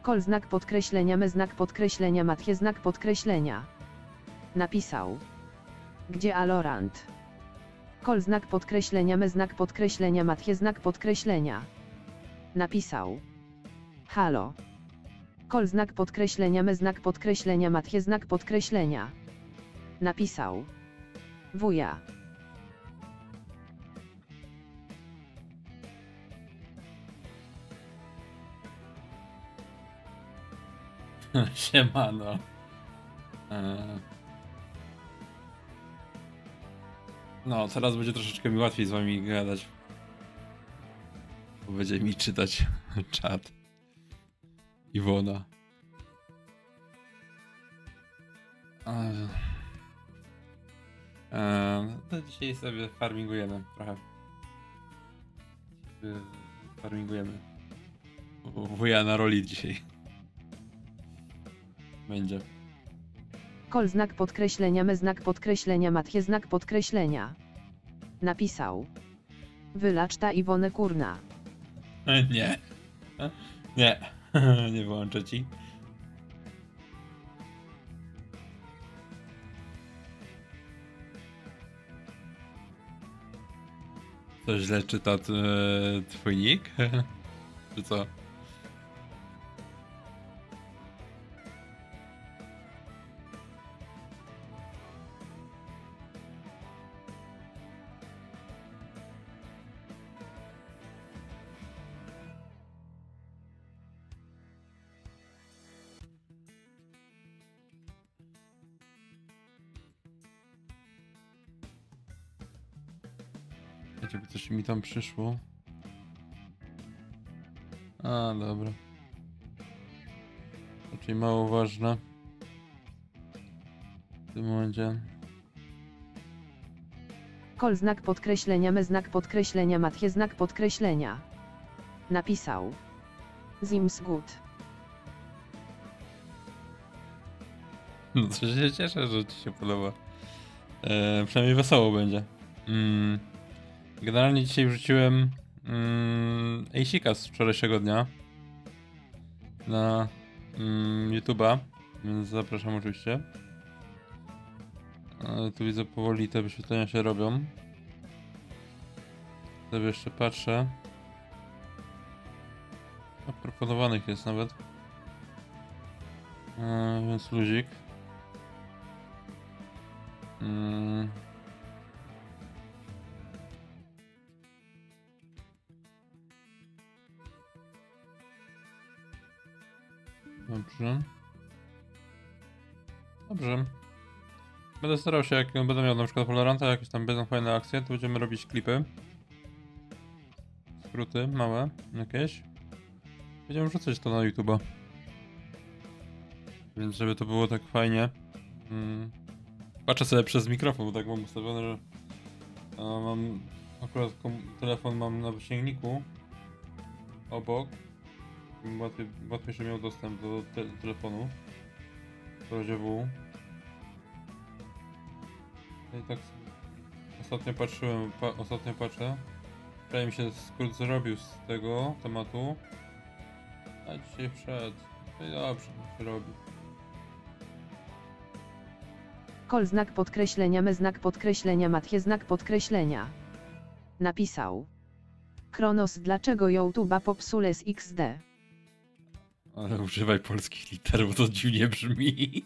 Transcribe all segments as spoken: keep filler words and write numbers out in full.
Kol znak podkreślenia me znak podkreślenia Matje znak podkreślenia. Napisał. Gdzie Alorant? Kol znak podkreślenia me znak podkreślenia Matje znak podkreślenia. Napisał. Halo. Kol znak podkreślenia me znak podkreślenia Matje znak podkreślenia. Napisał. Wuja. Siemano. Eee. No, teraz będzie troszeczkę mi łatwiej z wami gadać. Bo będzie mi czytać czat. Iwona. Eee. Eee, to dzisiaj sobie farmingujemy trochę. Farmingujemy. Wuja na roli dzisiaj. Będzie. Kol znak podkreślenia me znak podkreślenia Matje znak podkreślenia. Napisał. Wylacz ta Iwonę kurna. Nie. Nie. Nie włączę ci. Co źle czyta e, twój nick? Czy co? Żeby coś mi tam przyszło. A, dobra. Raczej mało ważne. W tym momencie. Kol znak podkreślenia me znak podkreślenia Matje znak podkreślenia. Napisał. Zimsgut. No to się cieszę, że ci się podoba. E, przynajmniej wesoło będzie. Mm. Generalnie dzisiaj wrzuciłem mm, Ejsika z wczorajszego dnia na mm, YouTube'a, więc zapraszam oczywiście. Ale tu widzę, powoli te wyświetlenia się robią. Sobie jeszcze patrzę. A proponowanych jest nawet. E, więc luzik. Mm. Dobrze. Dobrze. Będę starał się, jak będę miał na przykład Valoranta, jakieś tam będą fajne akcje, to będziemy robić klipy. Skróty małe, jakieś. Będziemy wrzucać to na YouTube'a. Więc żeby to było tak fajnie. Hmm. Patrzę sobie przez mikrofon, bo tak mam ustawione, że a, mam akurat telefon mam na wysięgniku obok. Łatwiej, łatwiej się miał dostęp do te telefonu w razie W. I tak ostatnio patrzyłem, pa, ostatnio patrzę. Wczoraj mi się skrót zrobił z tego tematu. A dzisiaj wszedł. No i dobrze, się robi. Kol znak podkreślenia me znak podkreślenia Matje znak podkreślenia. Napisał. Kronos dlaczego YouTube'a popsules X D? Ale używaj polskich liter, bo to dziwnie brzmi.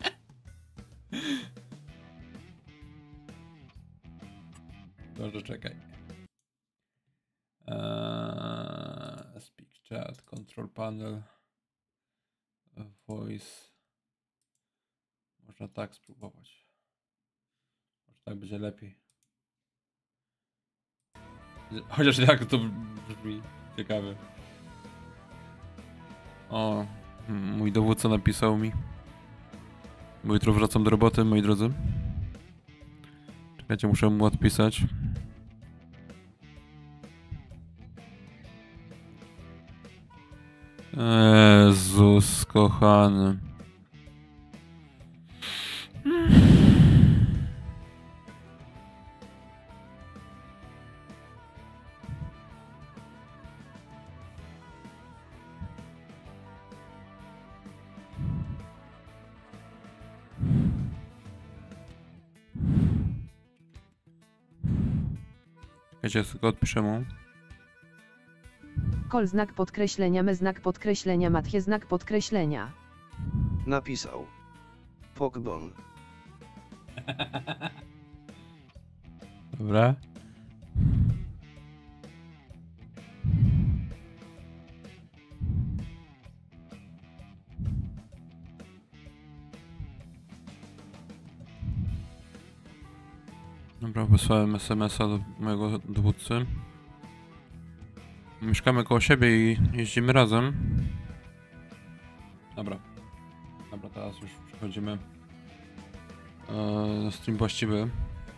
Może czekaj. Eee, speak chat, control panel, voice. Można tak spróbować. Może tak będzie lepiej. Chociaż jak to brzmi ciekawe. O, mój dowódca napisał mi. Bo jutro wracam do roboty, moi drodzy. Czekajcie, muszę mu odpisać. Jezus kochany. Czekajcie, tylko odpiszę mu. Kol znak podkreślenia my znak podkreślenia Matkie znak podkreślenia. Napisał. Pokbon. Dobra. Dobra, wysłałem es em es a do mojego dowódcy. Mieszkamy koło siebie i jeździmy razem. Dobra. Dobra, teraz już przechodzimy na stream właściwy.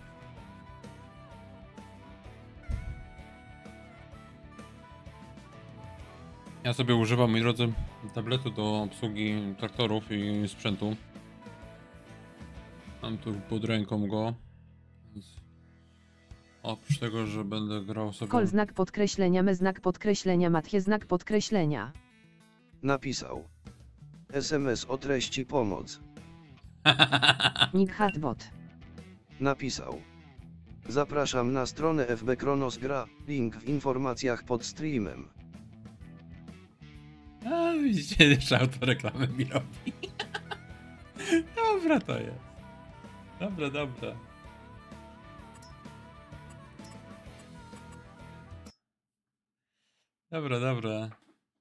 Ja sobie używam, moi drodzy, tabletu do obsługi traktorów i sprzętu. Mam tu pod ręką go. Więc oprócz tego, że będę grał sobie... Kol znak podkreślenia my znak podkreślenia Matkie znak podkreślenia. Napisał. es em es o treści pomoc. Nick Hatbot. Napisał. Zapraszam na stronę F B Kronos Gra, link w informacjach pod streamem. A widzicie, jeszcze autoreklamy mi robi. Dobra to jest. Dobra, dobra. Dobra, dobra.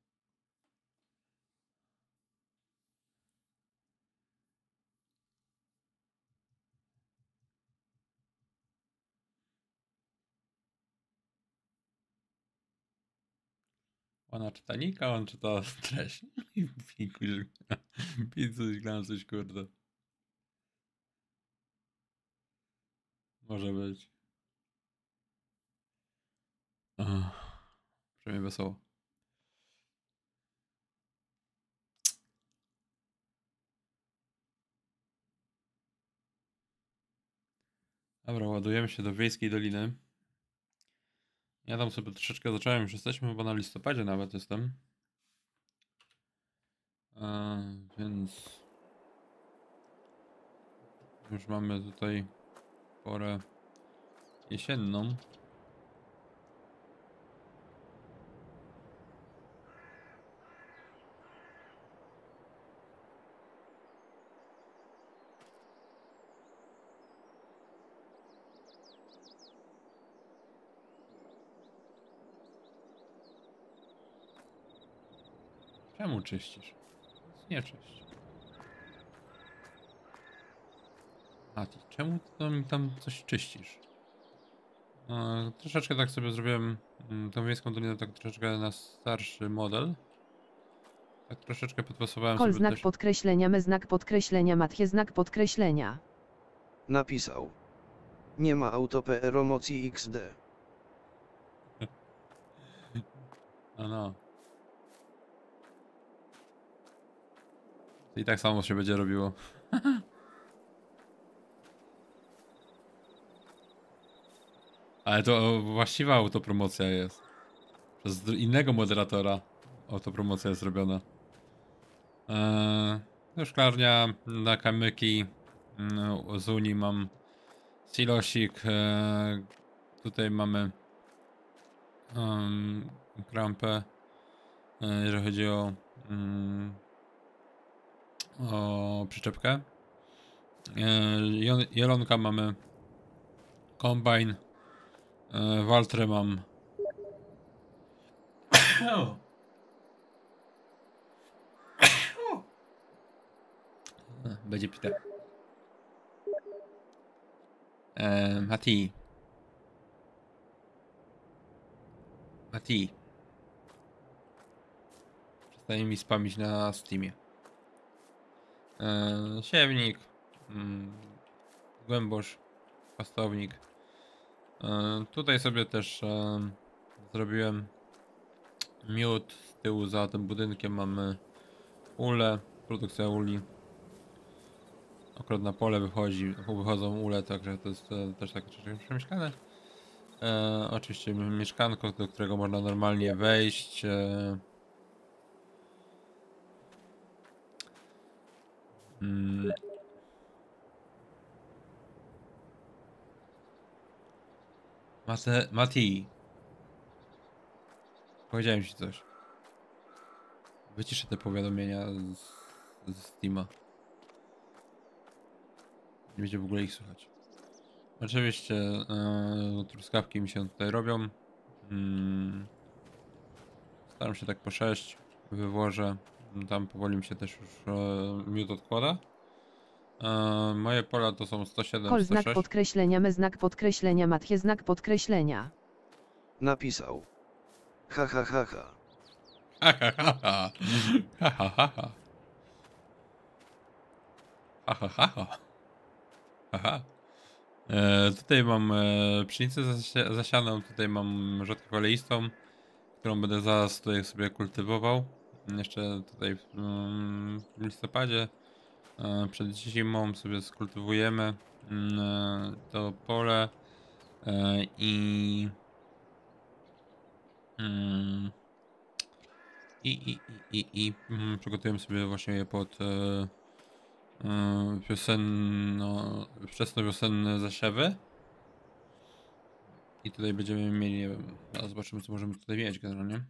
Ona czyta nika, on czyta treść. I coś, gram coś, kurde. Może być. Przynajmniej wesoło. Dobra, ładujemy się do Wiejskiej Doliny. Ja tam sobie troszeczkę zacząłem, już jesteśmy chyba na listopadzie nawet jestem. A, więc już mamy tutaj porę jesienną. Czemu czyścisz? Nie czyść. Mati, czemu ty tam, tam coś czyścisz? E, troszeczkę tak sobie zrobiłem mm, tą Wiejską Dolinę tak troszeczkę na starszy model. Tak troszeczkę podpasowałem Kol sobie znak też... podkreślenia my znak podkreślenia Matkie znak podkreślenia. Napisał. Nie ma auto.pr promocji iks de. No, no. I tak samo się będzie robiło. Ale to właściwa autopromocja jest. Przez dr- innego moderatora autopromocja jest robiona. Eee, no szklarnia na kamyki mm, z Unii mam silosik. Eee, tutaj mamy um, krampę, eee, jeżeli chodzi o, mm, o przyczepkę. Eee, jon- jelonka mamy, kombajn, eee, waltrę mam. Będzie pite. Eee, Mati. Mati. Przestaje mi spamić na Steamie. Eee, siewnik. Mm, głębosz. Pastownik. Eee, tutaj sobie też eee, zrobiłem miód. Z tyłu za tym budynkiem mamy ule. Produkcja uli. Akurat na pole wychodzi, wychodzą ule, także to jest e, też takie troszeczkę przemyślane. E, oczywiście mieszkanko, do którego można normalnie wejść. E, mm, Mate, Mati. Powiedziałem ci coś. Wyciszę te powiadomienia z, z Steama. Nie będzie w ogóle ich słychać. Oczywiście yy, truskawki mi się tutaj robią. Mm, staram się tak po sześć wywożę. Tam powoli mi się też już yy, miód odkłada. Yy, moje pola to są sto siedem, Kol sto znak sześć. podkreślenia me znak podkreślenia matkie znak podkreślenia. Napisał. Ha ha ha ha. Ha ha ha ha. Ha ha ha ha. Ha ha ha ha. Aha. E, tutaj mam e, pszenicę zasia zasianą, tutaj mam rzodkiew oleistą, którą będę zaraz tutaj sobie kultywował. Jeszcze tutaj w, mm, w listopadzie, e, przed zimą sobie skultywujemy mm, e, to pole e, i, mm, i, i, i, i, i mm, przygotujemy sobie właśnie je pod e, e, wiosenno, wczesnowiosenne zasiewy. I tutaj będziemy mieli, nie wiem, no zobaczymy co możemy tutaj mieć generalnie.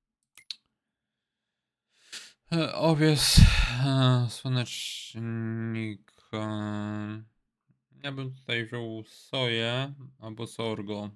E, Owies, e, słonecznik. E, ja bym tutaj wziął soję albo sorgo.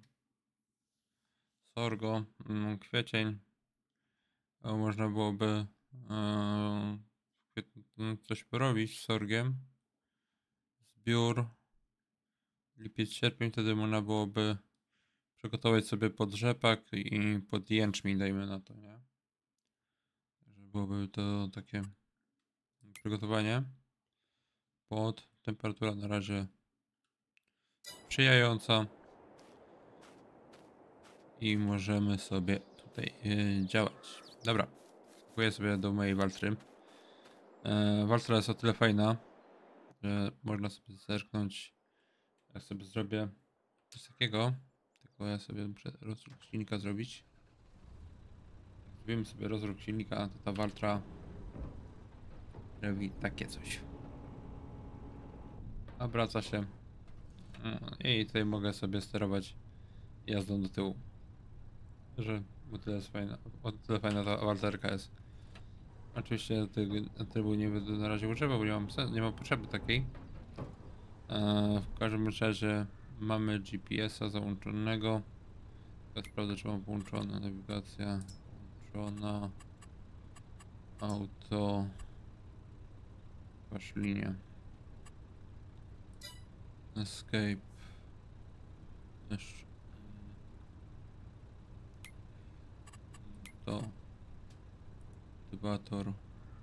Sorgo, mm, kwiecień. E, można byłoby e, kwiet- coś porobić z sorgiem. Zbiór. Lipiec, sierpień, wtedy można byłoby przygotować sobie pod rzepak i pod jęczmień, dajmy na to, nie? Że byłoby to takie przygotowanie pod temperatura na razie sprzyjająca i możemy sobie tutaj yy, działać. Dobra, wskakuję sobie do mojej Waltry. Yy, Waltra jest o tyle fajna, że można sobie zerknąć, jak sobie zrobię coś takiego, tylko ja sobie muszę rozruch silnika zrobić. Jak zrobimy sobie rozruch silnika, to ta Waltra robi takie coś. Obraca się. I tutaj mogę sobie sterować jazdą do tyłu. Że o tyle jest fajna, o tyle fajna ta walterka jest. Oczywiście tego trybu nie będę na razie używał, bo nie mam, nie mam potrzeby takiej. Eee, w każdym razie mamy G P S-a załączonego. Teraz sprawdzę, czy mam włączona nawigacja. Włączona. Auto. Wasz linia. Escape. Jeszcze. To. Debator.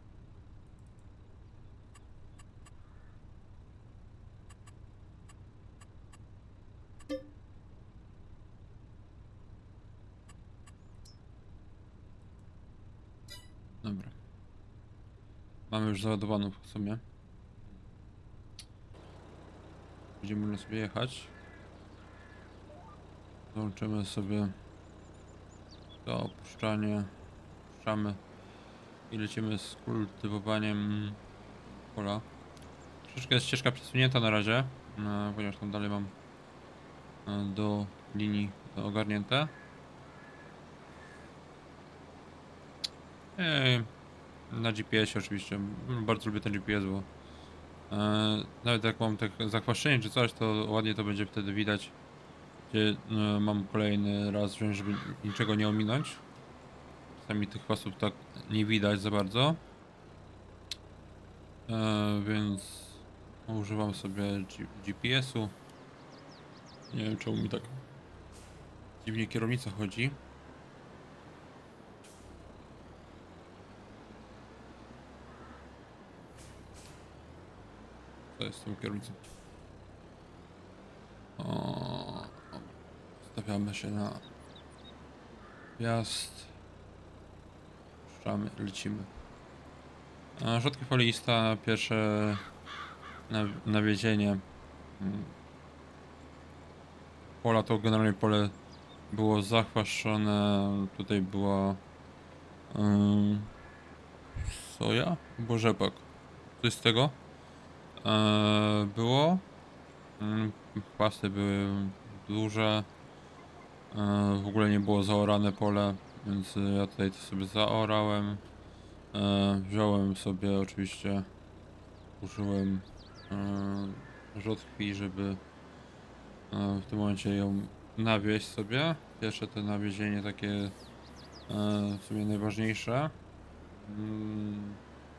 Dobra. Mamy już załadowaną w sumie. Będziemy można sobie jechać. Złączymy sobie to opuszczanie. Puszczamy i lecimy z kultywowaniem pola. Troszeczkę jest ścieżka przesunięta na razie, no, ponieważ tam dalej mam do linii ogarnięte. Ej, na G P S-ie oczywiście. Bardzo lubię ten G P S, bo e, nawet jak mam tak zakwaszczenie czy coś, to ładnie to będzie wtedy widać, gdzie e, mam kolejny raz wziąć, żeby niczego nie ominąć. Czasami tych pasów tak nie widać za bardzo. E, więc używam sobie G P S-u. Nie wiem, czemu mi tak dziwnie kierownica chodzi. To jest tą kierownicą. O, stawiamy się na wjazd. Puszczamy, lecimy. Rzodkiew oleista, pierwsze nawiezienie. Pola to generalnie pole było zachwaszczone. Tutaj była um, soja, bo rzepak. Coś z tego e, było. Pasy były duże. E, w ogóle nie było zaorane pole, więc ja tutaj to sobie zaorałem. E, wziąłem sobie oczywiście, użyłem e, rzodkwi, żeby e, w tym momencie ją nawieźć sobie. Pierwsze to nawiezienie takie e, w sumie najważniejsze. Mm.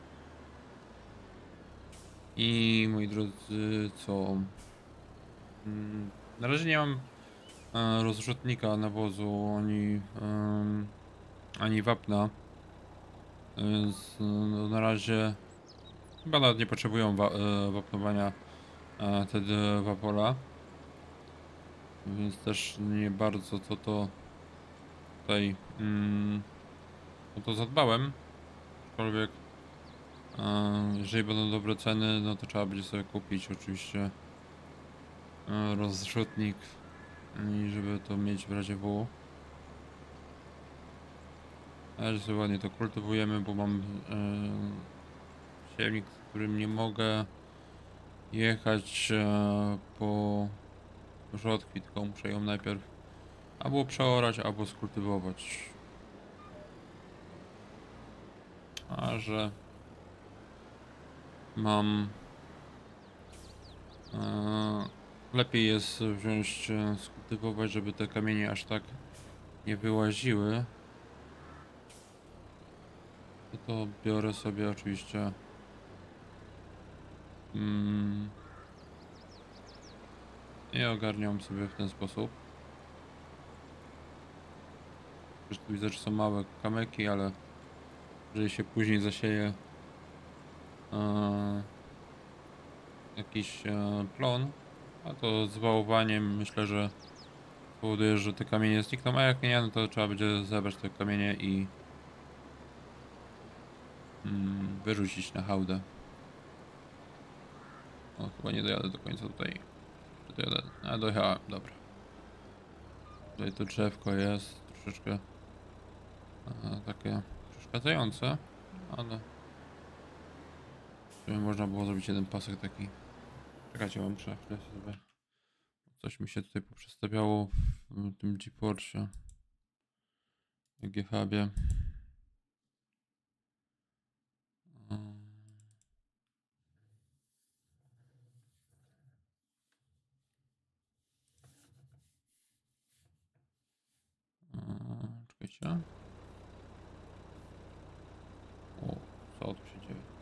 I moi drodzy, co? Mm, na razie nie mam e, rozrzutnika nawozu ani, em, ani wapna, więc e, no, na razie chyba nawet nie potrzebują wa e, wapnowania e, te dwa pola, więc też nie bardzo to to tutaj mm, o to zadbałem, aczkolwiek e, jeżeli będą dobre ceny, no to trzeba będzie sobie kupić oczywiście e, rozrzutnik i żeby to mieć w razie W. Na razie sobie ładnie to kultywujemy, bo mam e, siewnik, z którym nie mogę jechać e, po rzodkwi, tylko muszę ją najpierw albo przeorać, albo skultywować. A że mam e, lepiej jest wziąć, e, skultywować, żeby te kamienie aż tak nie wyłaziły. To, to biorę sobie oczywiście mm, i ogarniam sobie w ten sposób. Zresztą tu widzę, że są małe kamyki, ale jeżeli się później zasieje e, jakiś e, plon, a to z wałowaniem myślę, że powoduje, że te kamienie znikną, a jak nie, no to trzeba będzie zebrać te kamienie i mm, wyrzucić na hałdę. O, chyba nie dojadę do końca tutaj. Czy dojadę? A, dojechałem, dobra. Tutaj to drzewko jest troszeczkę e, takie przeszkadzające, ale żeby można było zrobić jeden pasek taki. Czekajcie, mam muszę chwilę sobie. Coś mi się tutaj poprzestawiało w tym GeForce G Hubie. Czekajcie. O, co tu się dzieje?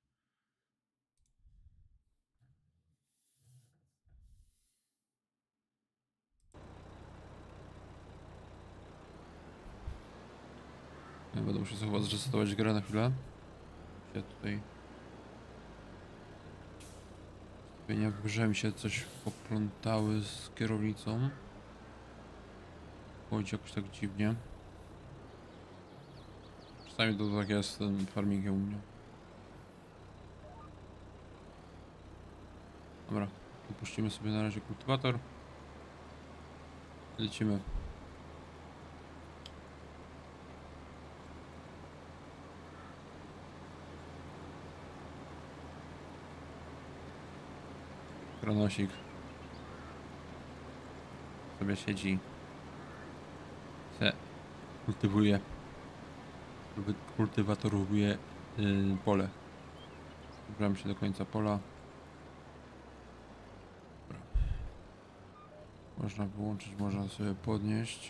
Ja będę musiał chyba zresetować grę na chwilę. Się tutaj... Ustawienia w grze mi się coś poplątały z kierownicą. Chodzi jakoś tak dziwnie. Czasami to tak jest z tym farmingiem u mnie. Dobra, puścimy sobie na razie kultywator. Lecimy. Kronosik sobie siedzi. Se kultywuje. Kultywatoruje yy, pole. Zbieram się do końca pola. Dobra. Można wyłączyć, można sobie podnieść.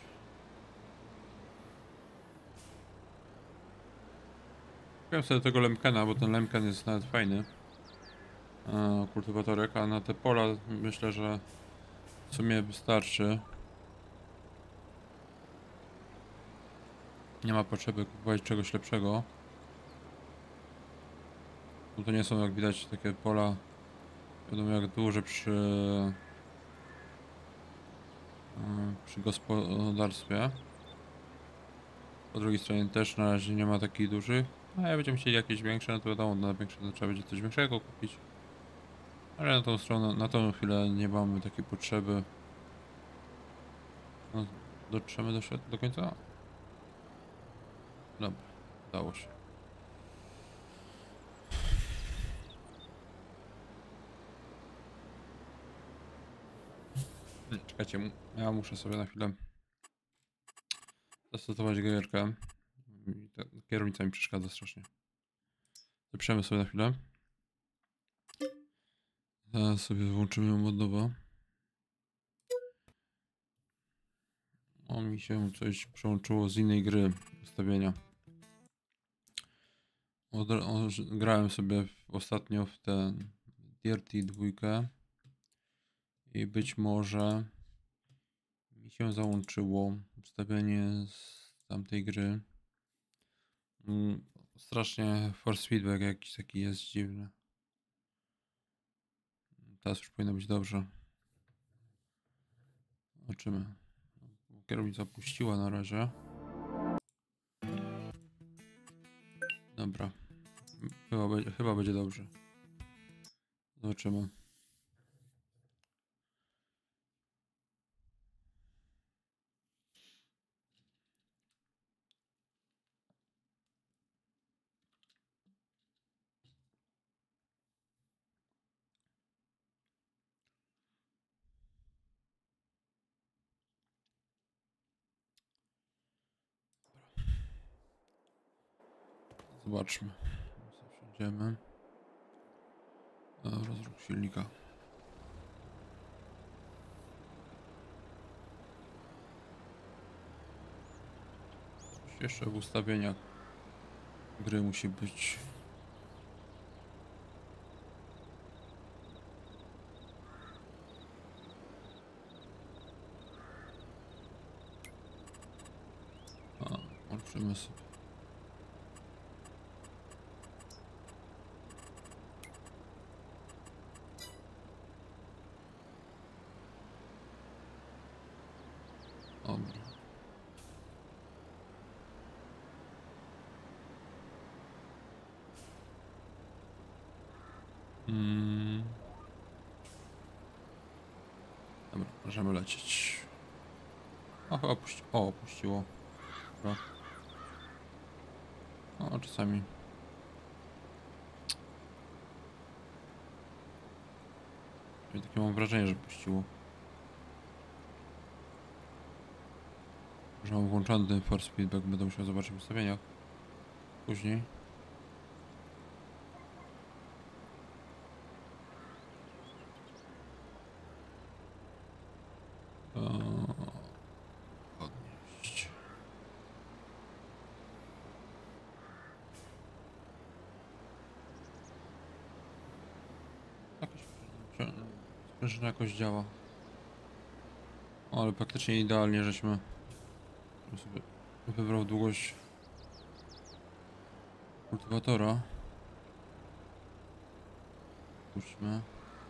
Kupiłem sobie tego lemkena, bo ten lemken jest nawet fajny. E, kultywatorek, a na te pola myślę, że w sumie wystarczy. Nie ma potrzeby kupować czegoś lepszego. Bo to nie są, jak widać, takie pola wiadomo jak duże przy przy gospodarstwie. Po drugiej stronie też na razie nie ma takich dużych. A jak będziemy chcieli jakieś większe, no to wiadomo, na większe to trzeba będzie coś większego kupić. Ale na tą stronę, na tą chwilę nie mamy takiej potrzeby. No, dotrzemy do, do końca? Dobra, udało się. Czekajcie, ja muszę sobie na chwilę testować gierkę. I ta kierownica mi przeszkadza strasznie. Zapiszemy sobie na chwilę. Teraz sobie włączymy ją od nowa. O, mi się coś przełączyło z innej gry ustawienia. Od, od, grałem sobie w, ostatnio w ten Dirty dwa i być może mi się załączyło ustawienie z tamtej gry. Mm, strasznie force feedback jakiś taki jest dziwny. Teraz już powinno być dobrze. Zobaczymy. Kierownica puściła na razie. Dobra. Chyba będzie, chyba będzie dobrze. Zobaczymy. Zobaczmy. Wsiądziemy. Rozruch silnika. Coś jeszcze w ustawieniach gry musi być. A, włączymy sobie. Dobra. Mm. Dobra, możemy lecieć. O, chyba puści... o, puściło. Dobra. O, czasami. Takie mam wrażenie, że puściło. Że mam włączony ten force feedback, będę musiał zobaczyć w ustawieniach później. Podnieść. Jakoś sprężyna jakoś działa. O, ale praktycznie idealnie żeśmy sobie wybrał długość kultywatora. Puśćmy.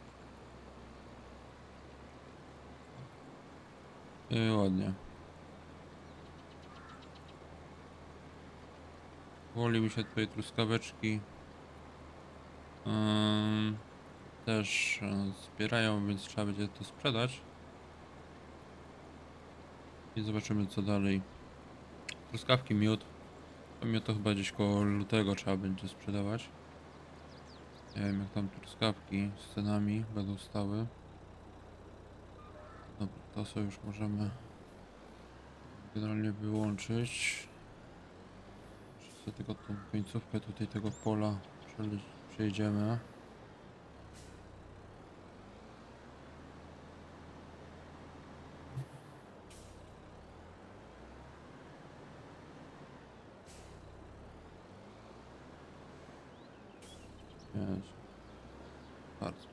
I ładnie. Woli mi się tutaj truskaweczki. Um, też zbierają, więc trzeba będzie to sprzedać. I zobaczymy co dalej. Truskawki, miód. To miód to chyba gdzieś koło lutego trzeba będzie sprzedawać. Nie wiem jak tam truskawki z cenami będą stały. Dobra, to sobie już możemy generalnie wyłączyć. Jeszcze tylko tą końcówkę tutaj tego pola przejdziemy. Jest. Bardzo.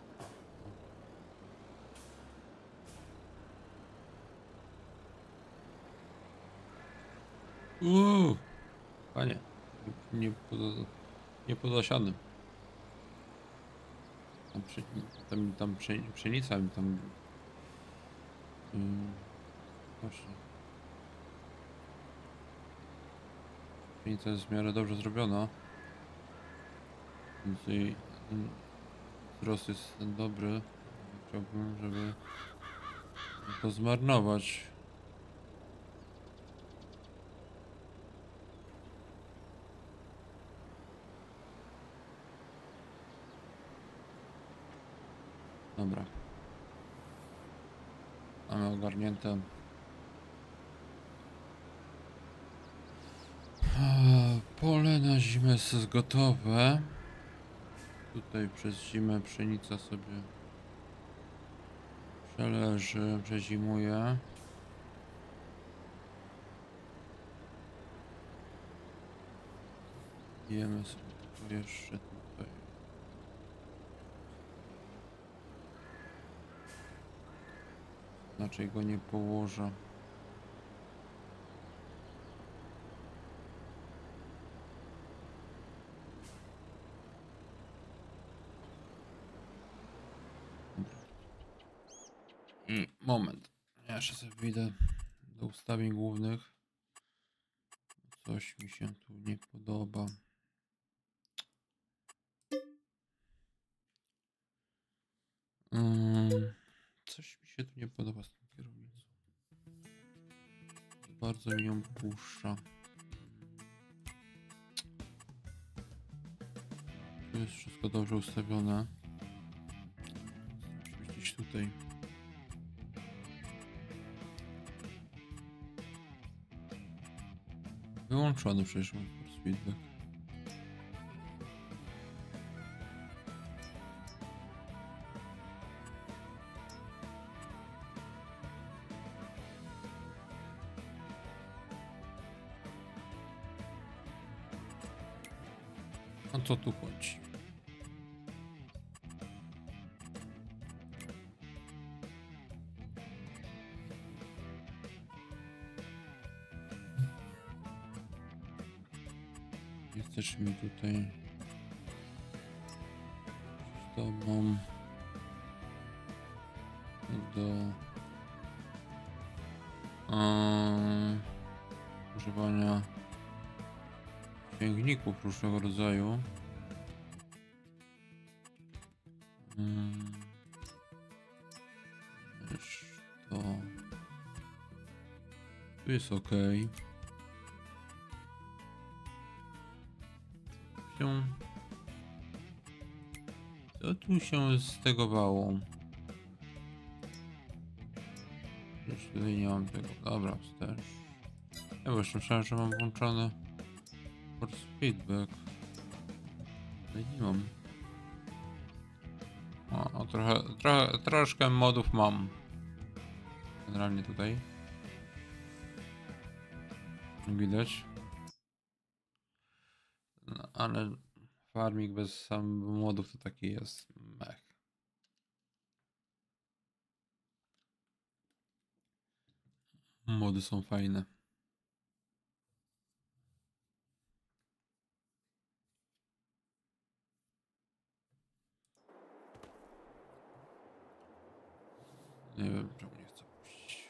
Uuu, panie, nie poza, nie poza sianem. Tam, przy, tam, tam pszenica mi tam... Yy, właśnie. Pszenica jest w miarę dobrze zrobiona. Więc jej wzrost jest dobry. Chciałbym, żeby to zmarnować. Dobra. Mamy ogarnięte. Pole na zimę jest gotowe. Tutaj przez zimę pszenica sobie przeleży, przezimuje. Jemy sobie tylko jeszcze tutaj. Inaczej go nie położę. I moment. Ja jeszcze sobie wyjdę do ustawień głównych. Coś mi się tu nie podoba. Hmm, coś mi się tu nie podoba z tą kierownicą. Bardzo mi ją puszcza. Tu jest wszystko dobrze ustawione. Musimy gdzieś tutaj. Wyłączony przecież mam force feedback. O co tu chodzi? Nie chcesz mi tutaj z tobą do um, używania dźwiękników różnego rodzaju. Hmm. Wiesz, to tu jest ok. Się... Co tu się stegowało? Już tutaj nie mam tego. Dobra, wstecz. Ja bo jeszcze myślałem, że mam włączony force feedback. Ale nie mam. O, o trochę, trochę, troszkę modów mam. Generalnie tutaj. Widać. No, ale farming bez sam modów to taki jest mech. Mody są fajne. Nie wiem, czemu nie chcę puścić.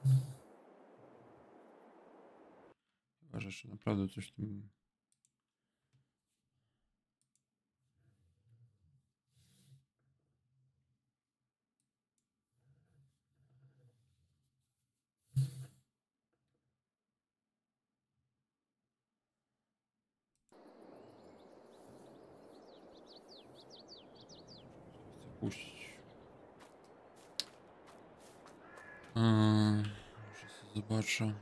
Chyba, że jeszcze naprawdę coś tym... Chcę puścić. Hmm, może sobie zobaczę.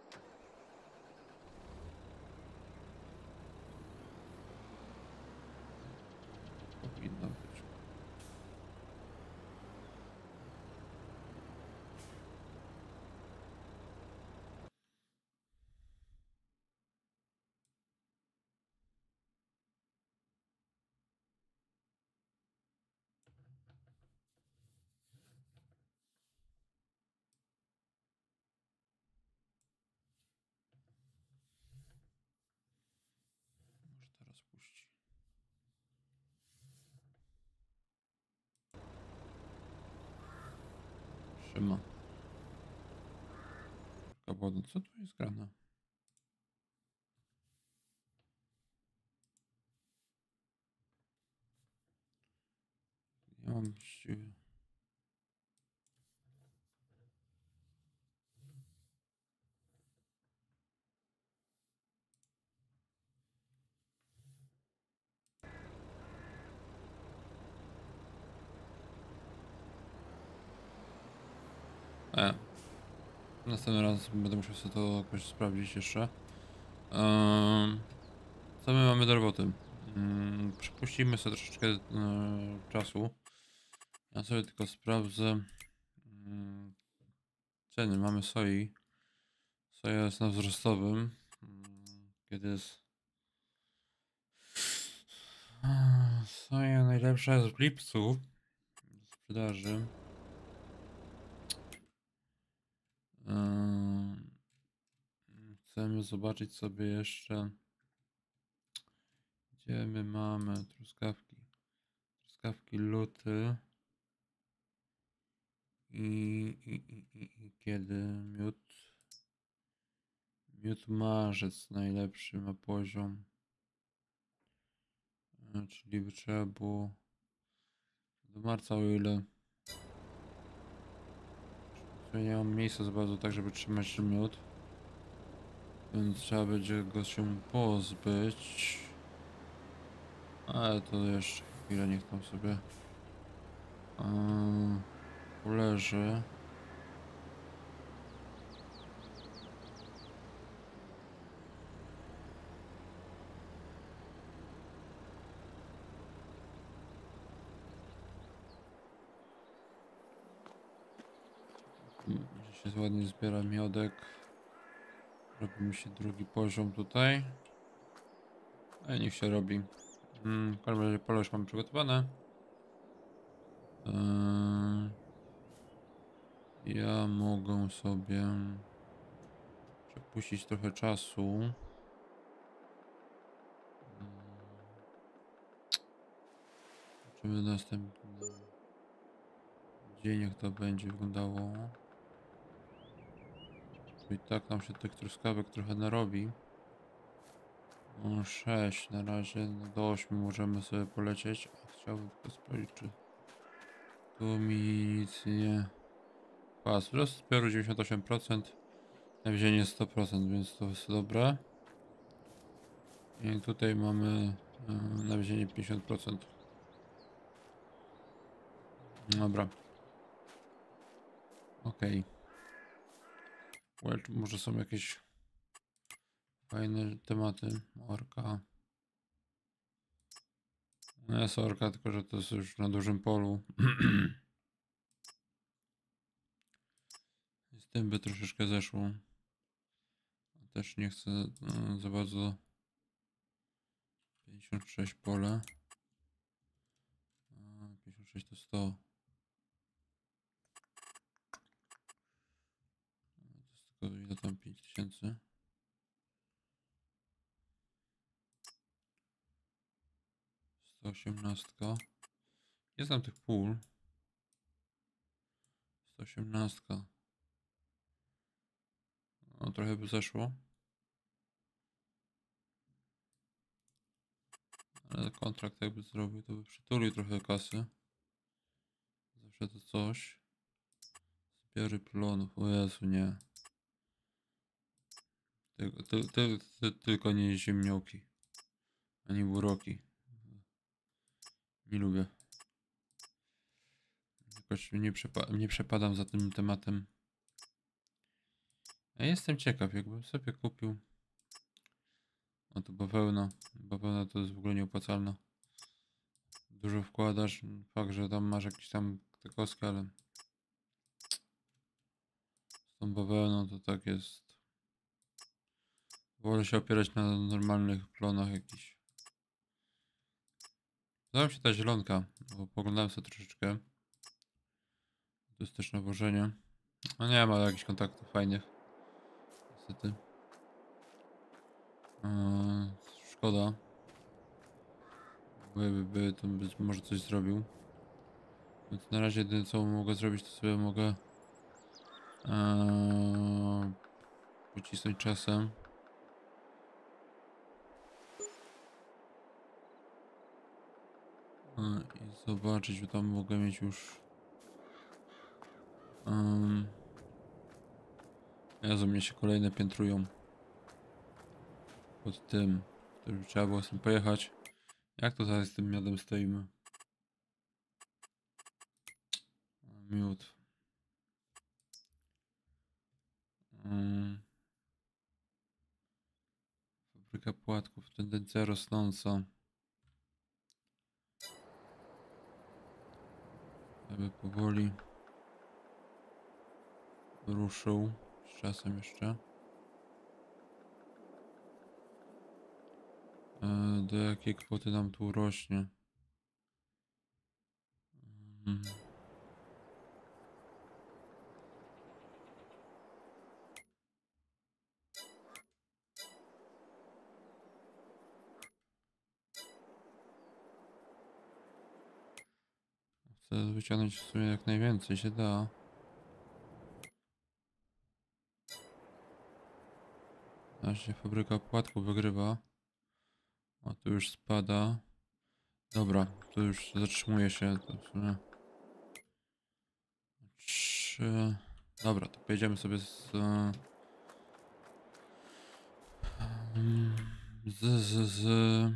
Powinno być. Może teraz puści. Trzyma. Wody. Co tu jest grane? Nie mam właściwie. E. Następny raz będę musiał sobie to jakoś sprawdzić jeszcze. Um, Co my mamy do roboty? Hmm, przypuścimy sobie troszeczkę e, czasu. Ja sobie tylko sprawdzę hmm, ceny. Mamy soi. Soja jest na wzrostowym. Hmm, kiedy jest... Soja najlepsza jest w lipcu. Do sprzedaży. Ym, Chcemy zobaczyć sobie jeszcze, gdzie my mamy truskawki. Truskawki luty. I, i, i, i, i kiedy miód. Miód marzec najlepszy ma poziom. E, Czyli by trzeba było do marca, o ile nie mam miejsca za bardzo tak, żeby trzymać miód. Więc trzeba będzie go się pozbyć. Ale to jeszcze chwilę, niech tam sobie yy, uleży. Gdzie się ładnie zbiera miodek. Robi mi się drugi poziom tutaj. A niech się robi. Mm, w każdym razie pole już mam przygotowane. Yy, ja mogę sobie przepuścić trochę czasu. Zobaczymy następny dzień, jak to będzie wyglądało. I tak nam się tych truskawek trochę narobi. O, sześć na razie, no do ośmiu możemy sobie polecieć. A chciałbym tylko sprawdzić, czy tu mi nic nie... Pas, wzrost zbioru dziewięćdziesiąt osiem procent, nawiezienie sto procent, więc to jest dobre. I tutaj mamy yy, nawiezienie pięćdziesiąt procent. Dobra. Okej. Okay. Może są jakieś fajne tematy. Orka. No jest orka, tylko że to jest już na dużym polu. Z tym by troszeczkę zeszło. Też nie chcę no, za bardzo. pięćdziesiąt sześć pole. pięćdziesiąt sześć to sto. To jest tylko ile tam pięć tysięcy. sto osiemnaście. Jest tam tych pól. sto osiemnaście. No trochę by zeszło. Ale kontrakt jakby zrobił, to by przytulił trochę kasy. Zawsze to coś. Zbiory plonów. O Jezu, nie. Tylko, ty, ty, ty, tylko nie ziemnioki. Ani buroki. Nie lubię. Jakoś nie, przepa nie przepadam za tym tematem. Ja jestem ciekaw, jakbym sobie kupił. No to bawełna. Bawełna to jest w ogóle nieopłacalna. Dużo wkładasz. Fakt, że tam masz jakieś tam te kostki, ale z tą bawełną to tak jest. Wolę się opierać na normalnych plonach jakichś. Podoba mi się ta zielonka, bo poglądałem sobie troszeczkę. To jest też nawożenie. No nie ma jakichś kontaktów fajnych. Niestety. Eee, szkoda. By, by, to być może coś zrobił. Więc na razie jedyne co mogę zrobić, to sobie mogę eee, pocisnąć czasem. Eee, I zobaczyć, bo tam mogę mieć już um, Jezu, mnie się kolejne piętrują. Pod tym, to już trzeba było z tym pojechać. Jak to zaraz z tym miodem stoimy? Miód. Um, Fabryka płatków, tendencja rosnąca. Aby powoli ruszył z czasem jeszcze. E, do jakiej kwoty nam tu rośnie? Hmm. Chcę wyciągnąć w sumie jak najwięcej się da. Właśnie fabryka płatków wygrywa. A tu już spada. Dobra, tu już zatrzymuje się to w sumie. Trzy. Dobra, to pojedziemy sobie z... Z, z, z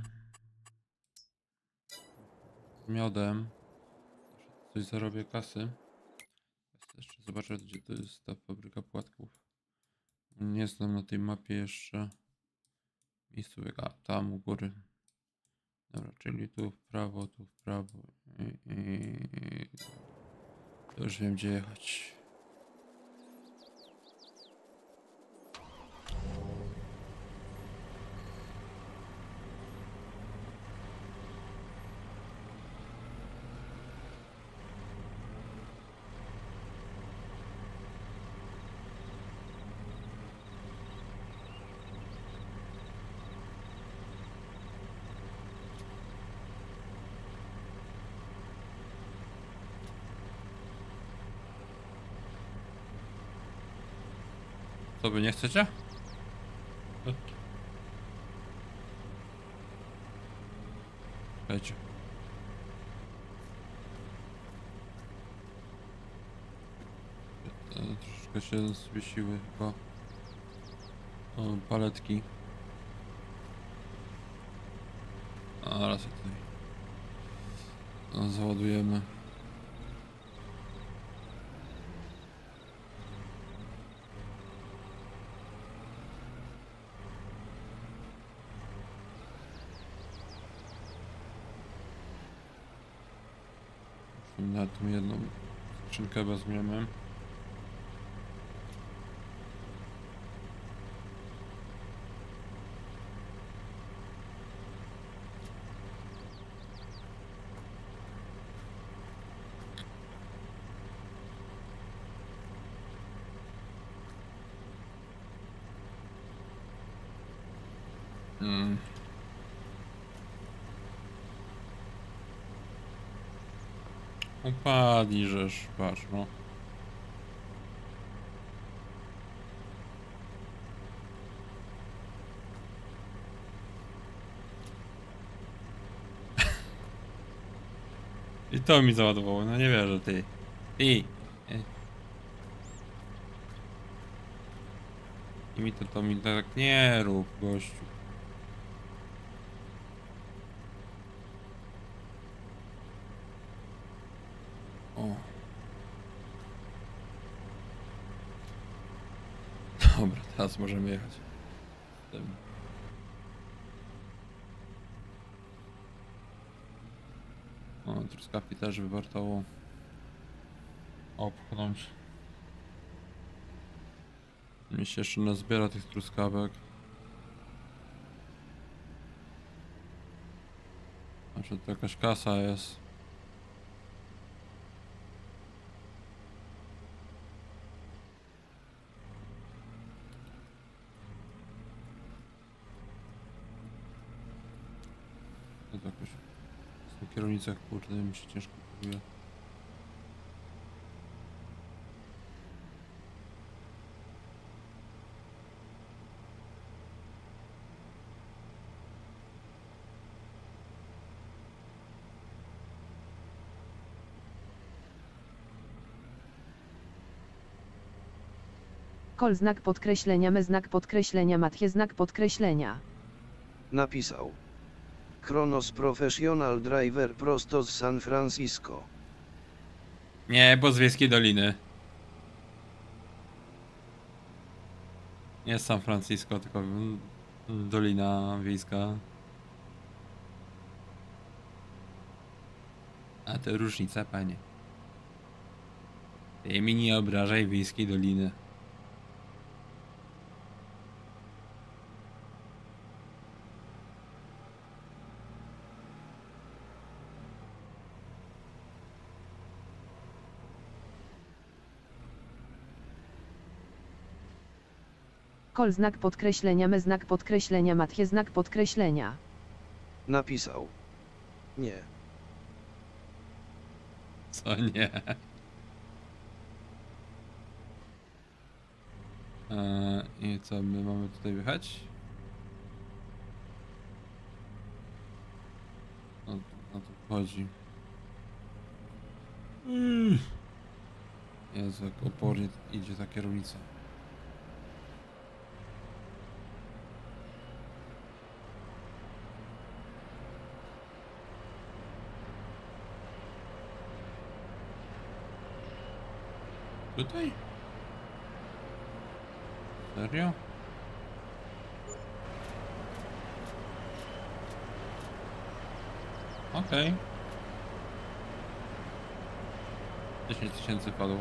miodem. Coś zarobię kasy. Jeszcze zobaczę, gdzie to jest ta fabryka płatków. Nie znam na tej mapie jeszcze miejscówek. A, tam u góry. Dobra, czyli tu w prawo, tu w prawo. I, i... To już wiem, gdzie jechać. Co wy nie chcecie? Czekajcie. Troszeczkę się zwiesiły chyba o, paletki. A raz je tutaj no, załadujemy. Na tą jedną skrzynkę weźmiemy. Hmm. Upadli, żeż, patrz, no. I to mi załadowało, no nie wierzę, ty. Ty. I mi to, to mi tak nie rób, gościu. O. Dobra, teraz możemy jechać. Tym. O, truskawki też by warto opchnąć. Mi się jeszcze nazbiera tych truskawek. Znaczy to jakaś kasa jest. To jakoś na kierownicach, kurde, mi się ciężko kieruje. Kol znak podkreślenia me znak podkreślenia matje znak podkreślenia. Napisał. Kronos Professional Driver prosto z San Francisco. Nie, bo z Wiejskiej Doliny. Nie z San Francisco, tylko Dolina wiejska. A to różnica, panie. Ty mi nie obrażaj wiejskiej doliny. Kol znak podkreślenia me znak podkreślenia matkie znak podkreślenia. Napisał. Nie. Co nie? Eee, I co, my mamy tutaj wjechać? O, o to chodzi. Mm. Jezu, jak opornie idzie ta kierownica. Tutaj? Serio? Okej. Okay. dziesięć tysięcy padło.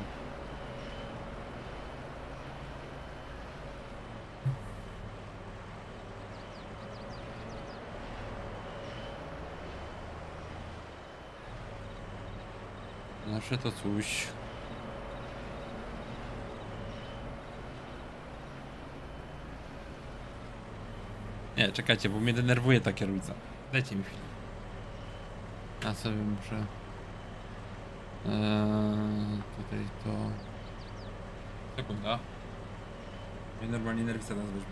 Zawsze to coś. Nie, czekajcie, bo mnie denerwuje ta kierownica. Dajcie mi chwilę. Ja sobie muszę... Eee, tutaj to... Sekunda. Mnie normalnie nerwica nas weźmie.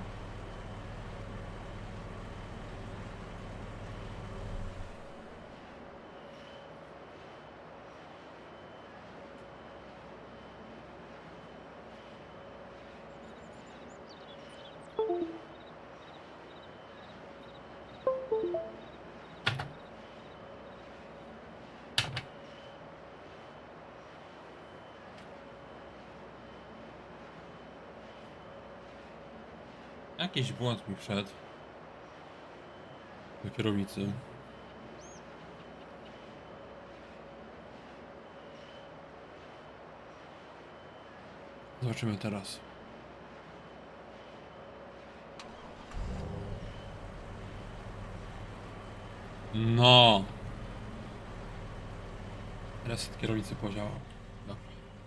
Jakiś błąd mi wszedł do kierownicy. Zobaczymy teraz. No. Reset kierownicy podziałał. Dobra.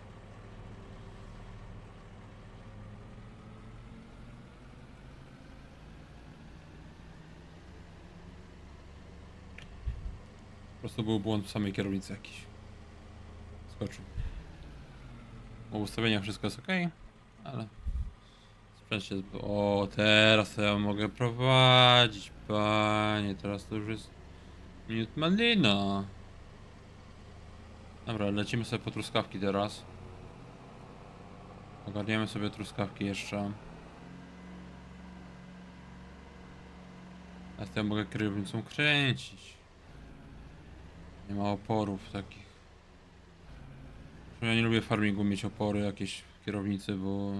Po prostu był błąd w samej kierownicy jakiś. Skoczył. W ustawieniach wszystko jest ok, ale sprzęt się... O, teraz to ja mogę prowadzić, panie. Teraz to już jest minut malina. Dobra, lecimy sobie po truskawki teraz. Ogarniemy sobie truskawki jeszcze. Teraz ja mogę kierownicą kręcić. Nie ma oporów takich. Ja nie lubię w farmingu mieć opory jakieś w kierownicy, bo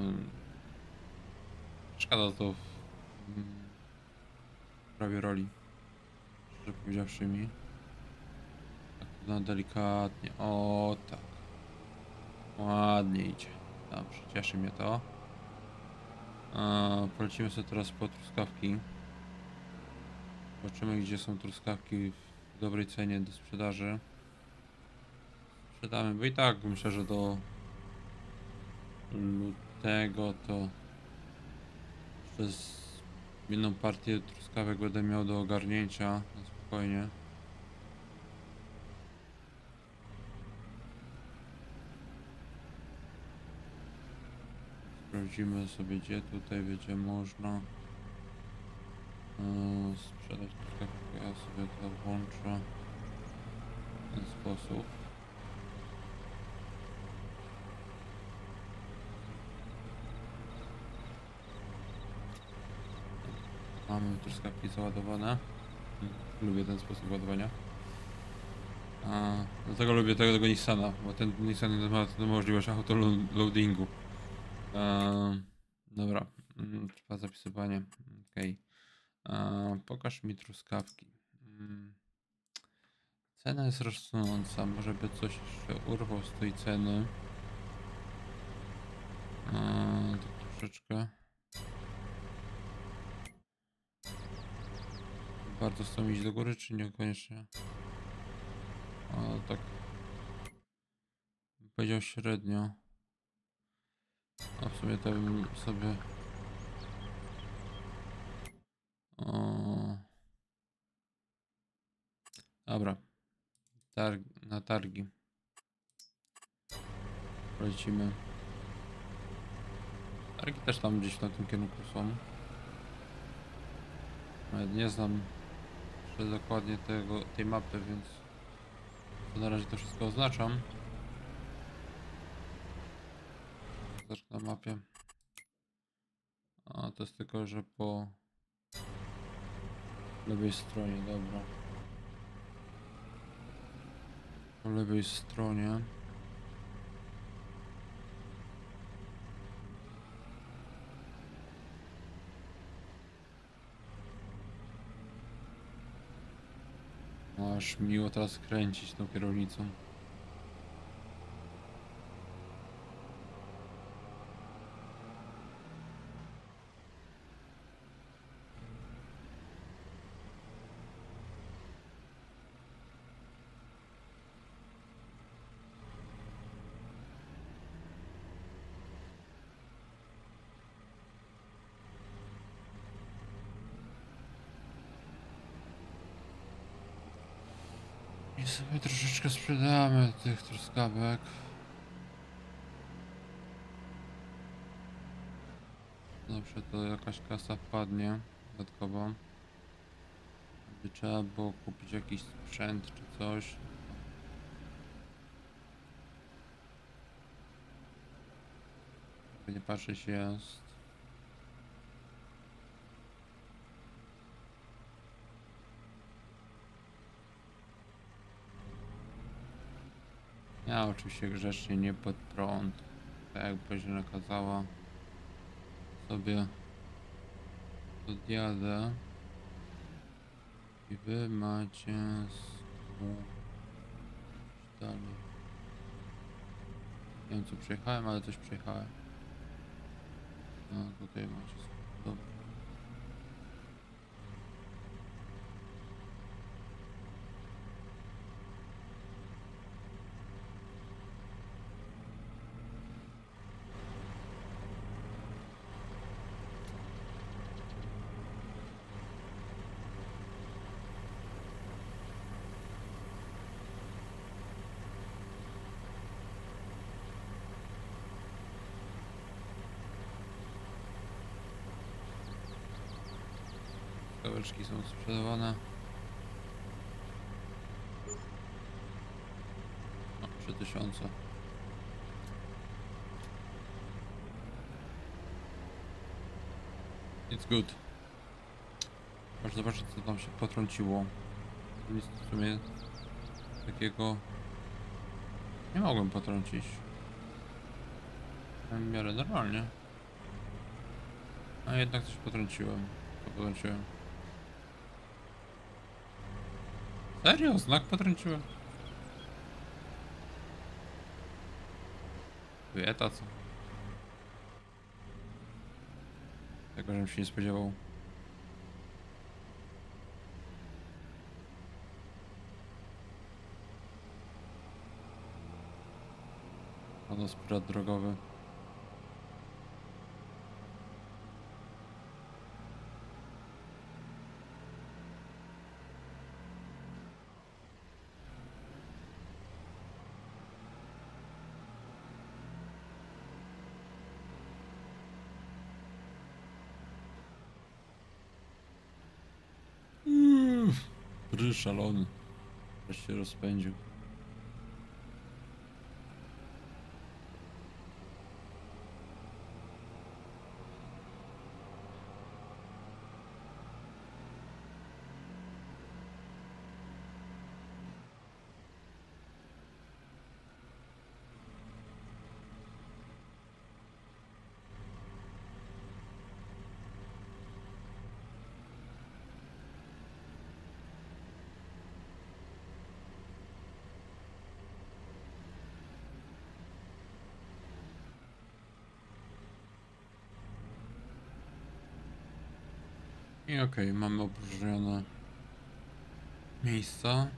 szkoda to w prawie roli. Szczerze powiedziawszy mi. Tak no, delikatnie. O tak. Ładnie idzie. Dobrze, cieszy mnie to. Eee, polecimy sobie teraz po truskawki. Zobaczymy, gdzie są truskawki w dobrej cenie do sprzedaży. Sprzedamy, bo i tak myślę, że do lutego to przez jedną partię truskawek będę miał do ogarnięcia na spokojnie. Sprawdzimy sobie, gdzie tutaj będzie można yy, sprzedać truskawki. Ja sobie to włączę w ten sposób. Mamy truskawki załadowane. Lubię ten sposób ładowania. A, dlatego lubię tego, tego Nissana, bo ten Nissan ma tę możliwość autoloadingu. Eee, dobra, trwa zapisywanie. Okej. A, pokaż mi truskawki. Mm. Cena jest rosnąca. Może by coś jeszcze urwał z tej ceny. A, tak troszeczkę. Bardzo chcą iść do góry, czy niekoniecznie? A tak. Bym powiedział średnio. A w sumie to bym sobie... O... Dobra. Targ, na targi. Lecimy. Targi też tam gdzieś na tym kierunku są. Nawet nie znam jeszcze dokładnie tego, tej mapy, więc to na razie to wszystko oznaczam. Zobacz na mapie. A to jest tylko, że po lewej stronie, dobra. Po lewej stronie. Aż miło teraz kręcić tą kierownicą. I sobie troszeczkę sprzedamy tych truskawek. Zawsze to jakaś kasa wpadnie dodatkowo. By trzeba było kupić jakiś sprzęt czy coś. By nie patrzeć jest. Ja oczywiście grzecznie nie pod prąd. Tak jakby się nakazała. Sobie odjadę. I wy macie dalej. Nie wiem co przejechałem, ale coś przejechałem. No tutaj macie. Dobra. Kaweczki są sprzedawane. O, trzy tysiące. It's good. Aż zobaczyć co tam się potrąciło. Nic w sumie takiego nie mogłem potrącić. W miarę normalnie. A jednak coś potrąciłem. Co potrąciłem? Serio? Znak potrąciłem? Wyeta co? Tego, żebym się nie spodziewał. Ono sprat drogowy. Bry szalony. Też się rozpędził. I okej, okay, mamy opróżnione miejsca.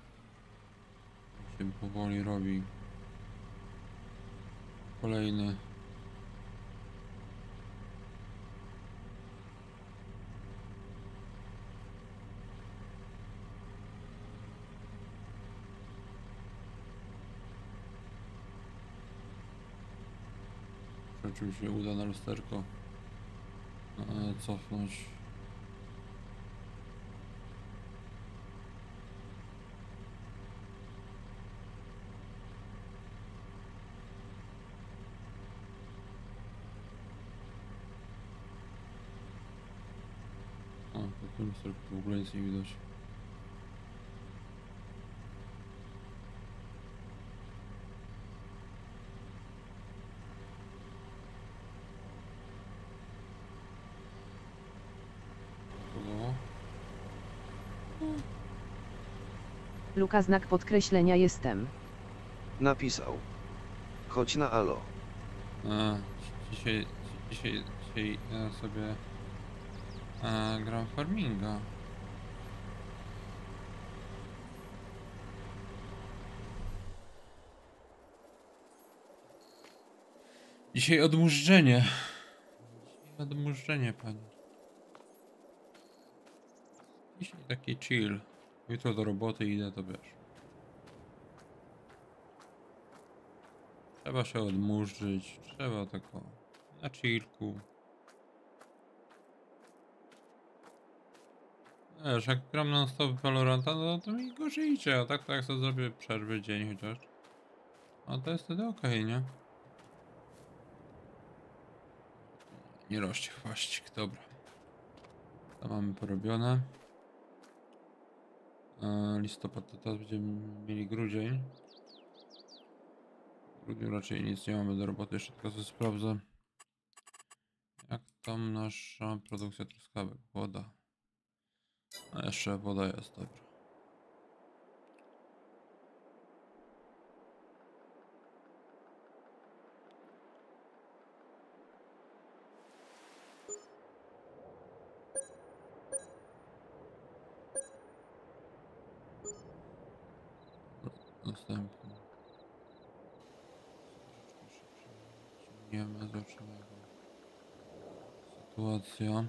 Się powoli robi kolejny. Oczywiście uda na lusterko e, cofnąć. A, po tym lusterku w ogóle nic nie widać. Luka znak podkreślenia jestem. Napisał. Chodź na alo. A, dzisiaj, dzisiaj, dzisiaj ja sobie a, gram farminga. Dzisiaj odmurzczenie. Dzisiaj odmurzczenie, pani. Dzisiaj taki chill. Jutro do roboty idę, to wiesz. Trzeba się odmurzyć, trzeba tako na chillku. Wiesz, jak gram non stop Valoranta, no to mi gorzej idzie, a tak to jak sobie zrobię przerwy dzień chociaż. A to jest wtedy okej, okay, nie? Nie rośnie chwaścik, dobra. To mamy porobione. E, listopad to teraz będziemy mieli grudzień. W grudniu raczej nic nie mamy do roboty, jeszcze tylko sobie sprawdzę. Jak tam nasza produkcja truskawek? Woda. A jeszcze woda jest, dobra. Następny. Ciągniemy, zobaczymy jaka sytuacja.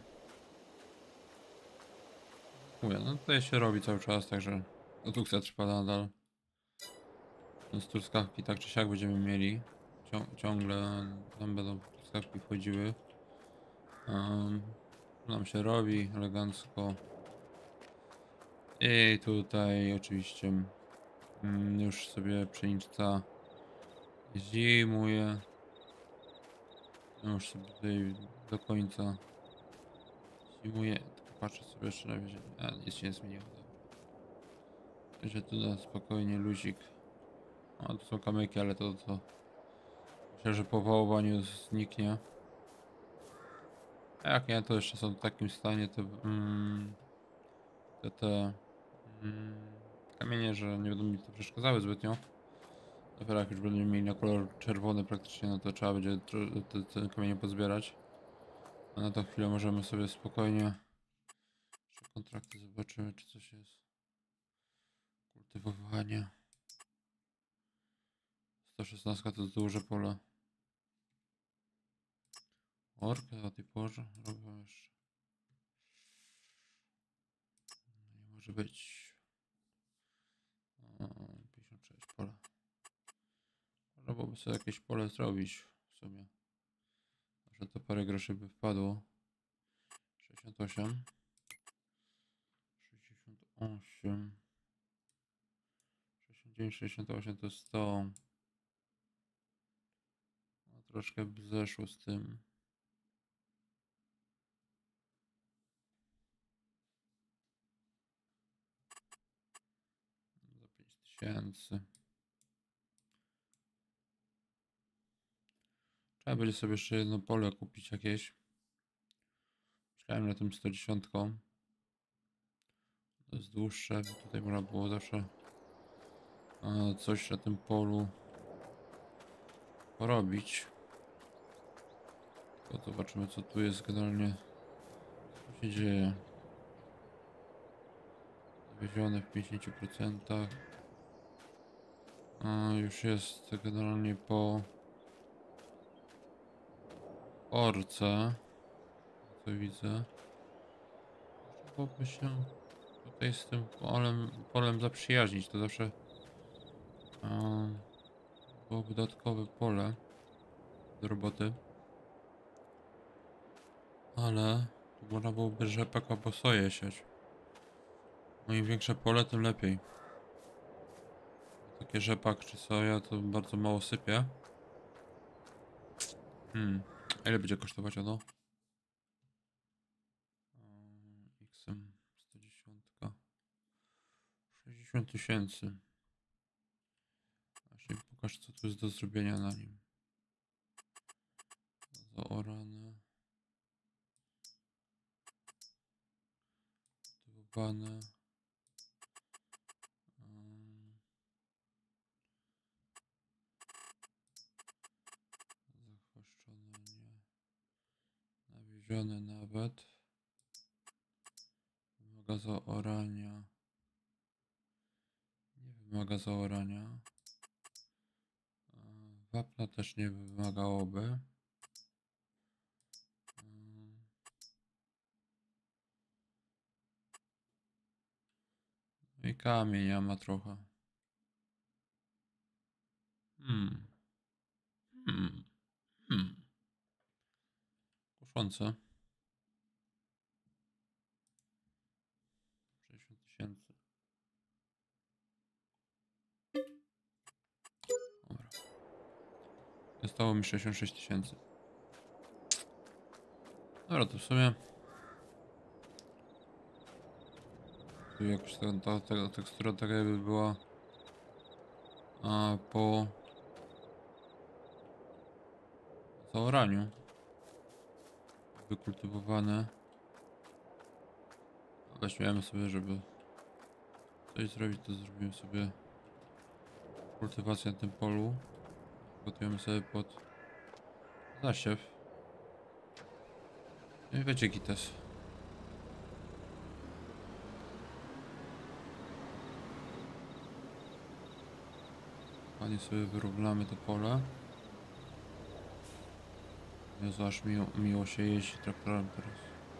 Mówię, no tutaj się robi cały czas, także produkcja trwa nadal. Z truskawki tak czy siak będziemy mieli. Cią ciągle tam będą truskawki wchodziły. Um, nam się robi elegancko. I tutaj oczywiście um, już sobie pszenica zimuje. Już sobie tutaj do końca zimuje. Tylko patrzę sobie jeszcze na wierzę. A nic się nie zmieniło. Że tu na spokojnie luzik. O, to są kamyki, ale to to myślę, że po wołowaniu zniknie. A jak nie, to jeszcze są w takim stanie te mm, te, te mm, kamienie, że nie będą mi to przeszkadzały zbytnio. Dopiero jak już będziemy mieli na kolor czerwony praktycznie, no to trzeba będzie te, te kamienie pozbierać. A na tą chwilę możemy sobie spokojnie jeszcze kontrakty zobaczymy, czy coś jest. Kultywowanie. sto szesnaście to jest duże pole. Orkę o tej porze robią jeszcze. Nie może być. O, pięćdziesiąt sześć pole. Można byłoby sobie jakieś pole zrobić w sumie. Może to parę groszy by wpadło. sześćdziesiąt osiem. sześćdziesiąt osiem. sześćdziesiąt dziewięć, sześćdziesiąt osiem to sto. No, troszkę by zeszło z tym. Za pięć tysięcy. Trzeba będzie sobie jeszcze jedno pole kupić jakieś. Myślałem na tym sto dziesięć. To jest dłuższe. Tutaj można było zawsze coś na tym polu porobić. To zobaczymy, co tu jest generalnie, co się dzieje. Nawiezione w pięćdziesięciu procentach. A, już jest generalnie po orce, co widzę. Byłoby się tutaj z tym polem, polem zaprzyjaźnić, to zawsze a, było dodatkowe pole do roboty. Ale tu można byłoby rzepak albo soję siać. No im większe pole, tym lepiej. Takie rzepak czy soja to bardzo mało sypie. Hmm, a ile będzie kosztować ono? X M sto dziesięć. sześćdziesiąt tysięcy. Właśnie pokaż, co tu jest do zrobienia na nim. Zaorane. Dłubane. Um, zachwaszczone nie. Nawiezione nawet. Wymaga zaorania. Nie wymaga zaorania. Wapna też nie wymagałoby. I kamienia ma trochę. Hmm. Hmm. Hmm. Kuszące. sześćdziesiąt tysięcy. Dobra. Zostało mi sześćdziesiąt sześć tysięcy. Dobra, to w sumie tu jakoś ta, ta, ta tekstura taka jakby była a, po zaoraniu wykultywowane. Weźmiemy sobie, żeby coś zrobić, to zrobimy sobie kultywację na tym polu. Gotujemy sobie pod zasiew. I będzie gites. Ładnie sobie wyrównamy to pole. Jezu, aż miło, miło się jeździ traktorem teraz.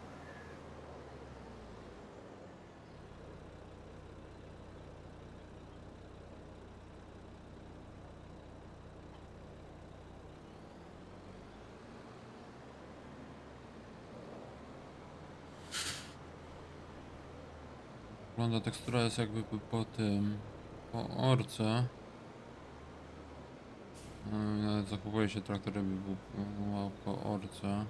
Wygląda, tekstura jest jakby po, po tym, po orce. Nawet zachowuje się traktor, jakby był po, po orce.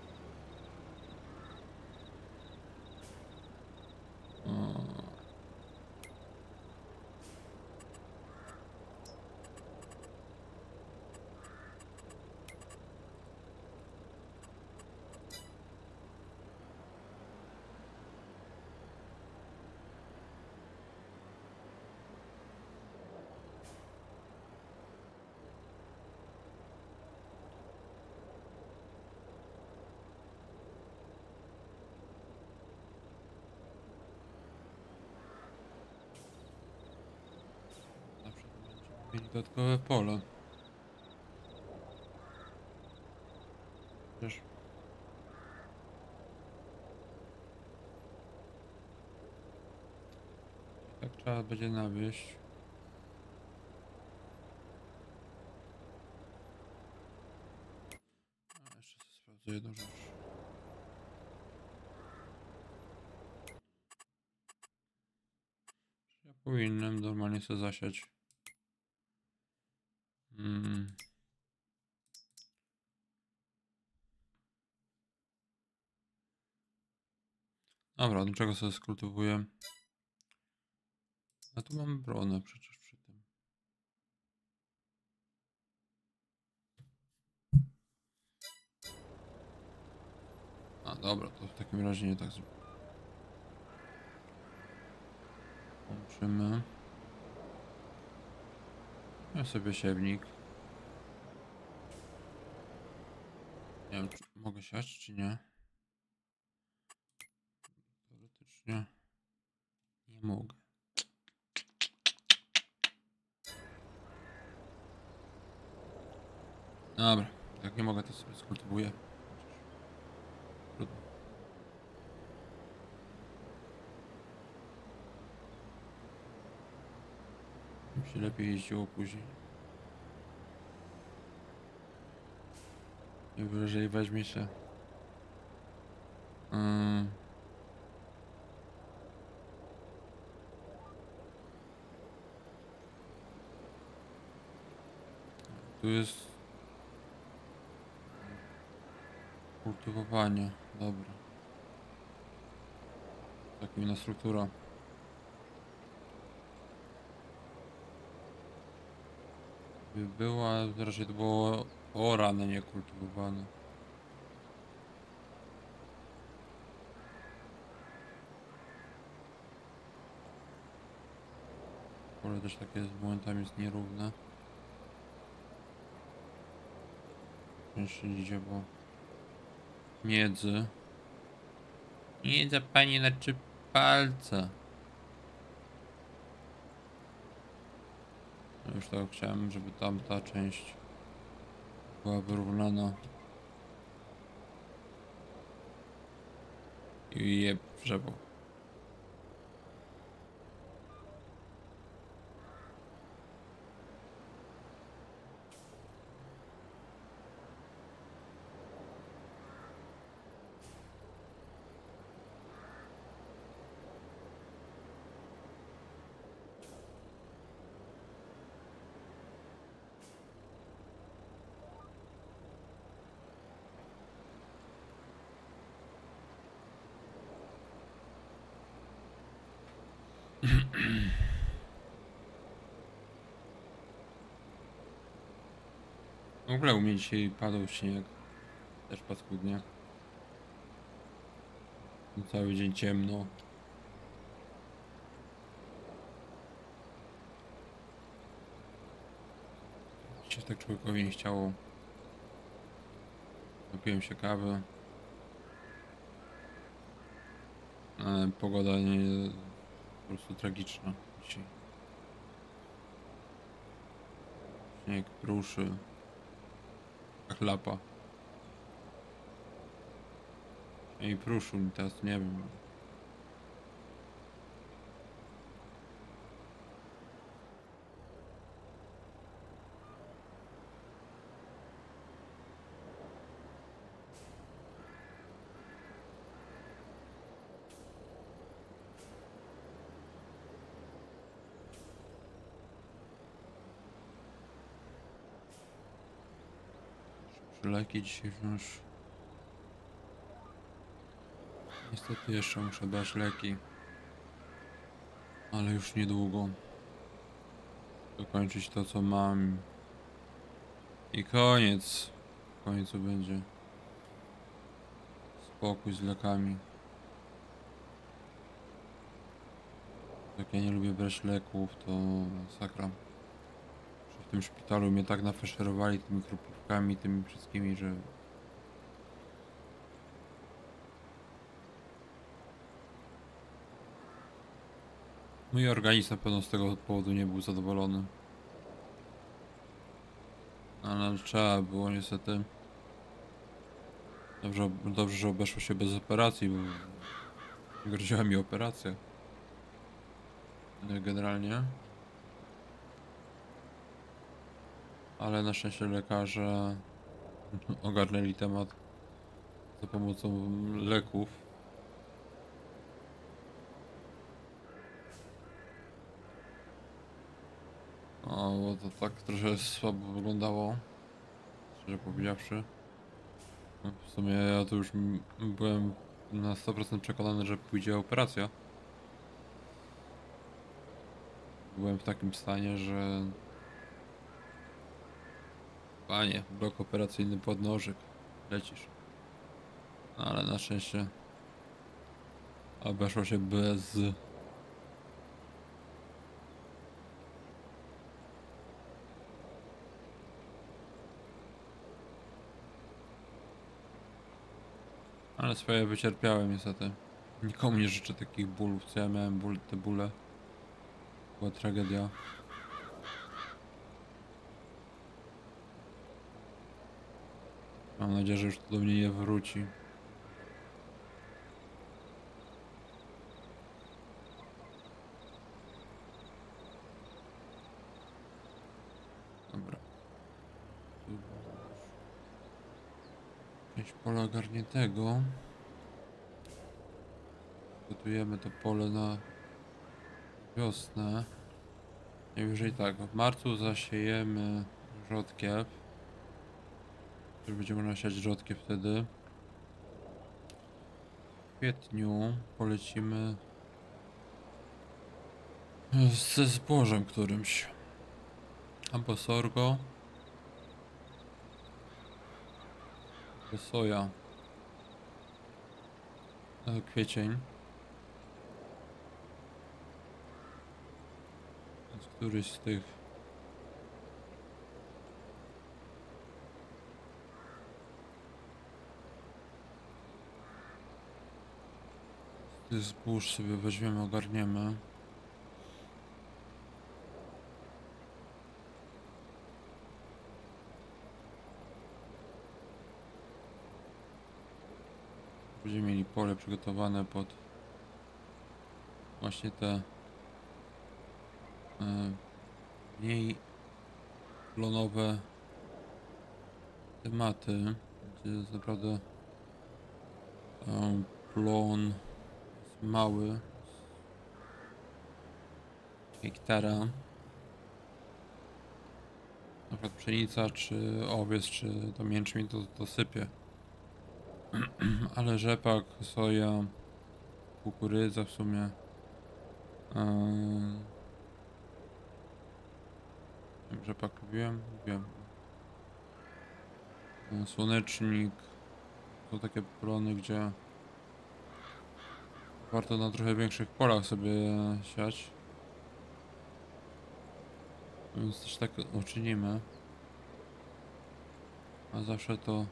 Zawsze będziemy mieli dodatkowe pole. Też. Tak trzeba będzie nawieść. A jeszcze sobie sprawdzę jedną rzecz. Ja powinienem normalnie sobie zasiać. Hmm. Dobra, od czego sobie skultywuję? A tu mamy bronę przecież przy tym. A dobra, to w takim razie nie tak zrobię. Łączymy. Ja sobie siewnik. Nie wiem, czy mogę siać, czy nie. Teoretycznie nie mogę. Dobra, jak nie mogę, to sobie skultywuję. Trudno. Mi się lepiej jeździło później. Najwyżej weźmie się. Hmm. Tu jest kultywowanie, dobra. Tak inna struktura. By była, raczej to było orane, nie kultywowane. Pole też takie z momentami jest nierówne. Jeszcze idzie, bo miedzy. Miedza, panie, na trzy palce. Już tak chciałem, żeby tamta część była wyrównana. I je drzewo. W ogóle u mnie dzisiaj padał śnieg. Też paskudnie. Cały dzień ciemno. Się tak człowiekowi nie chciało. Napiłem się kawy. Ale pogoda nie po prostu tragiczna dzisiaj. Śnieg pruszy. Chlapa. I pruszył mi teraz, nie wiem. Leki dzisiaj wziąć. Niestety jeszcze muszę brać leki. Ale już niedługo. Dokończyć to, co mam. I koniec. W końcu będzie spokój z lekami. Jak ja nie lubię brać leków, to masakra. W tym szpitalu mnie tak nafaszerowali tymi kroplówkami, tymi wszystkimi, że... Mój organizm na pewno z tego powodu nie był zadowolony. Ale trzeba było niestety. Dobrze, dobrze, że obeszło się bez operacji, bo groziła mi operacja. Generalnie. Ale na szczęście lekarze ogarnęli temat za pomocą leków. O, bo to tak trochę słabo wyglądało, szczerze powiedziawszy. No, w sumie ja tu już byłem na sto procent przekonany, że pójdzie operacja. Byłem w takim stanie, że... Panie, blok operacyjny pod nożyk. Lecisz. No, ale na szczęście obeszło się bez... Ale swoje wycierpiałem niestety. Nikomu nie życzę takich bólów, co ja miałem ból, te bóle. Była tragedia. Mam nadzieję, że już to do mnie nie wróci. Dobra. Tu już część pola ogarniętego. Gotujemy to pole na wiosnę. Najwyżej tak, w marcu zasiejemy rzodkiew. Już będzie można siać rzodkiew wtedy. W kwietniu polecimy ze zbożem którymś. Albo sorgo. Albo soja. E, Kwiecień. Więc któryś z tych. Z tych zbóż sobie weźmiemy, ogarniemy. Będziemy mieli pole przygotowane pod właśnie te e, mniej plonowe tematy, gdzie jest naprawdę e, plon jest mały, hektara. Na przykład pszenica, czy owiec, czy to jęczmień to, to sypie. Ale rzepak, soja, kukurydza w sumie. Yy, rzepak lubiłem? Lubiłem. Yy, słonecznik. To takie plony, gdzie warto na trochę większych polach sobie siać. Więc też tak uczynimy. A zawsze to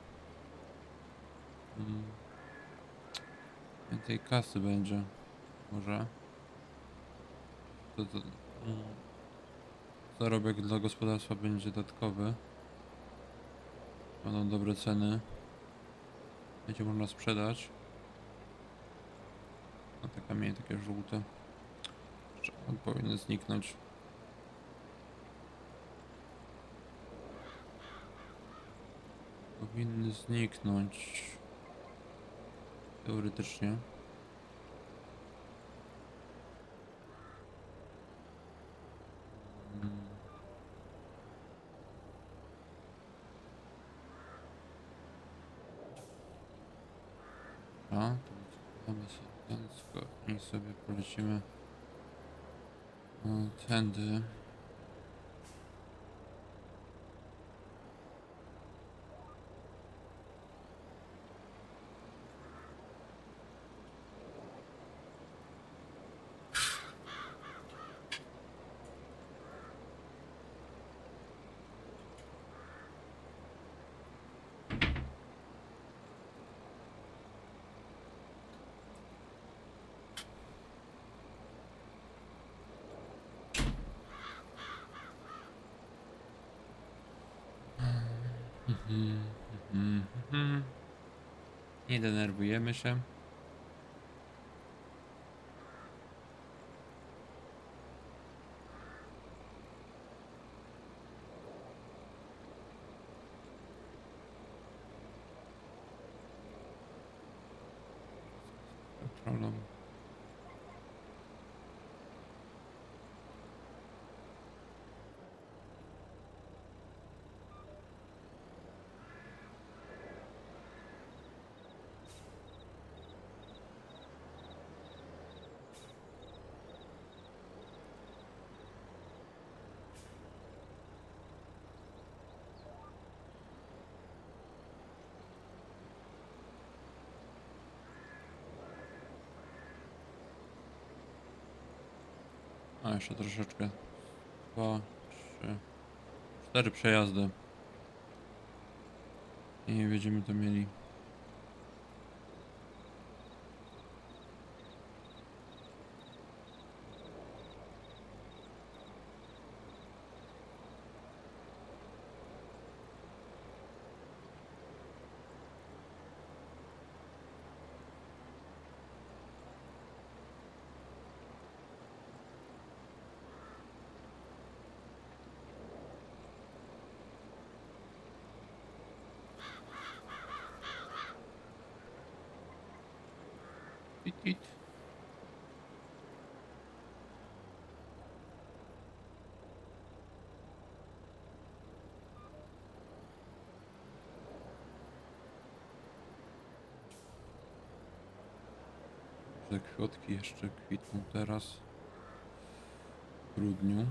mm, więcej kasy będzie. Może. To, to, mm, zarobek dla gospodarstwa będzie dodatkowy. Będą dobre ceny. Będzie można sprzedać. A te kamienie takie żółte. On powinny zniknąć. Powinny zniknąć. Teoretycznie. Hmm. A, to mamy sobie ten, i sobie polecimy o, tędy. Mhm, mhm, mhm. Nie denerwujemy się. Kontrolą. A jeszcze troszeczkę. Dwa, trzy, cztery przejazdy. I będziemy to mieli. It, it. Te kwiatki jeszcze kwitną teraz w grudniu.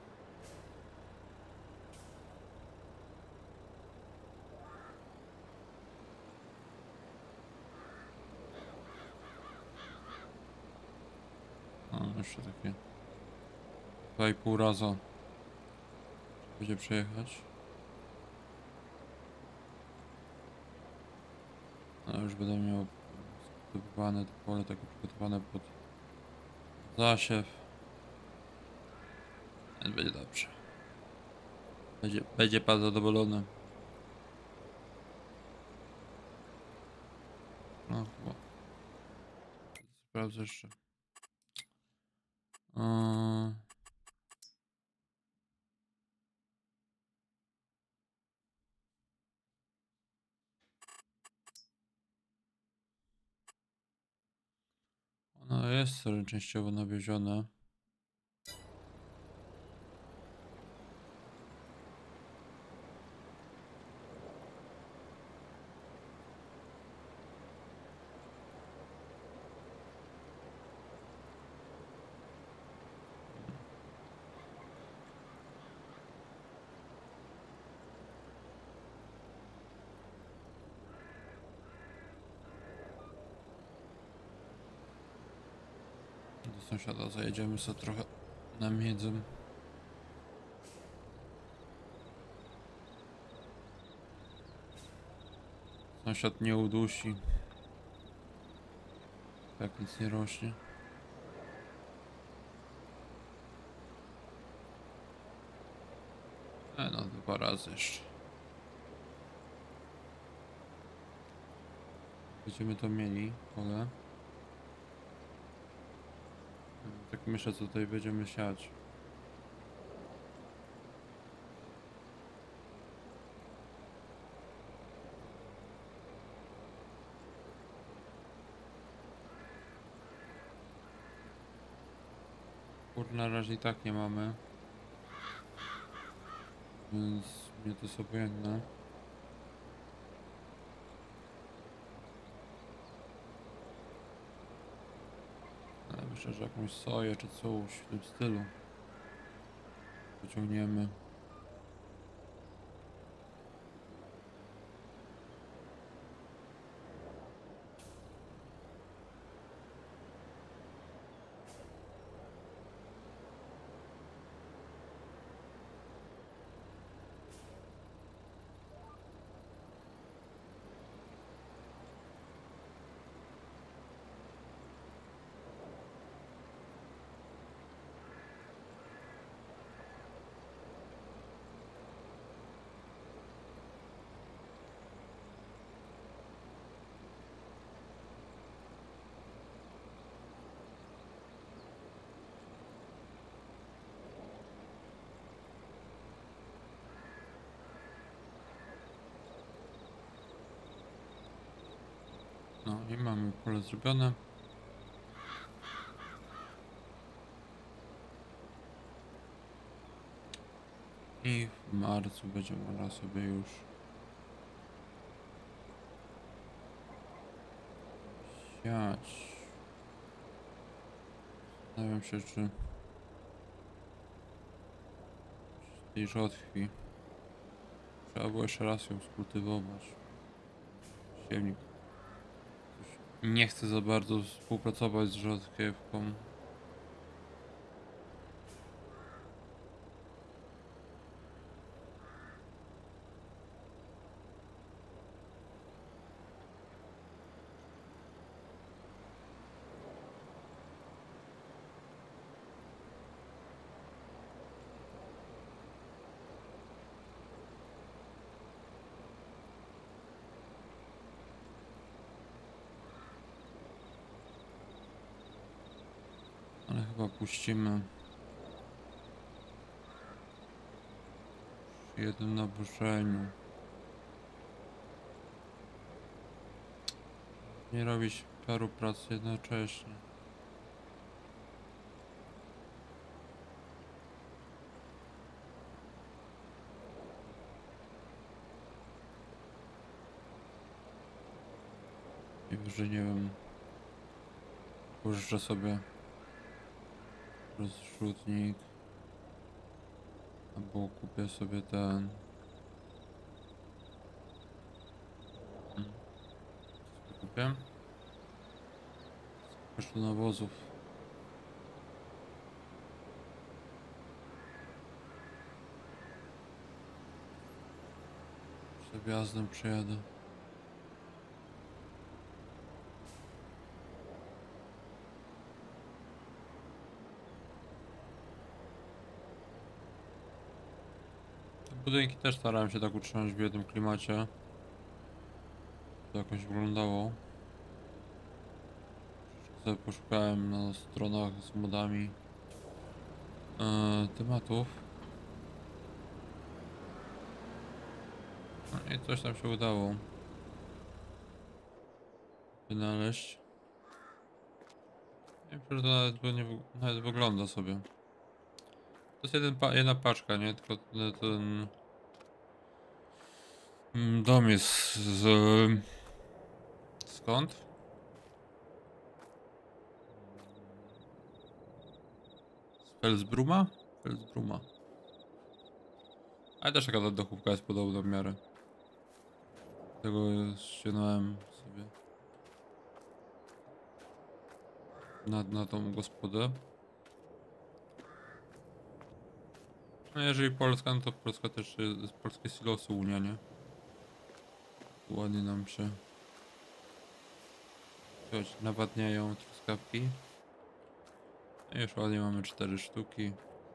A, jeszcze takie dwa i pół raza będzie przejechać. A już będę miał przygotowane to pole, takie przygotowane pod zasiew. Więc będzie dobrze. Będzie, będzie pan zadowolony. No chyba. Sprawdzę jeszcze. Yy... Ono jest częściowo nawiezione. Do sąsiada zajedziemy sobie trochę na miedzę. Sąsiad nie udusi. Tak nic nie rośnie. E, no dwa razy jeszcze. Będziemy to mieli, pole. Tak myślę, co tutaj będziemy siać. Kur na razie i tak nie mamy. Więc mnie to jest obojętne. Ale myślę, że jakąś soję czy coś w tym stylu wyciągniemy. No i mamy pole zrobione. I w marcu będzie można sobie już siać. Zastanawiam się, czy z tej rzodkwi trzeba było jeszcze raz ją skultywować. Siewnik nie chce za bardzo współpracować z rzodkiewką. Ale chyba puścimy przy jednym naburzeniu. Nie robić paru prac jednocześnie. I że nie wiem, pożyczę sobie rozrzutnik albo kupię sobie ten hmm. Co kupię? Kosztu nawozów. Przed wjazdem przejadę. Budynki też starałem się tak utrzymać w jednym klimacie. To jakoś wyglądało. Sobie poszukałem na stronach z modami e, tematów. No i coś tam się udało wynaleźć. Nie wiem, że to nawet, nie, nawet wygląda sobie. To jest jeden pa jedna paczka, nie? Tylko ten, ten dom jest z... Skąd? Z Felsbruma? Felsbruma. Ale też taka ta dochówka jest podobna w miarę. Tego ściągnąłem sobie na, na tą gospodę. No jeżeli Polska, no to Polska też jest polskie silosy Unia, nie? Ładnie nam się choć nawadniają truskawki. No już ładnie mamy cztery sztuki.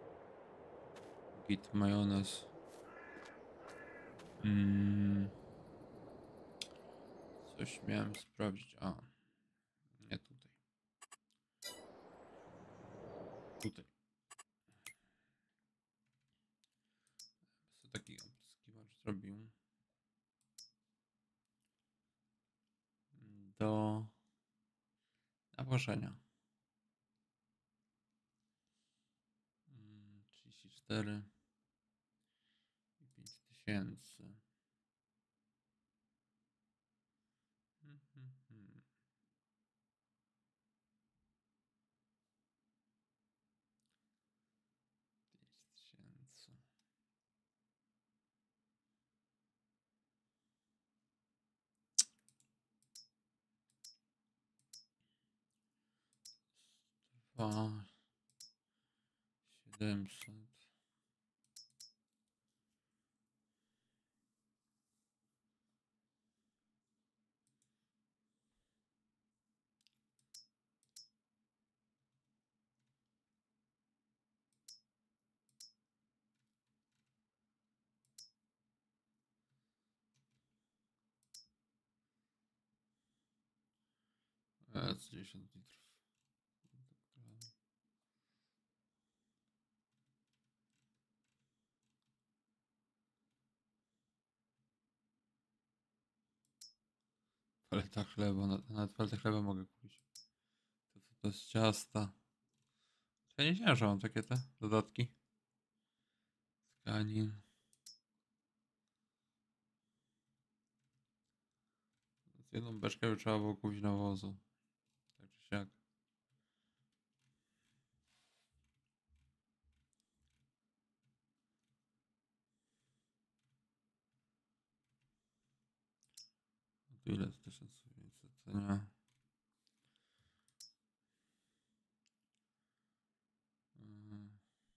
Git majonez. Mm. Coś miałem sprawdzić. A, nie tutaj. Tutaj. Co taki opryskiwacz zrobił. Do nawożenia. trzydzieści cztery i pięć tysięcy. pięć tysięcy. Dwa siedemset. E, dziesięć litrów. Paleta chleba, nawet paletę chleba mogę kupić. To, to, to jest ciasta. Ja nie wiedziałem, że mam takie te dodatki. Skanin. Z jedną beczkę by trzeba było kupić nawozu. Tak czy siak. Tu ile? tysiąc dziewięćset, to nie. Mm.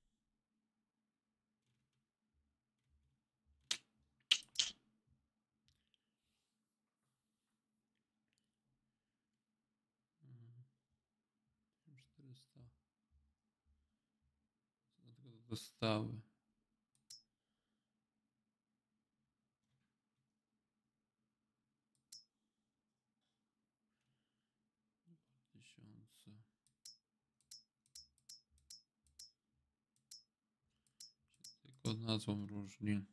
czterysta. Co do tego do dostawy. Tysiące. Tylko nazwą różni.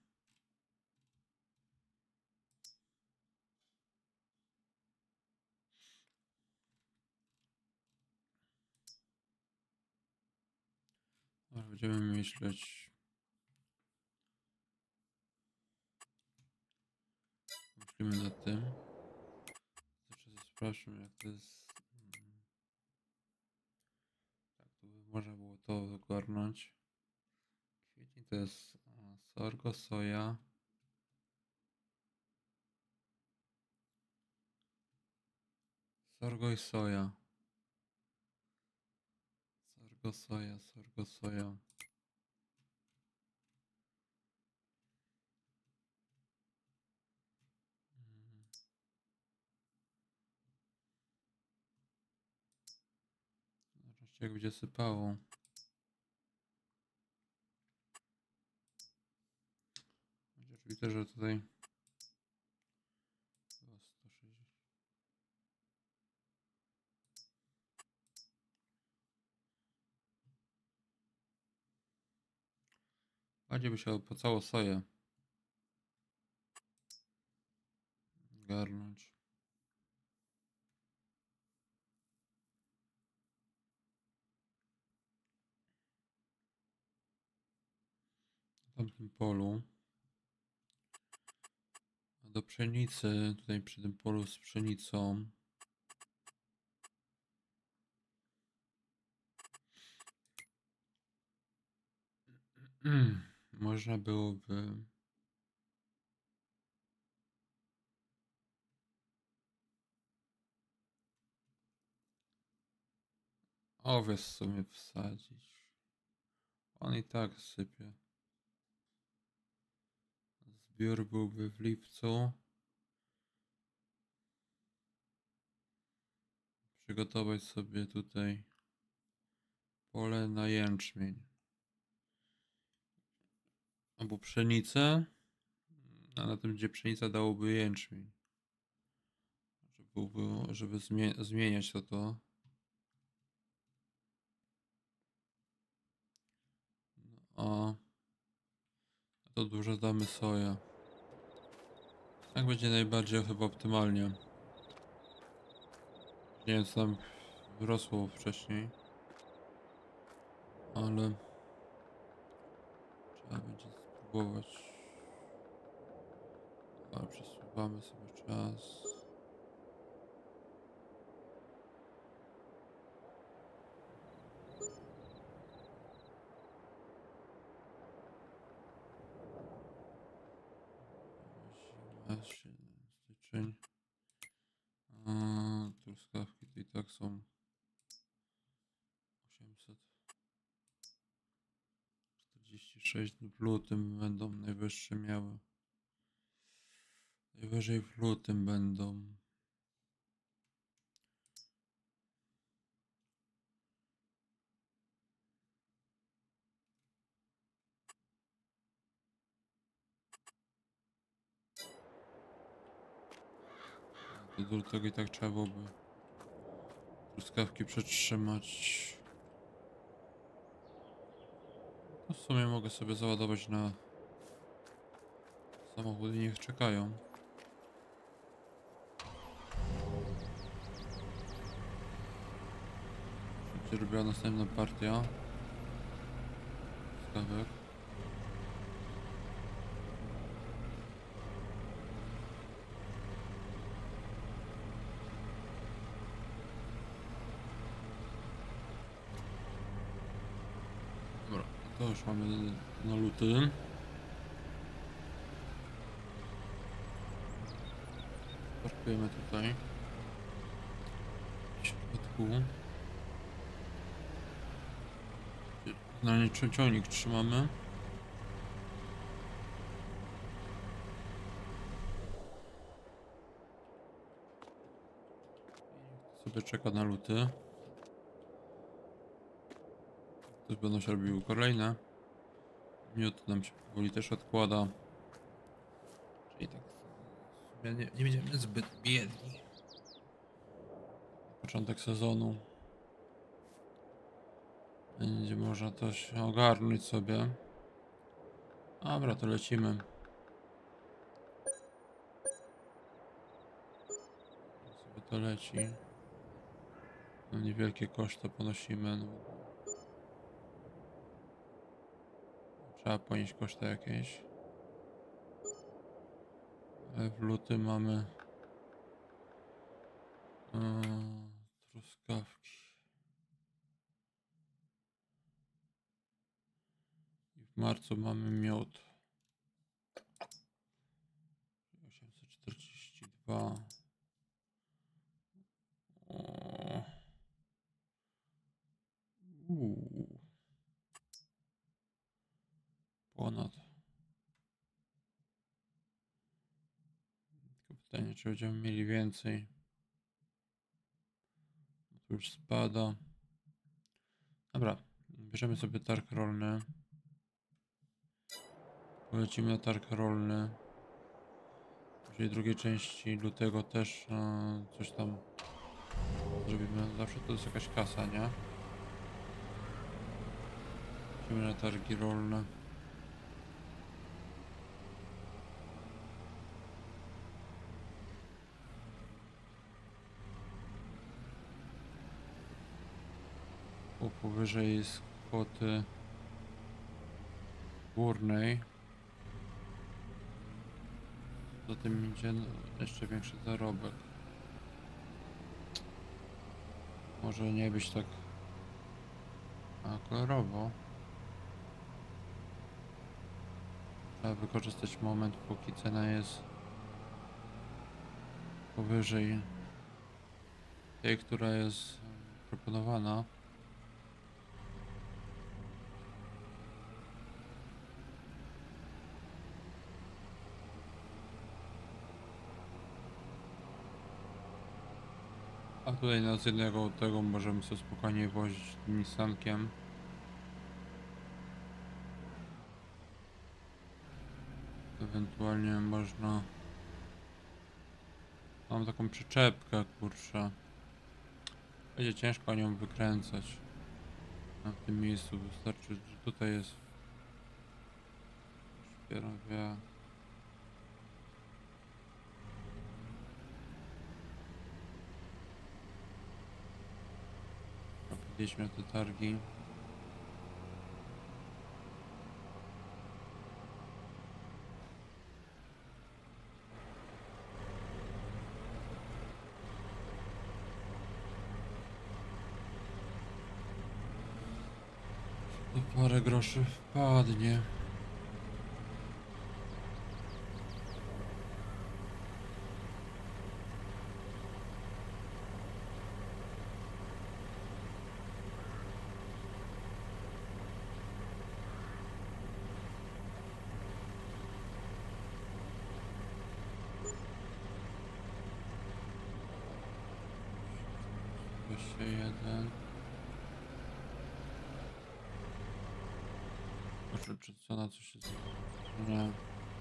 będziemy myśleć. Myślimy nad tym. Zawsze sprawdźmy, jak to jest. Tak, tu by można było to ogarnąć. Kwiecień to jest a, sorgo, soja. Sorgo i soja. Sorgo, soja, sorgo, soja. Mm. Zobaczcie, jak będzie sypało. Będzie oczywiste, że tutaj było sto sześćdziesiąt. Bardziej by się po całą soję garnąć. W tamtym polu. A do pszenicy, tutaj przy tym polu z pszenicą. Można byłoby owiec w sumie wsadzić. On i tak sypie. Zbiór byłby w lipcu. Przygotować sobie tutaj pole na jęczmień. Albo pszenicę. A na tym, gdzie pszenica, dałoby jęczmień. Żeby, byłby, żeby zmie zmieniać to to. No, a to dużo damy soja. Tak będzie najbardziej chyba optymalnie. Nie wiem, co tam rosło wcześniej. Ale trzeba będzie spróbować. Ale przesuwamy sobie czas. Zima, styczeń. A, truskawki to i tak są osiemset czterdzieści sześć. W lutym będą najwyższe miały. Najwyżej w lutym będą. Do lutego i tak trzeba byłoby truskawki przetrzymać. No w sumie mogę sobie załadować na samochód i niech czekają. Będzie robiła następna partia truskawek. Dobra, to już mamy na luty. Parkujemy tutaj w środku. Na nie ciągnik trzymamy. Sobie czeka na luty. Też będą się robiły kolejne. Miód nam się powoli też odkłada. Czyli tak w sumie nie, nie będziemy zbyt biedni. Początek sezonu. Będzie można to się ogarnąć sobie. Dobra, to lecimy. Sobie to leci. No niewielkie koszty ponosimy. No. trzeba ponieść koszty jakieś. Ale w lutym mamy yy, truskawki. I w marcu mamy miód. osiemset czterdzieści dwa. O. Uuu. Ponad. Tylko pytanie, czy będziemy mieli więcej. Tu już spada. Dobra, bierzemy sobie targ rolny. Polecimy na targ rolny. Później drugiej części lutego też e, coś tam zrobimy. Zawsze to jest jakaś kasa, nie? Idziemy na targi rolne. Po powyżej jest kwoty górnej. Za tym idzie jeszcze większy zarobek. Może nie być tak a, kolorowo. Trzeba wykorzystać moment, póki cena jest powyżej tej, która jest proponowana. A tutaj na z jednego tego możemy sobie spokojnie wozić tym Nissankiem. Ewentualnie można... Mam taką przyczepkę, kurczę. Będzie ciężko nią wykręcać. Na tym miejscu wystarczy, że tutaj jest... Szpierowie. Podjedźmy na te targi. To parę groszy wpadnie. Jeszcze jeden. Proszę, czy co na coś się nie.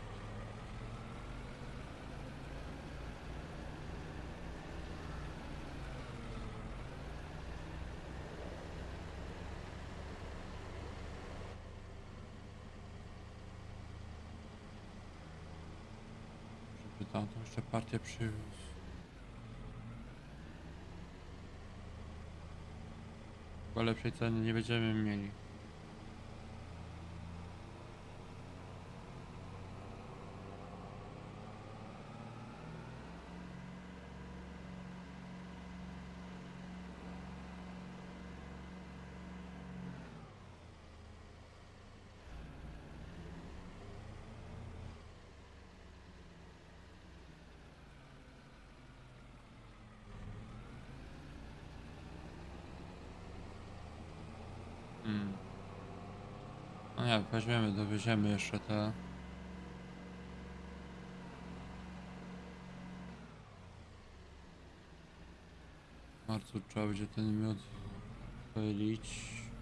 Żeby tam to jeszcze partię przywiózł. Chyba lepszej ceny nie będziemy mieli. Hmm. No nie, weźmiemy, dowieziemy jeszcze te. W marcu trzeba będzie ten miód pylić.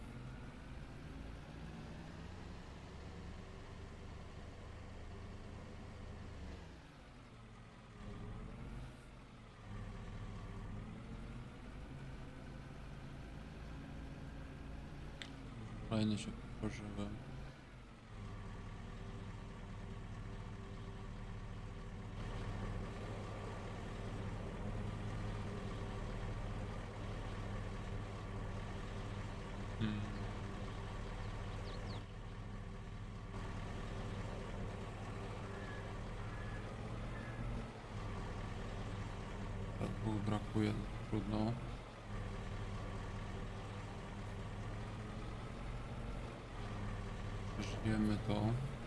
Fajnie się położyłem. Hmm. Tu brakuje, trudno. Przeżyjemy to.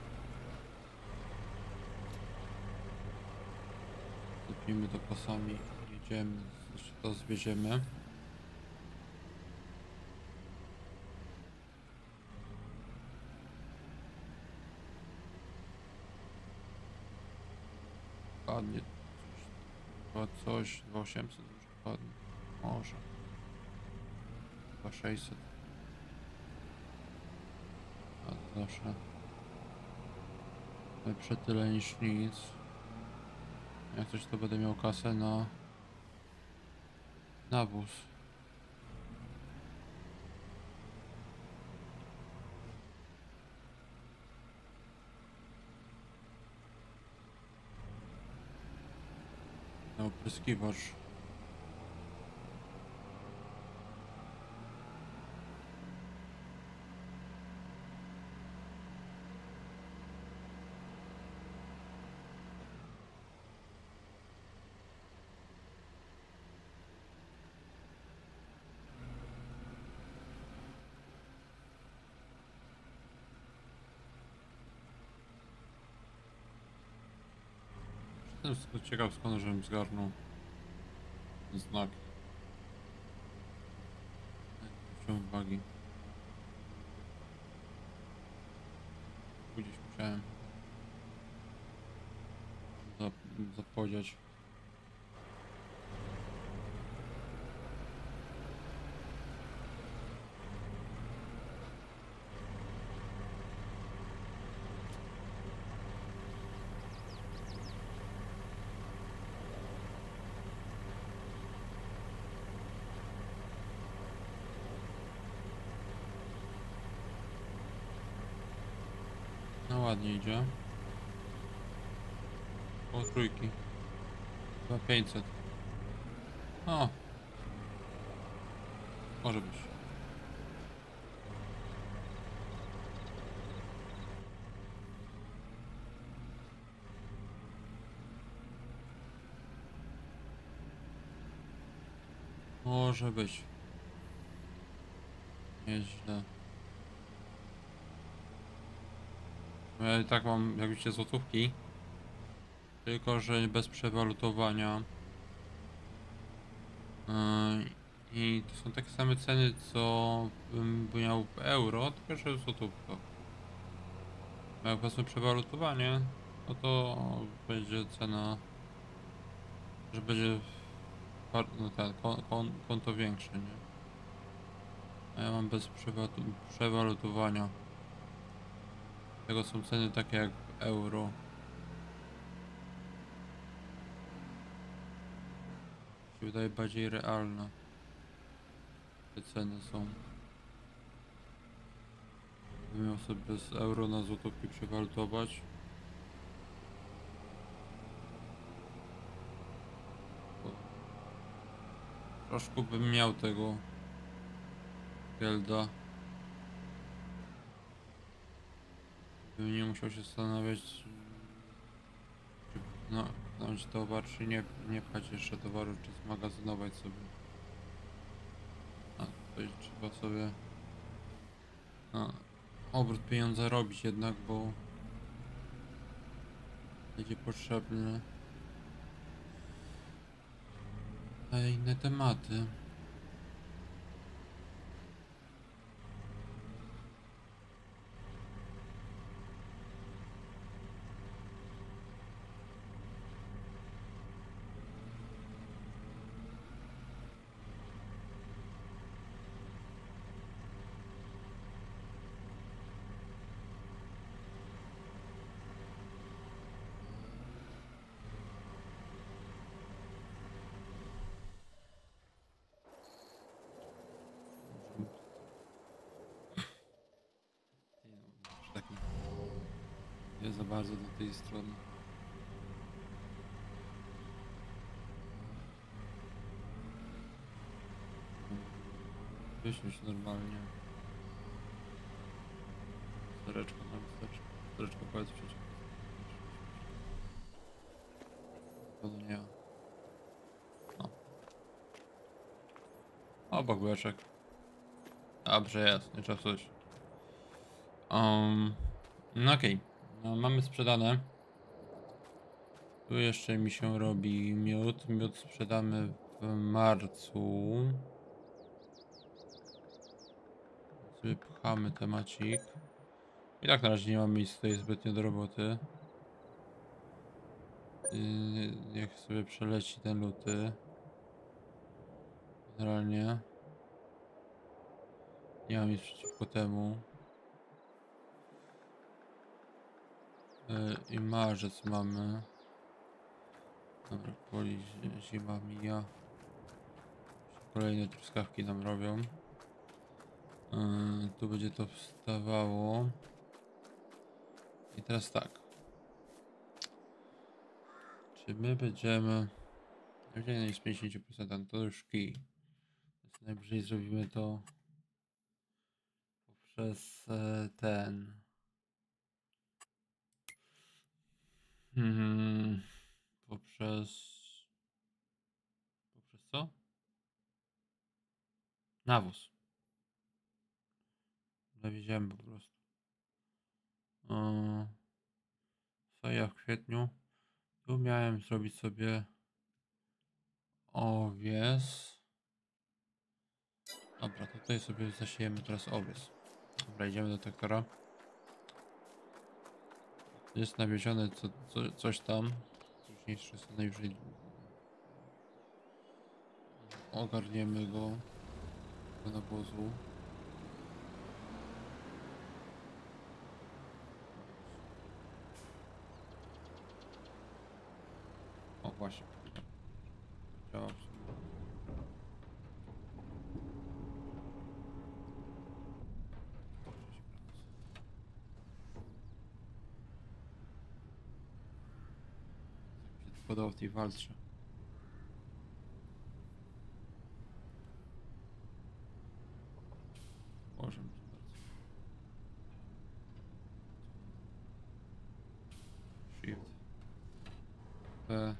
Zapnijmy to pasami, jedziemy, jeszcze to zwieziemy. Padnie coś, chyba coś, dwa tysiące osiemset już padnie, może. dwa tysiące sześćset. A zawsze lepsze tyle niż nic. Jak coś to będę miał kasę na nawóz. Na opryskiwacz. Jestem ciekaw, skąd żebym zgarnął znak. Wziąłem uwagi. Gdzieś musiałem zap zapodziać. No ładnie idzie. O trójki. Chyba pięćset. O. Może być. Może być. Nieźle. Ja i tak mam, jak widzicie, złotówki. Tylko że bez przewalutowania. Yy, I to są takie same ceny, co bym miał w euro, tylko że w złotówkach. Jak wezmę przewalutowanie, no to będzie cena, że będzie no ten, kon, kon, konto większe, nie? A ja mam bez przewalutowania. Tego są ceny takie jak w euro. Się wydaje bardziej realne. Te ceny są. Bym miał sobie z euro na złotówki przewalutować. Troszkę bym miał tego Gelda. Bym nie musiał się zastanawiać, czy no, znaleźć towar, czy nie, nie pchać jeszcze towaru, czy zmagazynować sobie. A tutaj trzeba sobie no, obrót pieniądza robić jednak, bo będzie potrzebny na inne tematy. Taki nie za bardzo do tej strony. Wyśmieć się normalnie. Stereczko na wsteczkę. Stereczko powiedz przeciw. To nie ja. No, obok beczek. Dobrze jest, nie trzeba coś. Um, no okej, okay. No, mamy sprzedane. Tu jeszcze mi się robi miód. Miód sprzedamy w marcu. Sobie pchamy temacik. I tak na razie nie mamy miejsca tutaj zbytnio do roboty. Yy, niech sobie przeleci ten luty. Generalnie nie mam nic przeciwko temu. Yy, I marzec mamy. Dobra, powoli zima mija. Kolejne truskawki nam robią. Yy, tu będzie to wstawało. I teraz tak. Czy my będziemy... Więcej niż pięćdziesiąt procent, to już kij. Więc najwyżej zrobimy to poprzez e, ten... Hmm, poprzez... Poprzez co? Nawóz. Zawieziemy po prostu. Yy, soja w kwietniu. Tu miałem zrobić sobie owies. Dobra, tutaj sobie zasiejemy teraz owies. Dobra, idziemy do traktora. Jest nawiezione co, co, coś tam. Późniejszy sobie najwyżej ogarniemy go do nawozu. O właśnie. Działa w sumie. Jak się podał w tej walce. Boże, mi bardzo. Shift. P.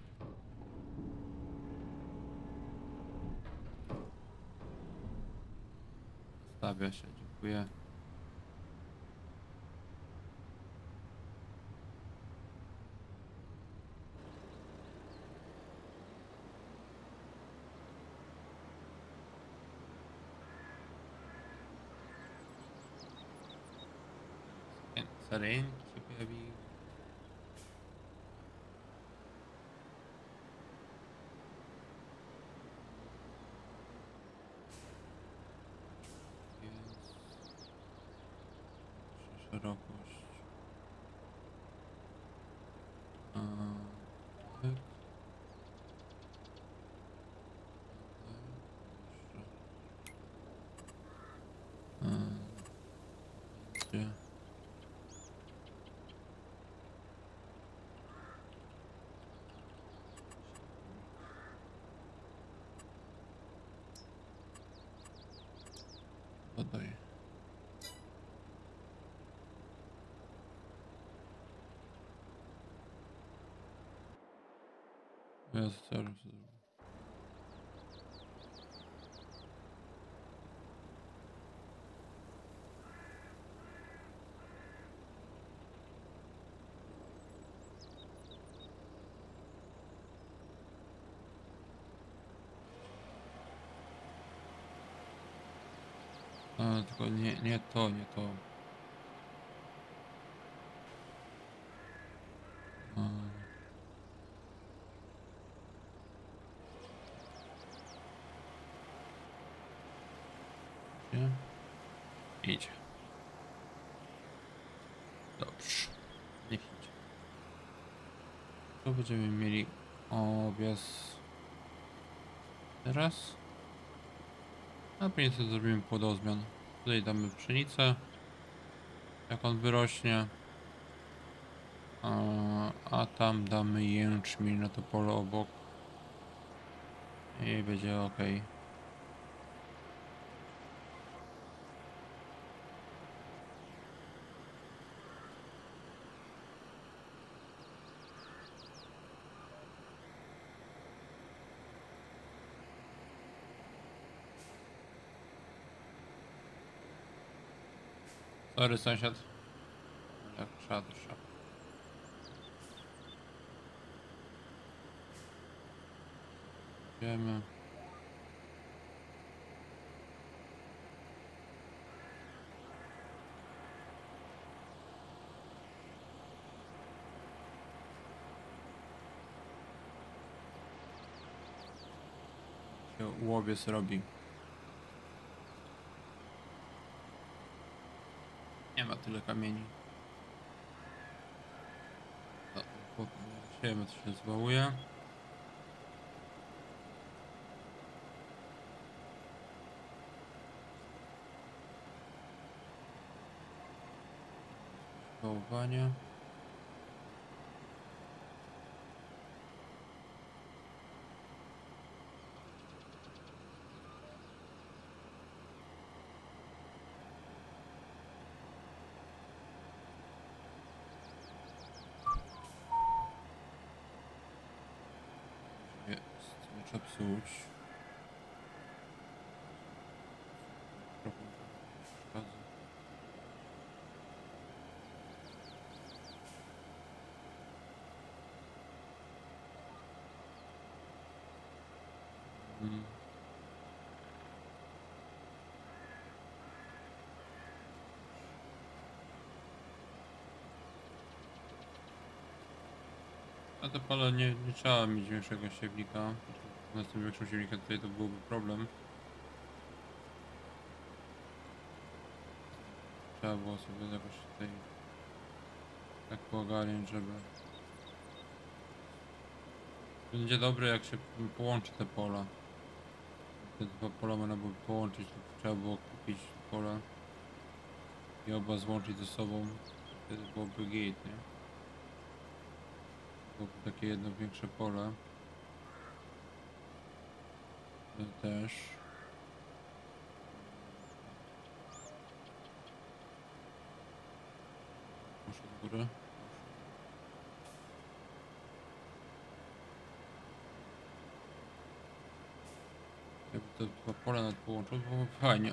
Stawia się, dziękuję. Sarenki się pojawiły. Jest szerokość. A, tak. Jeszcze. A, gdzie? Dodaj. Ja zaraz zrobię. A, tylko nie, nie to, nie to. A. Nie? Idzie. Dobrze. Niech idzie. Tu będziemy mieli owies. Teraz. A później sobie zrobimy płodozmian. Tutaj damy pszenicę. Jak on wyrośnie. A, a tam damy jęczmień na to pole obok. I będzie ok. Sorry, sąsiad. Jak trzeba, to trzeba. Wiemy. Się łowiec robi. Nie ma tyle kamieni. Wiemy, co się zwołuje. Wołowanie. Jest, nie trzeba psuć. Trochę przeszkadza. Hmm. Na to pole nie, nie trzeba mieć większego siewnika. Na tym większym siewnikiem tutaj to byłby problem. Trzeba było sobie jakoś tutaj tak pogarniać, żeby... Będzie dobre, jak się połączy te pola. Te dwa pola można było połączyć, to trzeba było kupić pole i oba złączyć ze sobą. Wtedy byłoby git, nie? Byłoby takie jedno większe pole. To też. Muszę do góry. Jakby te dwa pola nawet połączył, to byłoby fajnie.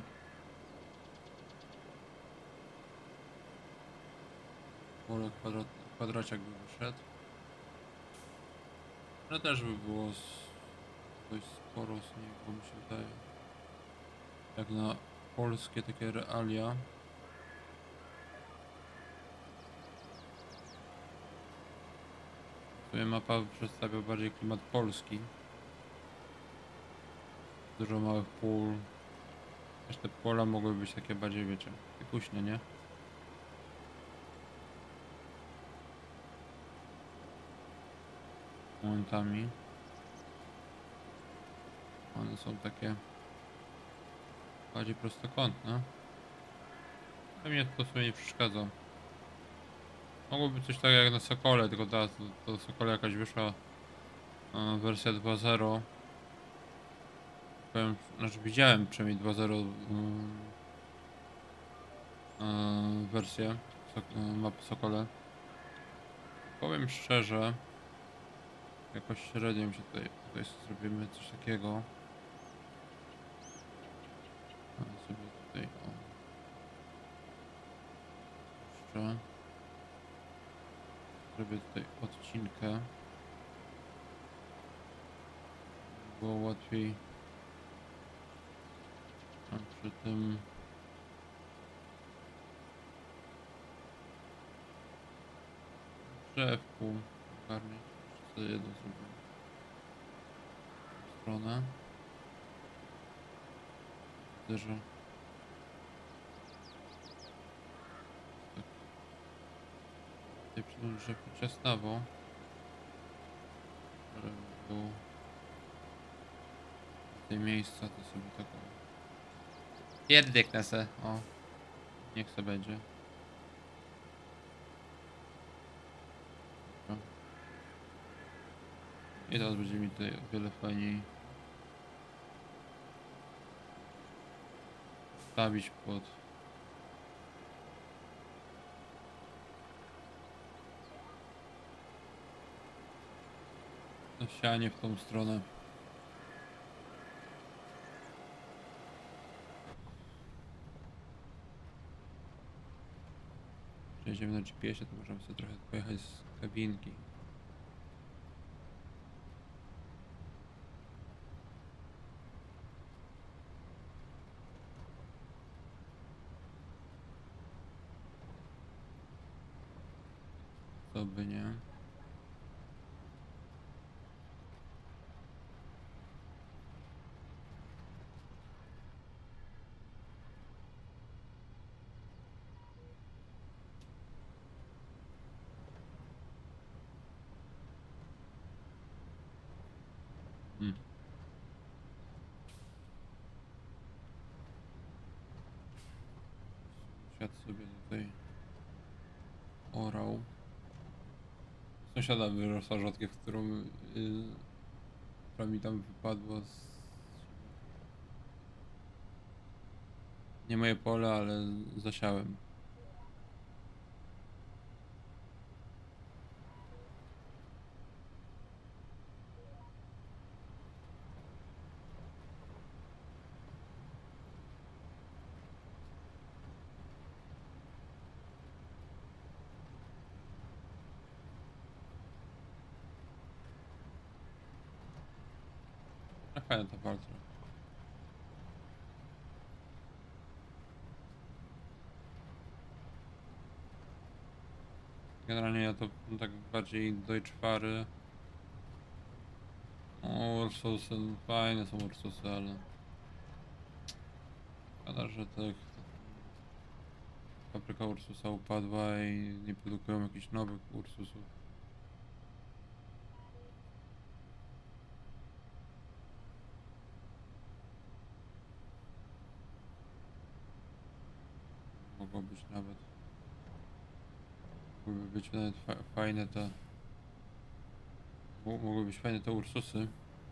Pole kwadrat, kwadraciak by wyszedł. Ale też by było z, dość sporo z niego, mi się wydaje. Jak na polskie takie realia. Sobie mapa przedstawia bardziej klimat polski. Dużo małych pól. Też te pola mogły być takie bardziej, wiecie, wykuśne, nie? Momentami. One są takie bardziej prostokątne. A mnie to sobie nie przeszkadza. Mogłoby coś tak jak na Sokole, tylko teraz to, to Sokole jakaś wyszła e, wersja dwa zero. Powiem, znaczy widziałem przynajmniej dwa zero um, e, wersję so, e, mapy Sokole. Powiem szczerze, jakoś średnio mi się tutaj, tutaj zrobimy coś takiego. A sobie tutaj o. Jeszcze. Zrobię tutaj odcinkę. Było łatwiej. A przy tym drzewku ogarniać. Jeszcze jedną zrobię. Stronę. Widzę, że tak. Tutaj przy tym drzewku ciasnawo. Żeby było tej miejsca, to sobie taką pierdyknę se, o, niech se będzie. Dobra. I teraz będzie mi tutaj o wiele fajniej stawić pod na sianie w tą stronę. jedziemy na G P S ie, to możemy sobie trochę pojechać z kabinki. Co by nie? Hmm. Sąsiad sobie tutaj orał. Sąsiada wyrosła rzodkiew, którą yy, która mi tam wypadła z... Nie moje pole, ale zasiałem. Fajna ta walka. Generalnie ja to no, tak bardziej Deutschfahry. O, Ursusy, no, fajne są Ursusy, ale... Szkoda, że tak... Fabryka Ursusa upadła i nie produkują jakichś nowych Ursusów. Mogło być nawet... Mogłyby być nawet fa fajne te... Mogły być fajne te Ursusy.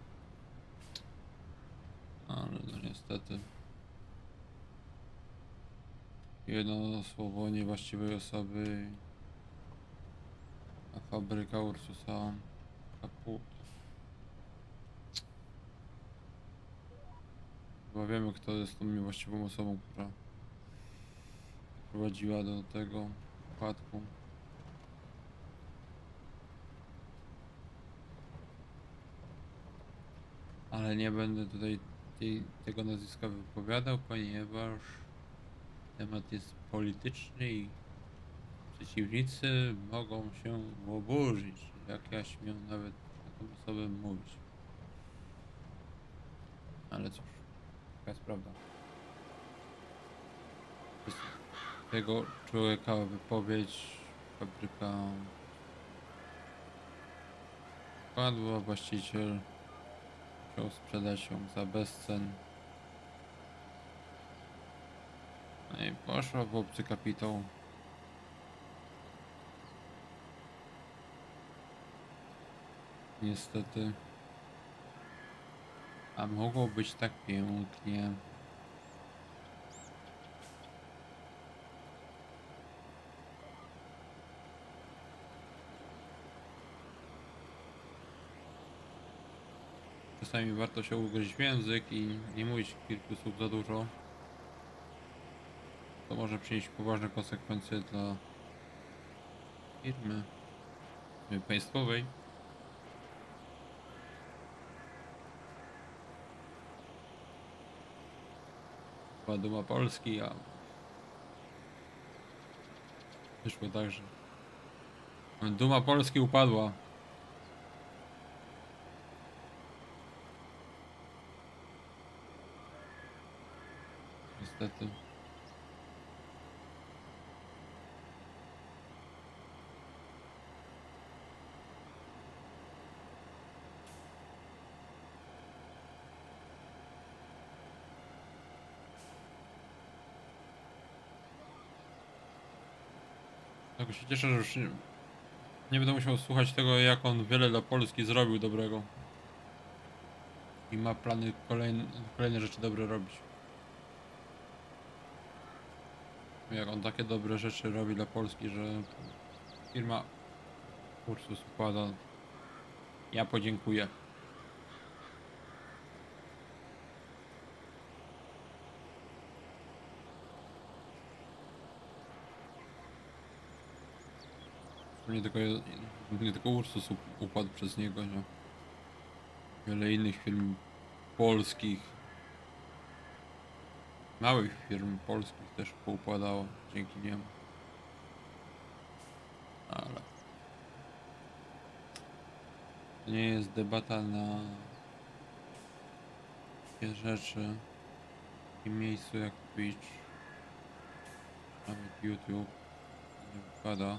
Ale no niestety... Jedno słowo niewłaściwej osoby... A fabryka Ursusa... kaput. Chyba wiemy, kto jest tą niewłaściwą osobą, która... prowadziła do tego upadku. Ale nie będę tutaj tej, tego nazwiska wypowiadał, ponieważ temat jest polityczny i przeciwnicy mogą się oburzyć, jak ja śmiem nawet taką osobę mówić. Ale cóż, taka jest prawda. Jest tego człowieka wypowiedź, fabryka padła, właściciel chciał sprzedać ją za bezcen. No i poszła w obcy kapitał. Niestety. A mogło być tak pięknie. Czasami warto się ugryźć w język i nie mówić kilku słów za dużo. To może przynieść poważne konsekwencje dla firmy państwowej. Była Duma Polski, a wyszło tak, że Duma Polski upadła. Niestety. Tak się cieszę, że już nie, nie będę musiał słuchać tego, jak on wiele dla Polski zrobił dobrego. I ma plany kolejne, kolejne rzeczy dobre robić. Jak on takie dobre rzeczy robi dla Polski, że firma Ursus upada. Ja podziękuję. Nie tylko, nie tylko Ursus up- upadł przez niego, nie? Wiele innych firm polskich, małych firm polskich też poupadało dzięki niemu. Ale to nie jest debata na takie rzeczy w takim miejscu jak Twitch, nawet YouTube nie wypada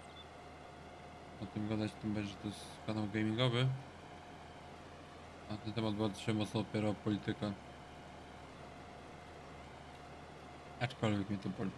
o tym gadać, tym bardziej, że to jest kanał gamingowy, a ten temat bardzo się mocno opiera o politykę. Aczkolwiek mnie to boli.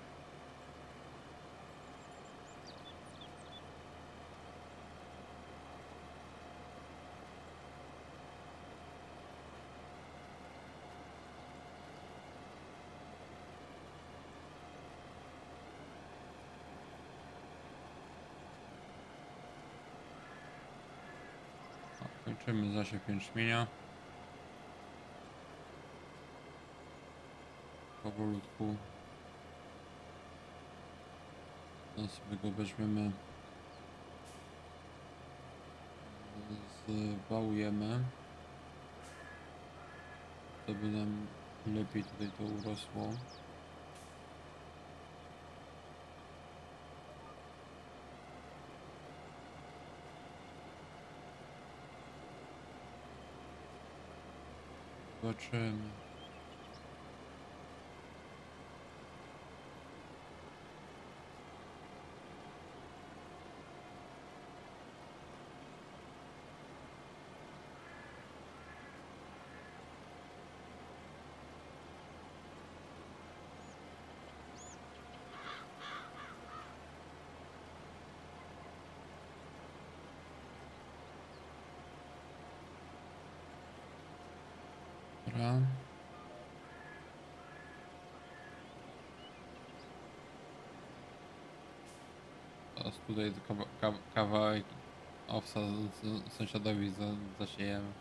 O, kończymy zasięg jęczmienia. Powolutku. Teraz sobie go weźmiemy. Zwałujemy. To by nam lepiej tutaj to urosło. Zobaczymy. Dobra. Teraz tutaj kawa, kawa, kawałek owsa z- z- sąsiadowi za, zasiejemy.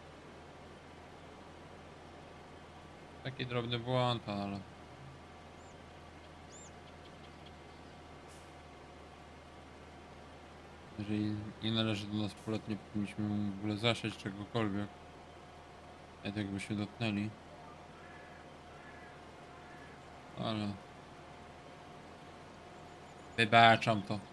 Taki drobny błąd, ale... Jeżeli nie należy do nas polet, nie powinniśmy mu w ogóle zasiać czegokolwiek. Nawet jakbyśmy dotknęli. Ale... Wybaczam to.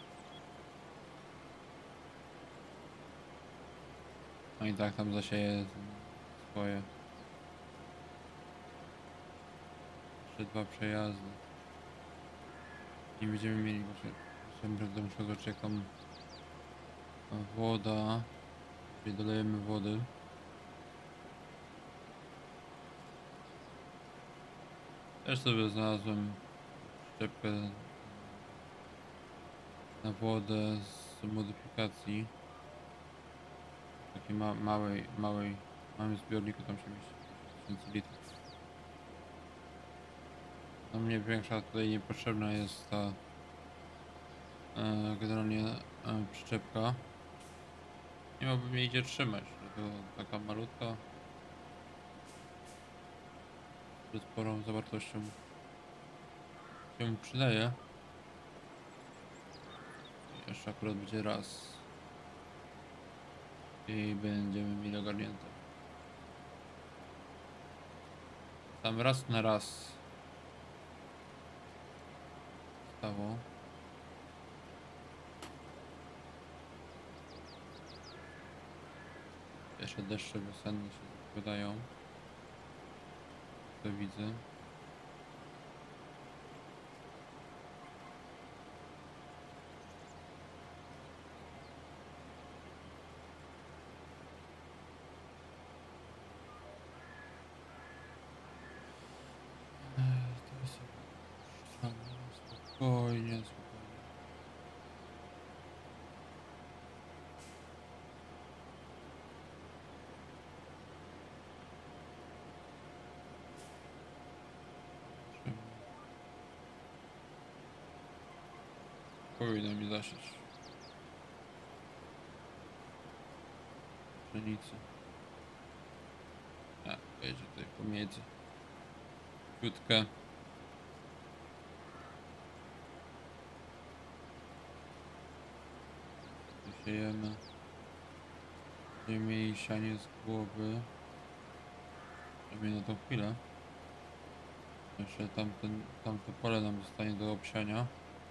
No i tak tam zasieje swoje. Jeszcze dwa przejazdy. Nie będziemy mieli, bo się będę musiał zobaczyć jak tam woda. Czyli dolejemy wody. Też sobie znalazłem szczepkę na wodę z modyfikacji. Takiej ma małej, małej, małym zbiorniku, tam się mieści tysiąc litrów. No mnie większa tutaj niepotrzebna jest ta e, generalnie e, przyczepka. Nie miałbym jej gdzie trzymać, że to taka malutka z sporą zawartością się przydaje. Jeszcze akurat będzie raz i będziemy mieli ogarnięte. Tam raz na raz stało. Jeszcze deszcze wiosenne się zapowiadają. To widzę. Spokojnie, spokojnie. Powinno mi zasieć pszenicy. A, pojedzie tutaj pomiędzy. Krótkę. siejemy. Będziemy mieli sianie z głowy. Przynajmniej na tą chwilę. Jeszcze tamten, tamte pole nam zostanie do obsiania.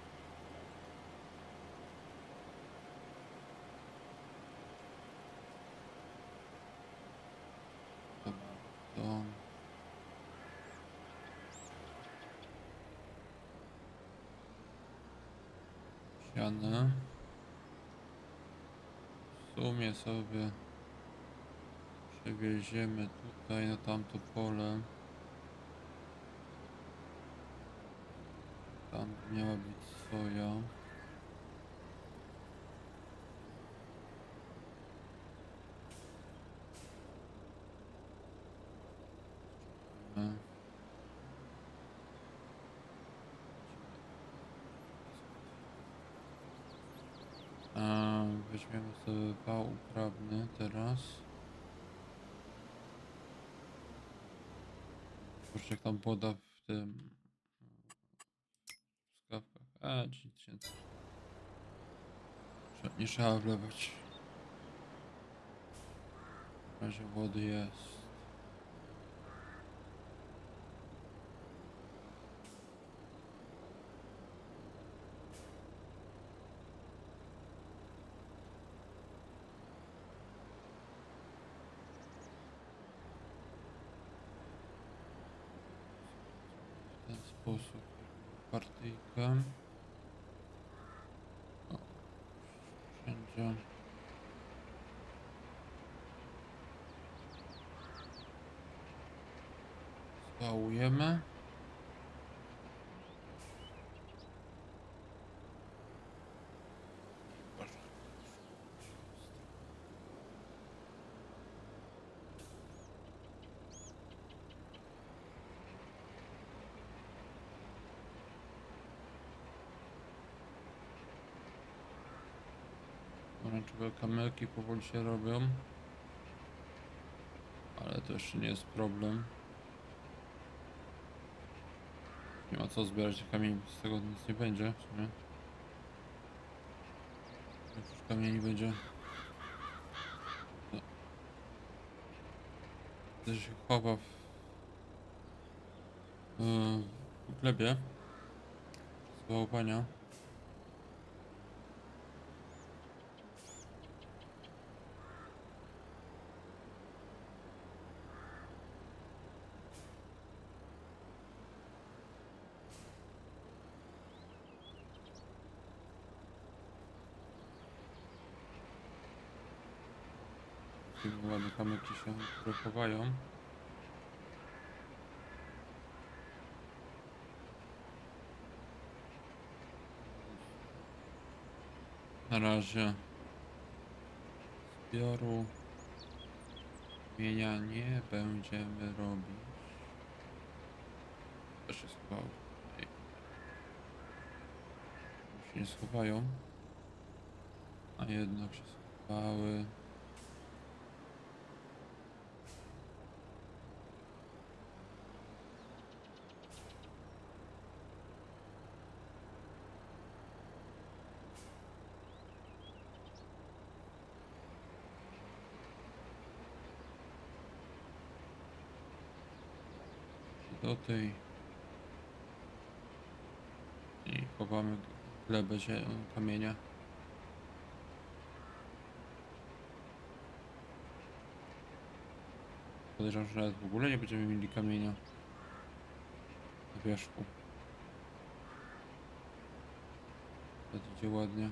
To, to. Siane. W sumie sobie przewieziemy tutaj na tamto pole. Tam miała być soja. E. A, weźmiemy sobie wał uprawny teraz. Zobaczcie jak tam woda w tym w skawkach. A, dziesięć tysięcy. Nie trzeba wlewać. W razie wody jest. W ten sposób partyjkę. O, wszędzie. Spałujemy. Pomarańczowe kamelki powoli się robią. Ale to jeszcze nie jest problem. Nie ma co zbierać tych kamieni, bo z tego nic nie będzie w sumie. Jak już kamieni będzie. To, to się chowa w, yy, w glebie. Z wałpania. Takie ładne kamyki się chowają. Na razie zbioru kamienia nie będziemy robić. Też się schowały. Ej. Już się nie schowają. A jednak się schowały. Do tej i chowamy glebę kamienia. Podejrzewam, że nawet w ogóle nie będziemy mieli kamienia na wierzchu. To idzie ładnie.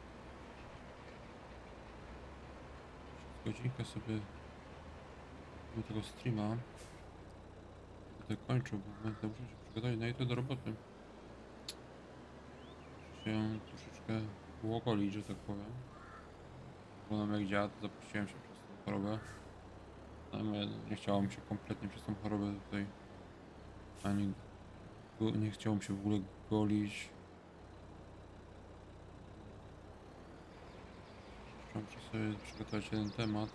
Godzinkę sobie do tego streama. Tutaj kończył, bo będę musiał się przygotować na jutro do roboty. Muszę się troszeczkę uogolić, że tak powiem. Wyglądam jak dziad, zapuściłem się przez tą chorobę. No, nie chciało mi się kompletnie przez tą chorobę tutaj ani nie chciało mi się w ogóle golić. Muszę sobie przygotować jeden temat.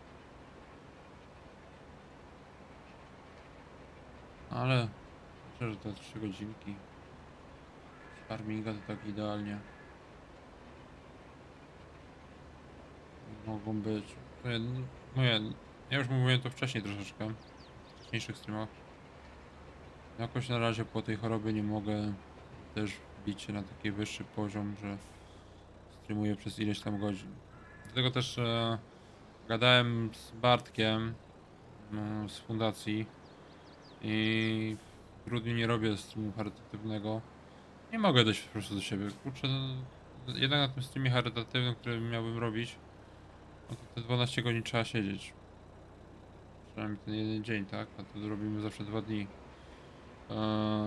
Ale myślę, że te trzy godzinki z farminga to tak idealnie mogą być. Moje, moje, ja już mówiłem to wcześniej troszeczkę, w wcześniejszych streamach. Jakoś na razie po tej chorobie nie mogę też bić się na taki wyższy poziom, że streamuję przez ileś tam godzin. Dlatego też e, gadałem z Bartkiem e, z fundacji i w grudniu nie robię streamu charytatywnego. Nie mogę dojść po prostu do siebie. Kurczę, no, jednak na tym streamie charytatywnym, który miałbym robić, no to te dwanaście godzin trzeba siedzieć. Przynajmniej ten jeden dzień, tak? A to robimy zawsze dwa dni. Eee,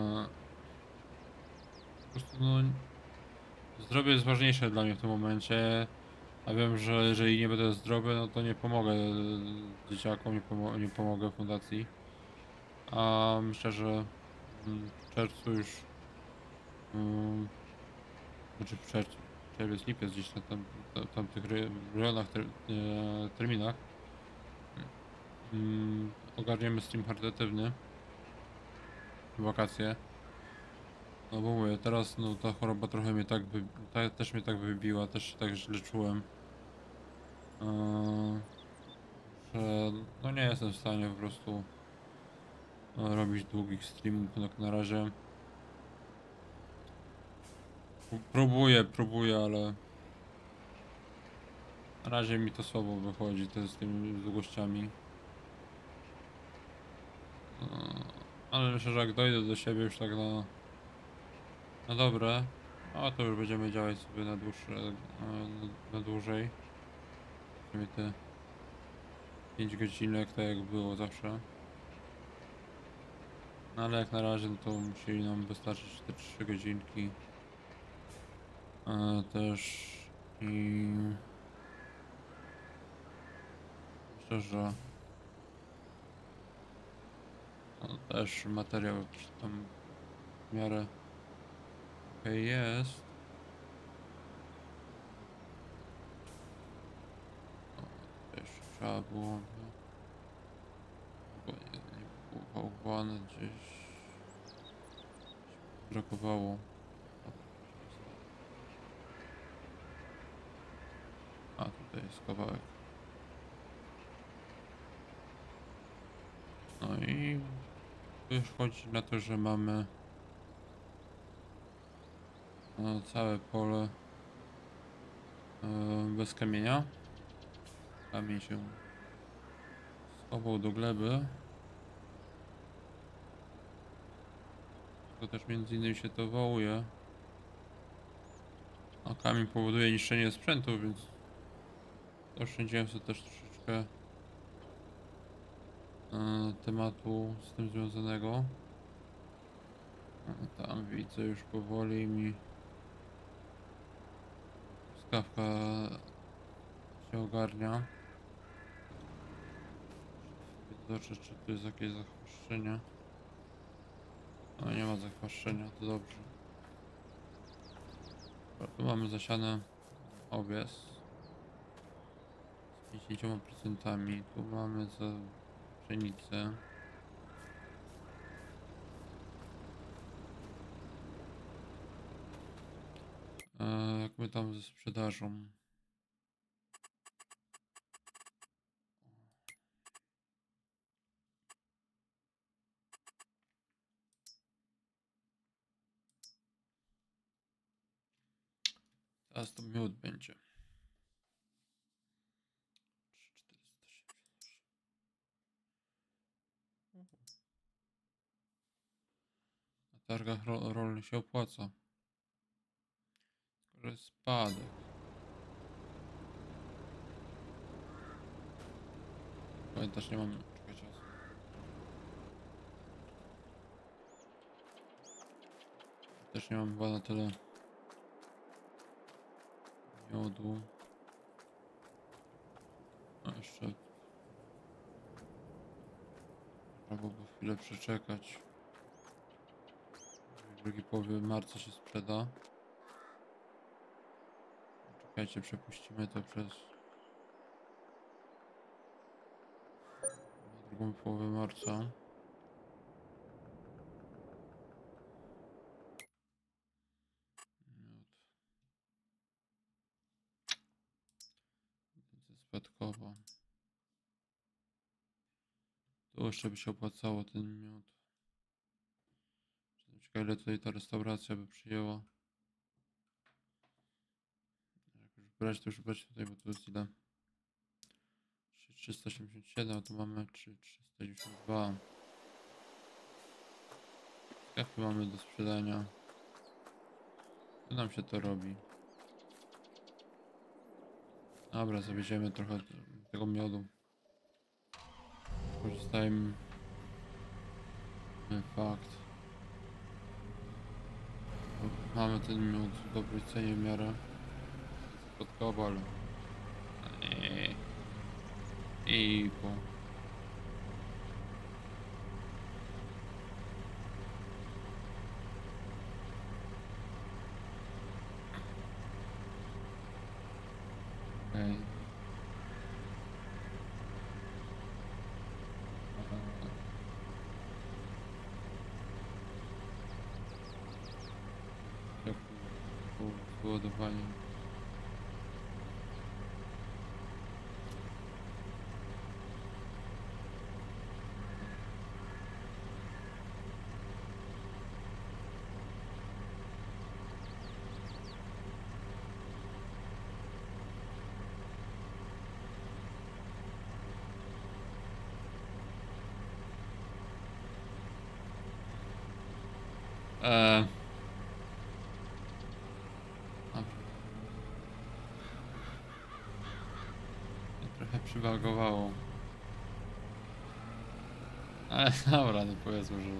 po prostu no, zdrowie jest ważniejsze dla mnie w tym momencie. A wiem, że jeżeli nie będę zdrowy, no to nie pomogę dzieciakom, nie, pomo nie pomogę fundacji. A myślę, że w czerwcu już, um, znaczy w czerwcu, czerwiec, lipiec gdzieś na tam, tam, tamtych rejonach, ter, e, terminach um, ogarniemy stream charytatywny w wakacje. No bo mówię, teraz no ta choroba trochę mnie tak, wy, ta, też mnie tak wybiła, też się tak źle czułem. Eee, że no nie jestem w stanie po prostu e, robić długich streamów, tak na razie. Próbuję, próbuję, ale na razie mi to słabo wychodzi to z tymi długościami. Eee, ale myślę, że jak dojdę do siebie już tak na, na dobre, a to już będziemy działać sobie na dłuższe, e, na, na dłużej. Przynajmniej te pięć godzinek, tak jak było zawsze. No ale jak na razie no to musieli nam wystarczyć te trzy godzinki. E, też i myślę, że no, też materiał jakiś tam w miarę okej jest. O, to jeszcze trzeba było, bo nie, nie było bałwana gdzieś. Brakowało. A tutaj jest kawałek. No i tu już chodzi na to, że mamy no, całe pole e, bez kamienia. Kamień się schował do gleby. To też między innymi się to wołuje. A kamień powoduje niszczenie sprzętu, więc oszczędziłem sobie też troszeczkę e, tematu z tym związanego. A tam widzę już powoli mi skawka się ogarnia. Zobaczę, czy tu jest jakieś zachwaszczenie. No nie ma zachwaszczenia, to dobrze. Tu mamy zasiane owies z pięćdziesięcioma procentami. Tu mamy za pszenicę. E, jak my tam ze sprzedażą? Teraz to miód będzie. Na targach ro rolnych się opłaca. Tylko że jest spadek. Pamiętasz, nie mam czekać. Też nie mam chyba na tyle miodu. A jeszcze trzeba byłoby chwilę przeczekać. W drugiej połowie marca się sprzeda. Czekajcie, przepuścimy to przez na drugą połowę marca. Miód. Edycja spadkowa. To jeszcze by się opłacało ten miód. Ciekawe, ile tutaj ta restauracja by przyjęła. Jak już brać, to już brać tutaj, bo to jest ile? trzysta siedemdziesiąt siedem, a tu mamy trzysta dziewięćdziesiąt dwa. Kawki mamy do sprzedania. Tu nam się to robi. Dobra, zawieziemy trochę tego miodu. Korzystajmy. Fakt. Mamy ten miód w dobrej cenie w miarę. Pod kobal. Eee. I po. Okej. Tak, po ładowaniu. Eee. Dobra. Mnie trochę przywagowało. Ale dobra, no powiedzmy, że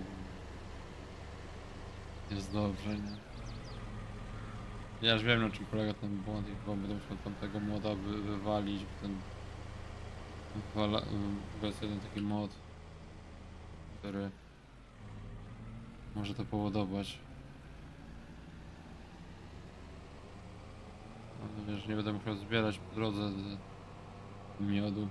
jest dobrze, nie? Ja już wiem, na czym polega ten błąd i chyba będę musiał tamtego moda wy wywalić, bo ten wywala... bo jest jeden taki mod, który może to powodować. Mam nadzieję, że nie będę musiał zbierać po drodze z miodu.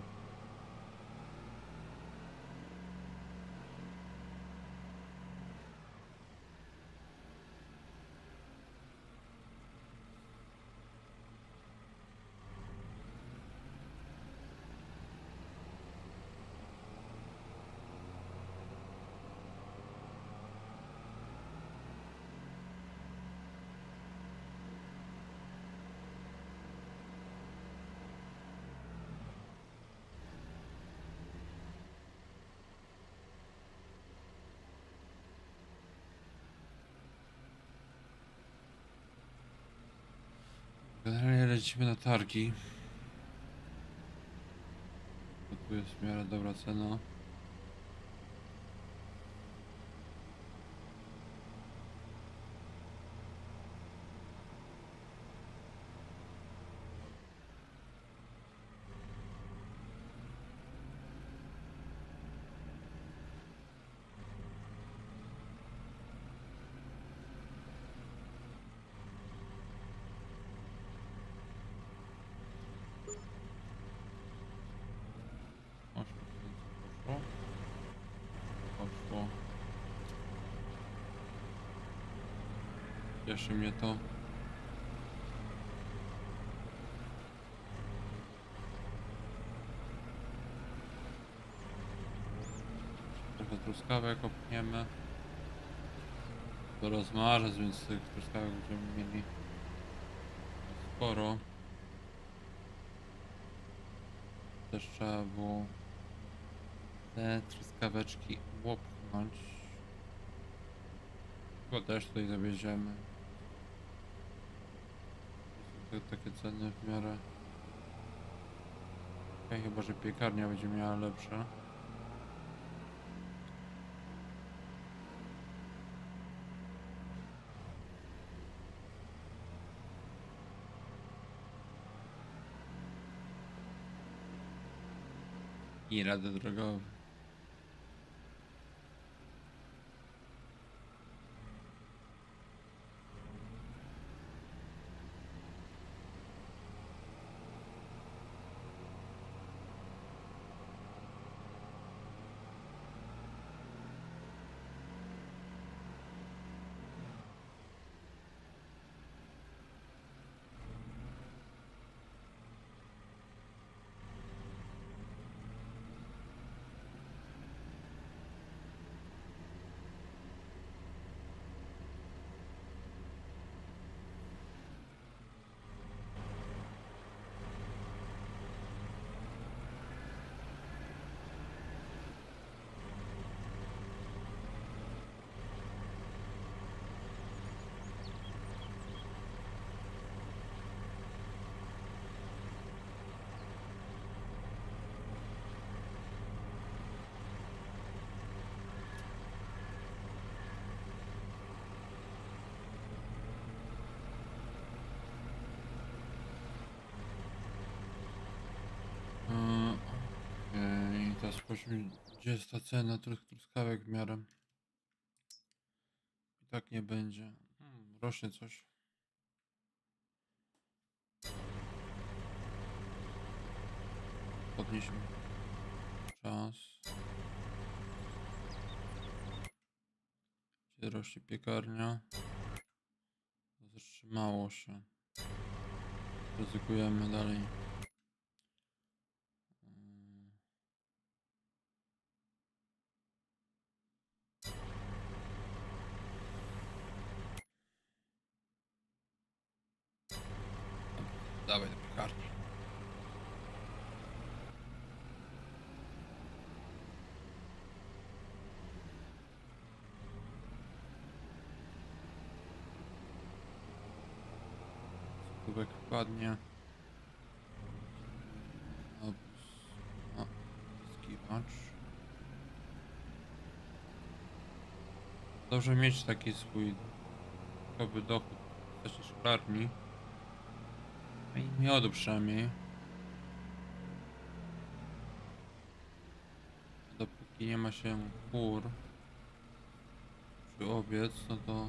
Generalnie lecimy na targi. Bo tu jest w miarę dobra cena. Poszło. Poszło. Cieszy mnie to. Trochę truskawek opniemy. To rozmarzec, więc tych truskawek będziemy mieli sporo. Też trzeba było te truskaweczki łopchnąć. Chyba też tutaj zawieziemy. Są to takie ceny w miarę. Okay, chyba że piekarnia będzie miała lepsze. I rady drogowe. Okej, teraz sprawdźmy, gdzie jest ta cena tych truskawek w miarę. I tak nie będzie. Hmm, rośnie coś. Podnieśmy czas. Gdzie rośnie piekarnia? Zatrzymało się. Ryzykujemy dalej. Mm. Dawaj do piekarni. Kubek wpadnie. O, skiwacz. Dobrze mieć taki swój dodatkowy dochód w czasie szklarni. I miodu przynajmniej. Dopóki nie ma się kur czy owiec, no to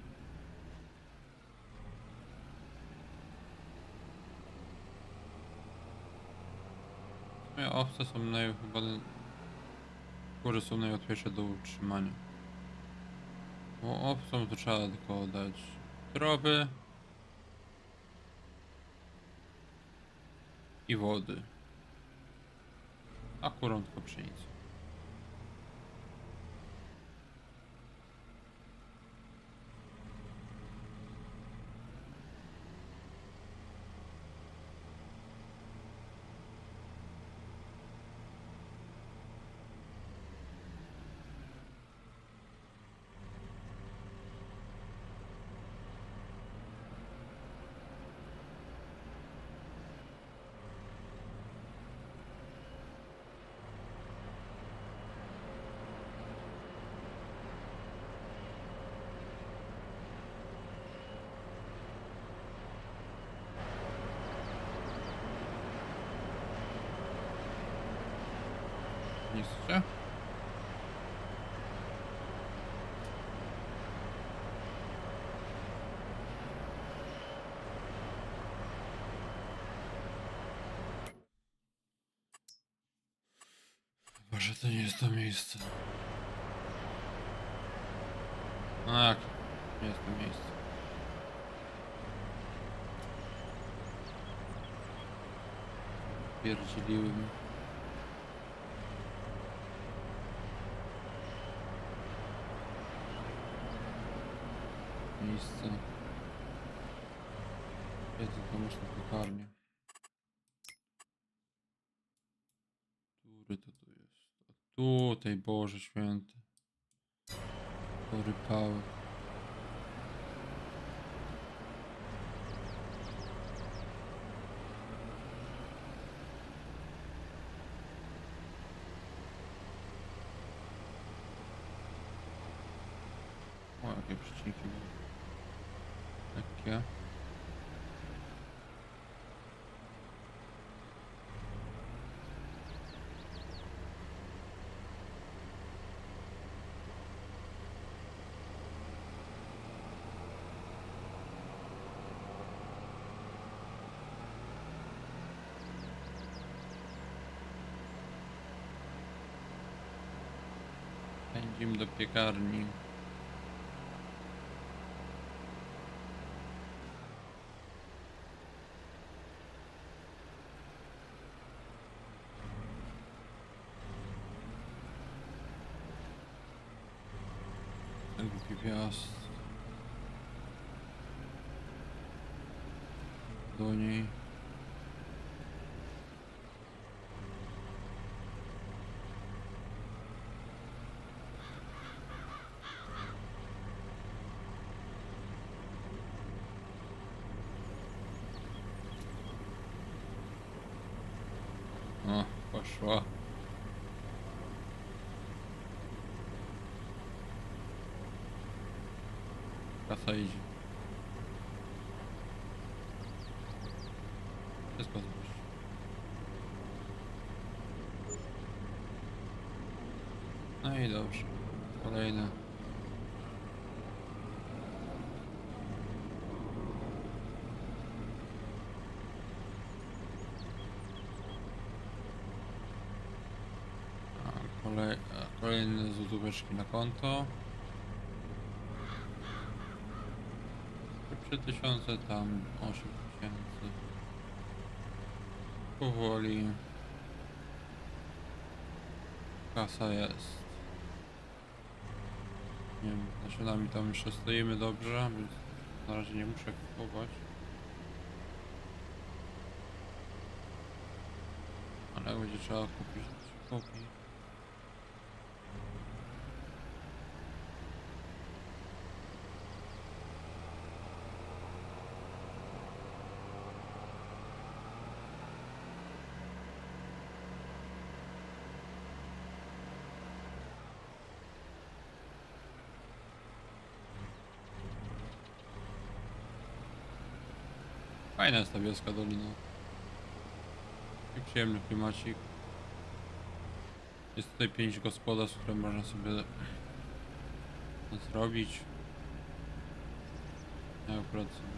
w sumie owce są naj... chyba kury są najłatwiejsze do utrzymania. Bo owcom to trzeba tylko dać krowy i wody, a kurom tylko pszenicę. Nie chcecie? Chyba, że to nie jest to miejsce. No jak? Nie jest to miejsce. Pierdziliłem. Miejsce. Jest to masz na piekarnię. Który to tu jest? A tutaj, Boże Święty. Porypały. O, jakie przecinki były. Lekkie. Idziemy do piekarni. Głupi wjazd. Do niej. O, poszła. Kasa idzie. Wszystko zbóż. No i dobrze. Kolejne. A, kolej, a, kolejne złotóweczki na konto. trzy tysiące, tam osiem tysięcy. Powoli. Kasa jest. Nie wiem, nasionami tam jeszcze stoimy dobrze, więc na razie nie muszę kupować. Ale jak będzie trzeba kupić, to się kupi. Fajna jest ta wioska dolina. I przyjemny klimacik. Jest tutaj pięć gospodarstw, które można sobie zrobić. Ja akurat sobie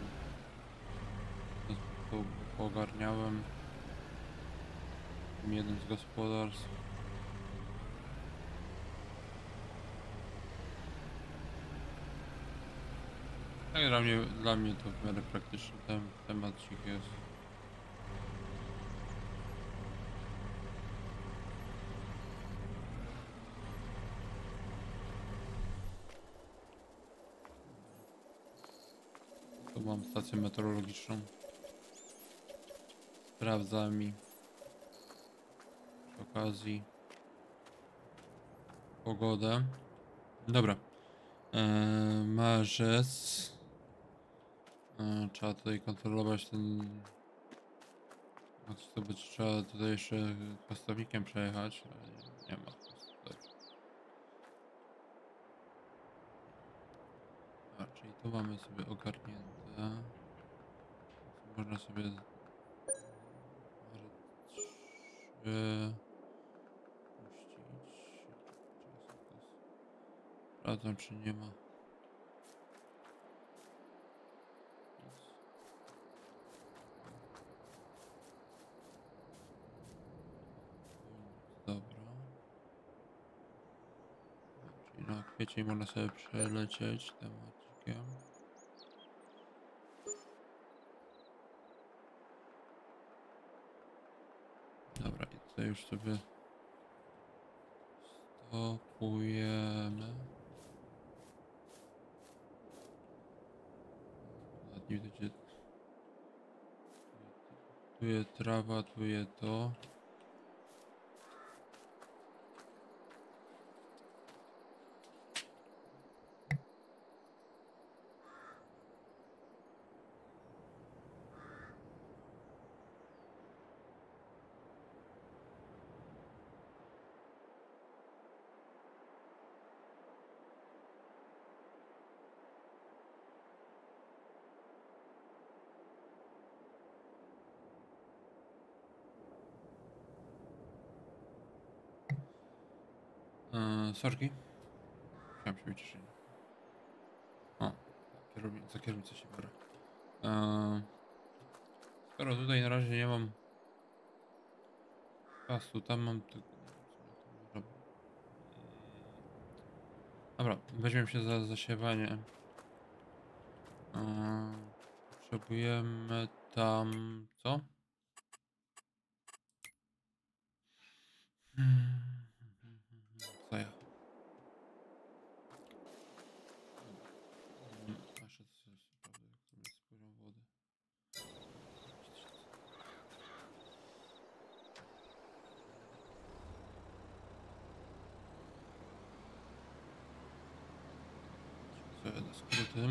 to ogarniałem. Jeden z gospodarstw. Tak, dla mnie, dla mnie to w miarę praktyczny tem, temacik jest. Tu mam stację meteorologiczną. Sprawdza mi przy okazji pogodę. Dobra. Eee, marzec. Eee, trzeba tutaj kontrolować ten... To by trzeba tutaj jeszcze kostownikiem przejechać, ale nie, nie ma. Dobra. A, czyli tu mamy sobie ogarnięte. Można sobie... Trzy... puścić. Sprawdzam, czy nie ma. Dobra. Czyli na kwiecień można sobie przelecieć tematykiem. Dobra, i tutaj już sobie stopujemy. Nawet nie widzicie. Tu jest trawa, tu jest to. Eee, sorki. Chciałem się wyciszyć. O, kierowni- za kierownicę się biorę. Eee, skoro tutaj na razie nie mam czasu, tam mam tylko... Dobra, weźmiemy się za zasiewanie. Eee, potrzebujemy tam... co? Hmm. Co ja? Hmm, Aż jest sprawdzę, jak to jest poziom wody. Co ja na skróty?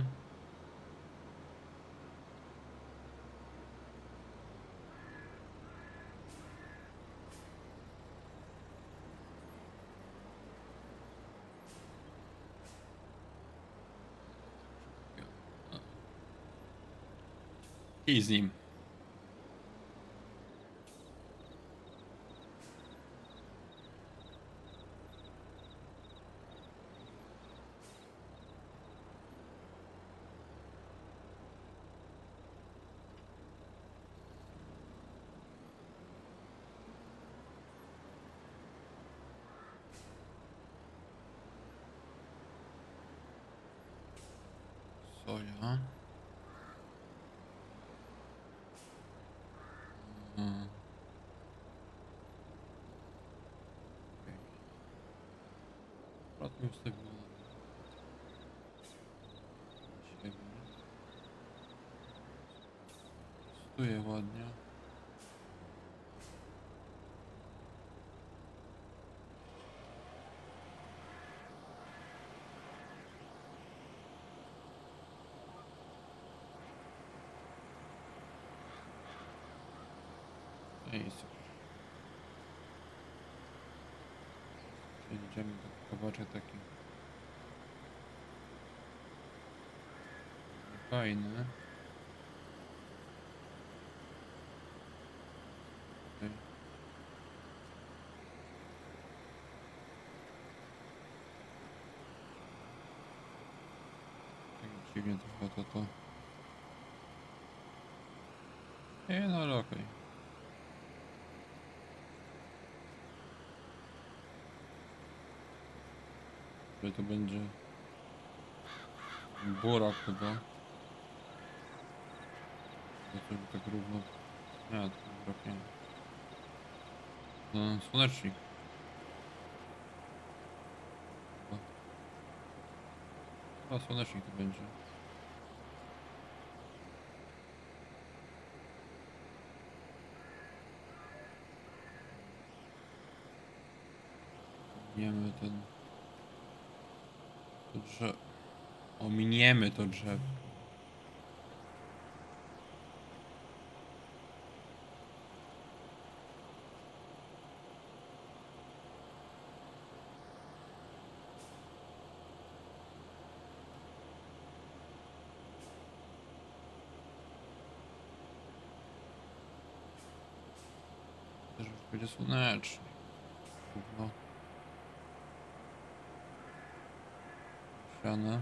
I z nim. Soja. Hmm. Okay. Akurat ustawiło na siebie. Stuje ładnie. I super. Idziemy do kabaczek taki fajny. Okay. Tak dziwnie trochę to to. Nie, no ale okej. Okay. Że to będzie burak chyba. To żeby tak równo. Nie, to burak nie. No, słonecznik. A słonecznik to będzie. Ominiemy ten... To drzewo. Ominiemy to drzewo. Też już będzie słonecznie. Gówno. Siane.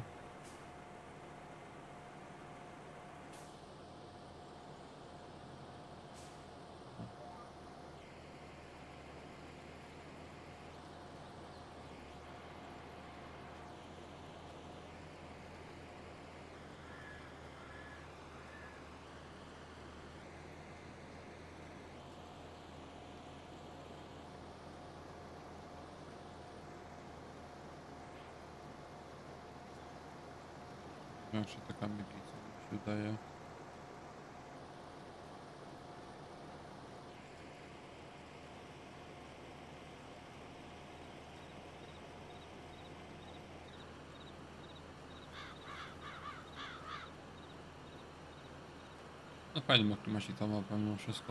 Jak się taka myglica mi się wydaje. No fajnie ma się ta mapa mimo wszystko.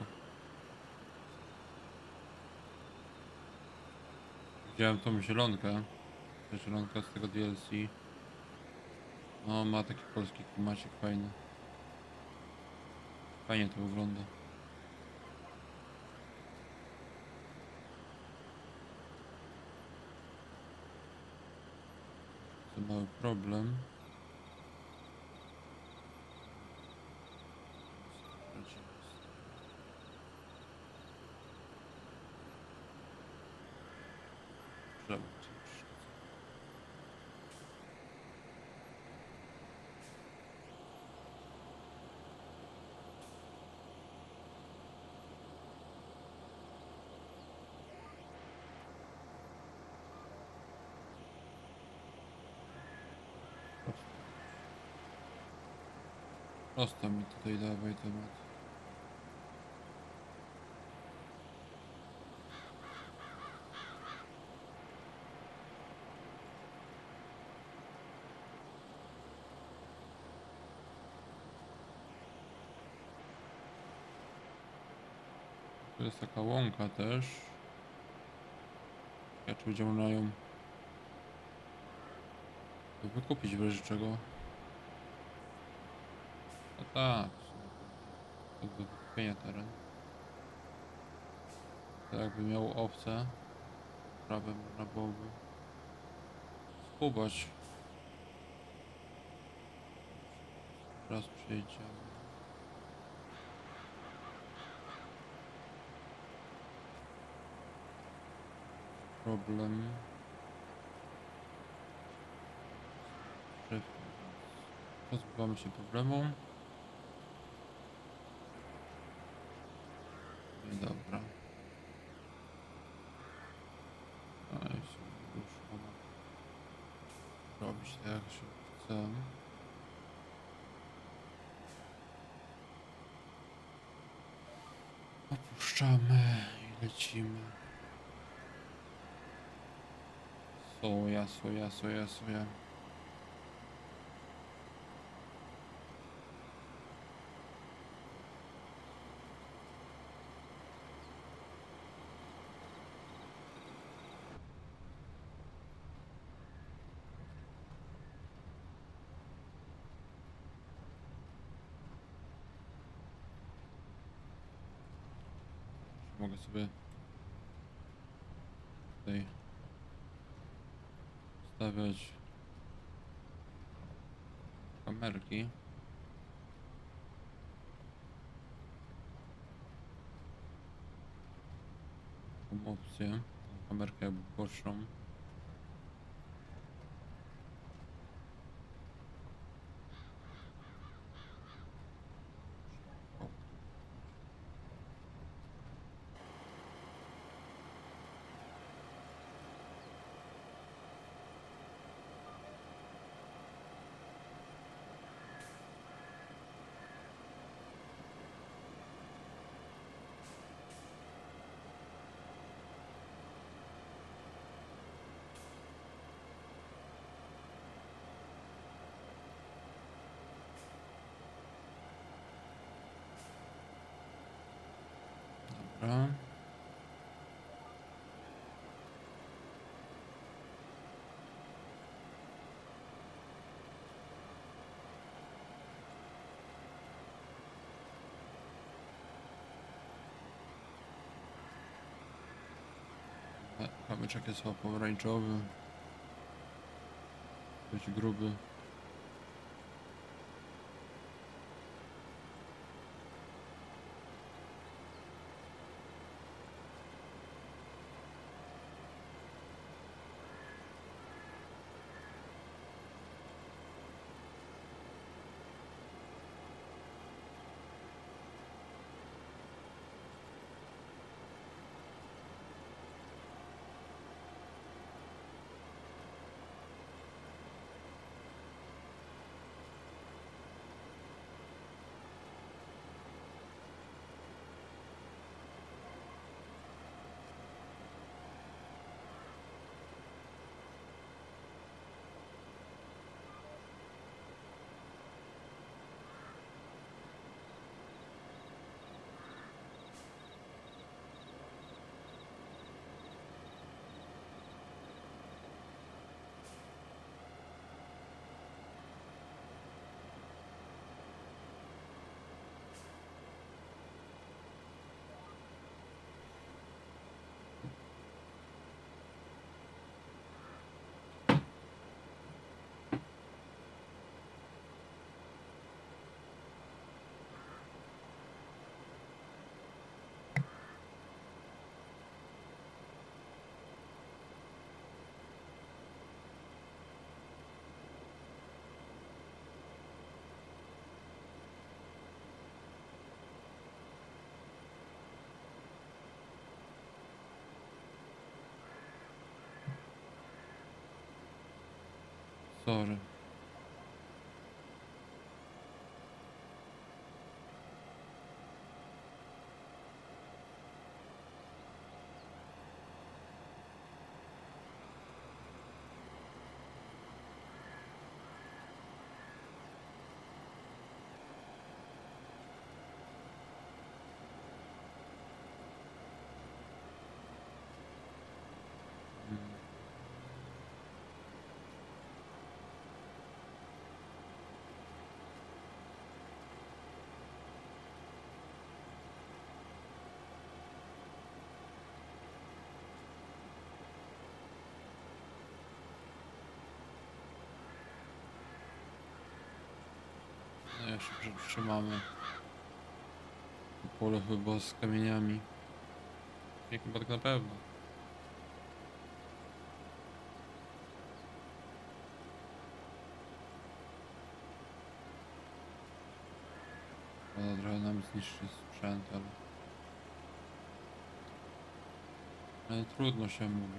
Widziałem tą zielonkę. Ta zielonka z tego D L C. No ma taki polski klimacik fajny. Fajnie to wygląda. To mały problem. Drzewo. Prosto mi tutaj dawaj temat. Tu jest taka łąka też. Ja czy będziemy na ją wykupić w razie czego. No tak. To do wykupienia teren. To jakby miał owce. Prawie można byłoby skubać. Raz przyjdzie. Problem. Pozbywamy się problemu. I dobra. No i się już mogę robić tak jak się chce. Opuszczamy i lecimy. Soja, soja, soja, soja. Mogę sobie tutaj stawiać kamerki. Tą opcję, kamerkę boczną. Dobra. Kamyczek jest chyba pomarańczowy. Dość gruby. Sorry. jeszcze przytrzymamy. To pole chyba z kamieniami. Nie, chyba tak na pewno. Szkoda trochę nam zniszczy sprzęt, ale... ale trudno się mówi.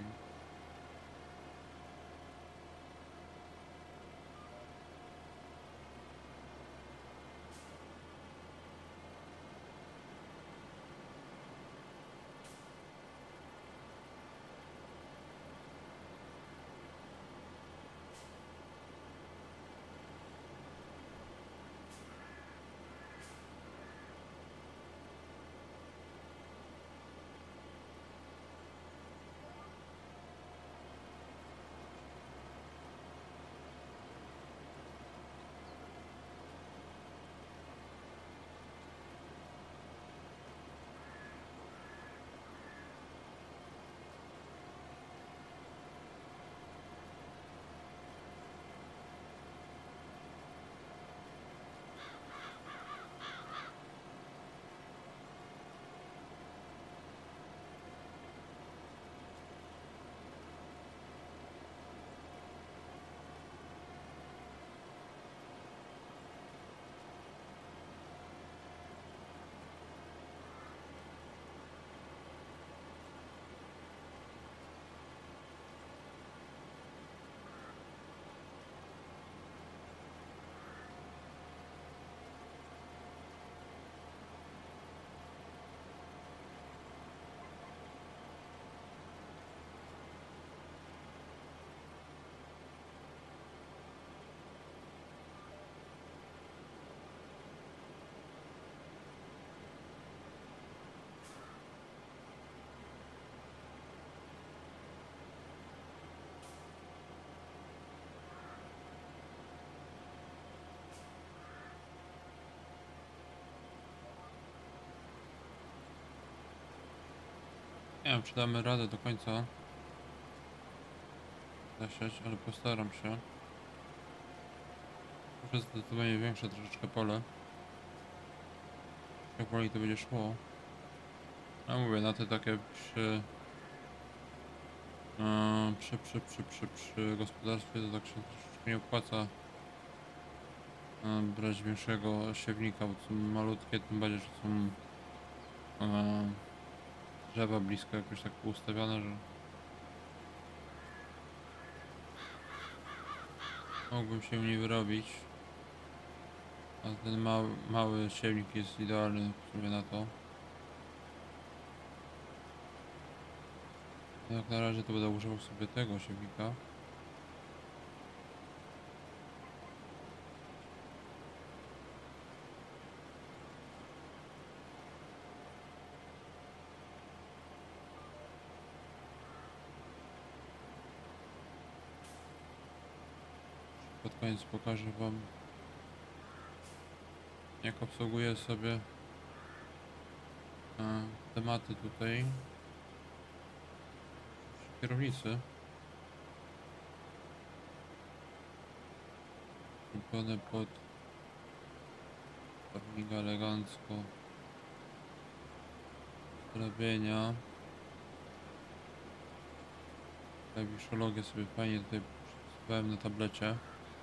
Nie wiem, czy damy radę do końca zasiać, ale postaram się. Muszę zdecydowanie większe troszeczkę pole. Jak woli to będzie szło. A mówię, na te takie przy, yy, przy, przy, przy, przy, przy gospodarstwie to tak się troszeczkę nie opłaca yy, brać większego siewnika, bo są malutkie, tym bardziej, że są yy, drzewa blisko jakoś tak ustawione, że mógłbym się nie wyrobić. A ten mały, mały siewnik jest idealny w sumie na to. Jak na razie to będę używał sobie tego siewnika. Pod koniec pokażę wam, jak obsługuję sobie e, tematy tutaj przy kierownicy. Kupione pod farminga elegancko. Zdrabienia. Klawiszologię sobie fajnie tutaj przepisywałem na tablecie.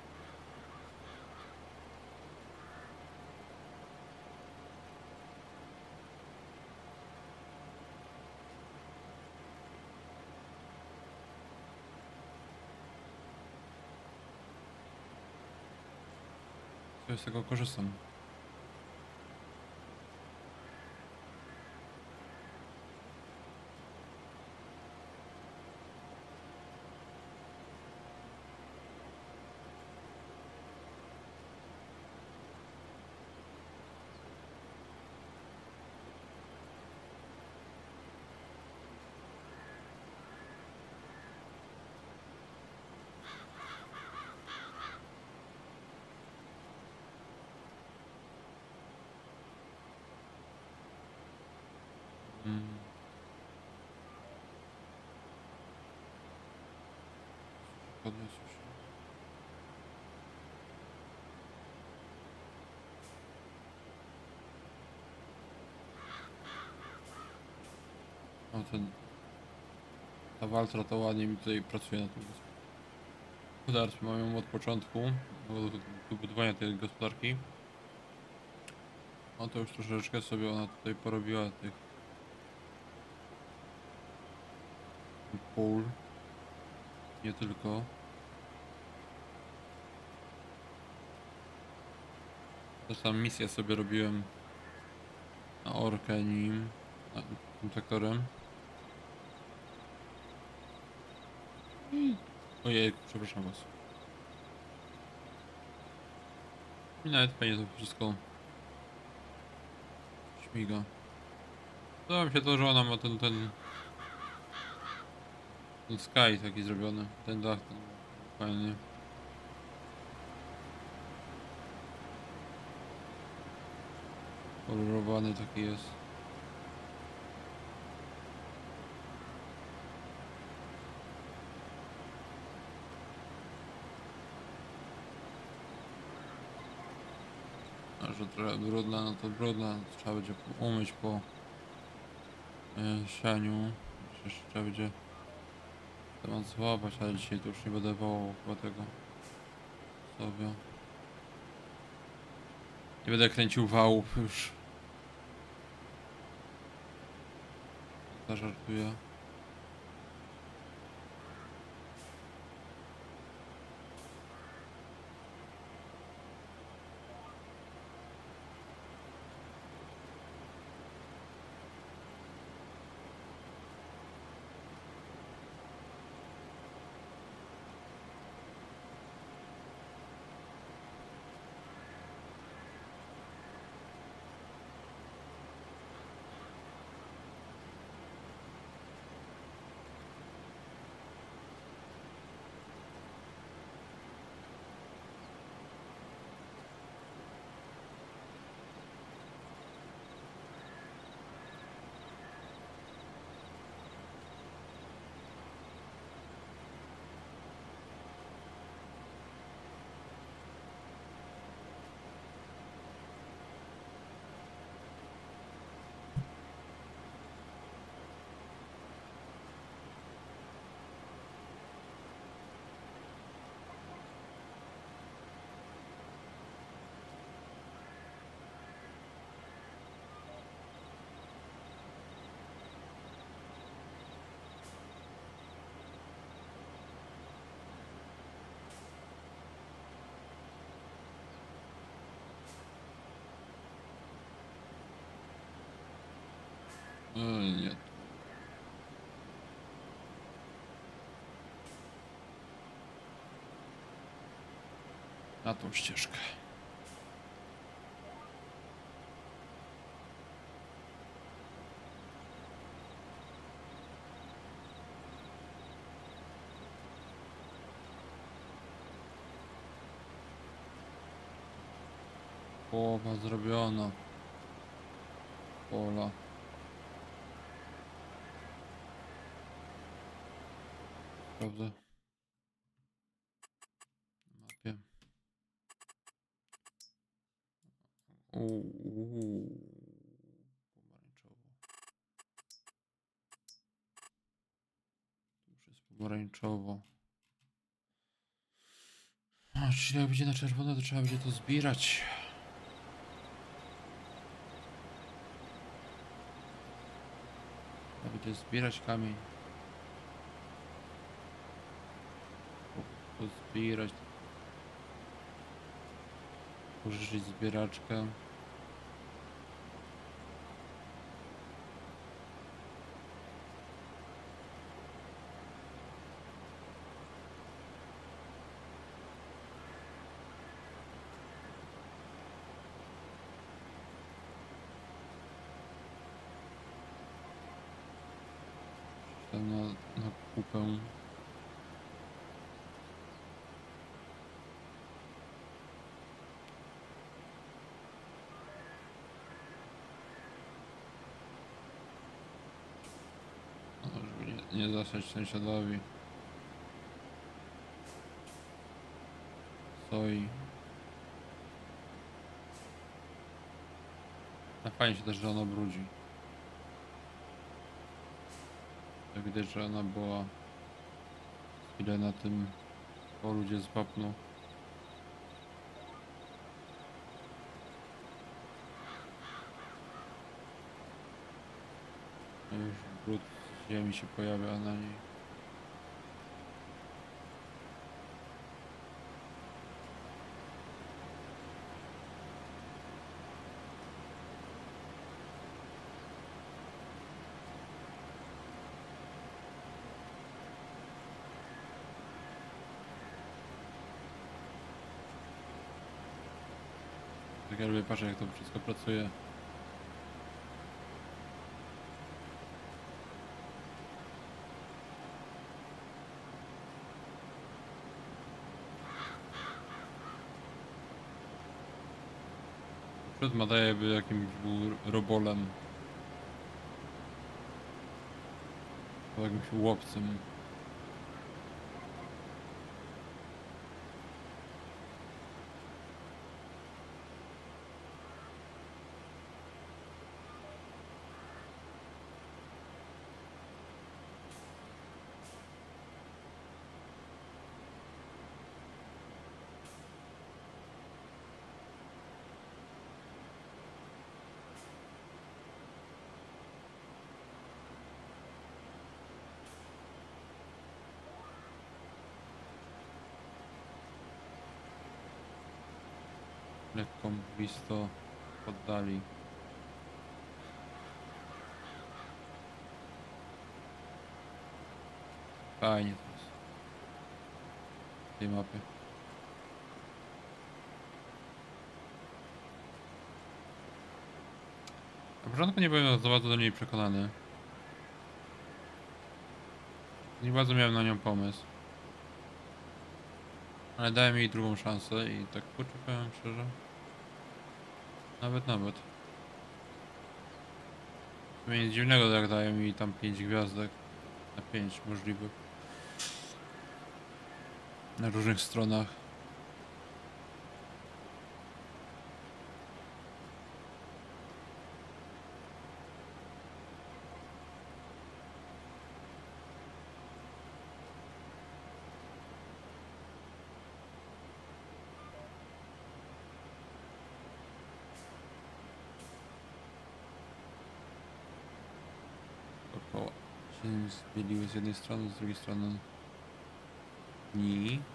Ja z tego korzystam. Mm. Podniosł się. O, ten... Ta Waltra to ładnie mi tutaj pracuje na tym gospodarstwie. Mam ją od początku, do budowania tej gospodarki. No to już troszeczkę sobie ona tutaj porobiła tych pól. Nie tylko. To sam misję sobie robiłem na orkę nim, na, tym traktorem. Ojej, przepraszam was. I nawet fajnie to wszystko śmiga. Podoba mi się to, że ona ma ten, ten, ten sky taki zrobiony, ten dach, ten fajny. Kolorowany taki jest. A że trochę brudna, no to brudna, to trzeba będzie umyć po e, sianiu. Jeszcze trzeba będzie temat złapać, ale dzisiaj to już nie będę wołał chyba tego sobie. Nie będę kręcił wałów już. Zażartuję. Ej, nie. Na tą ścieżkę. Połowa zrobiona. Pola. Prawda? Mapie. Uuu, pomarańczowo. Tu już jest pomarańczowo. A, czyli jak będzie na czerwono, to trzeba będzie to zbierać. Trzeba będzie zbierać kamień. Pozbierać. Pożyczyć zbieraczkę. Tam na, na kupę. Żeby nie, nie zasać sąsiadowi soi. A fajnie się też, że ono brudzi. Tak widać, że ona była chwilę na tym polu, gdzie zwapnął. A już brud z ziemi się pojawia na niej. Tak ja lubię patrzeć, jak to wszystko pracuje. Przed Madaje by jakimś był robolem. Albo jakimś łowcem. Lekko mglisto poddali. Fajnie to jest w tej mapie. Na początku nie byłem za bardzo do niej przekonany. Nie bardzo miałem na nią pomysł. Ale dałem jej drugą szansę i tak kurczę, powiem szczerze. Nawet, nawet. To nic dziwnego, jak dają mi tam pięć gwiazdek. Na pięć możliwych. Na różnych stronach. Około się zbieliły z jednej strony, z drugiej strony nie.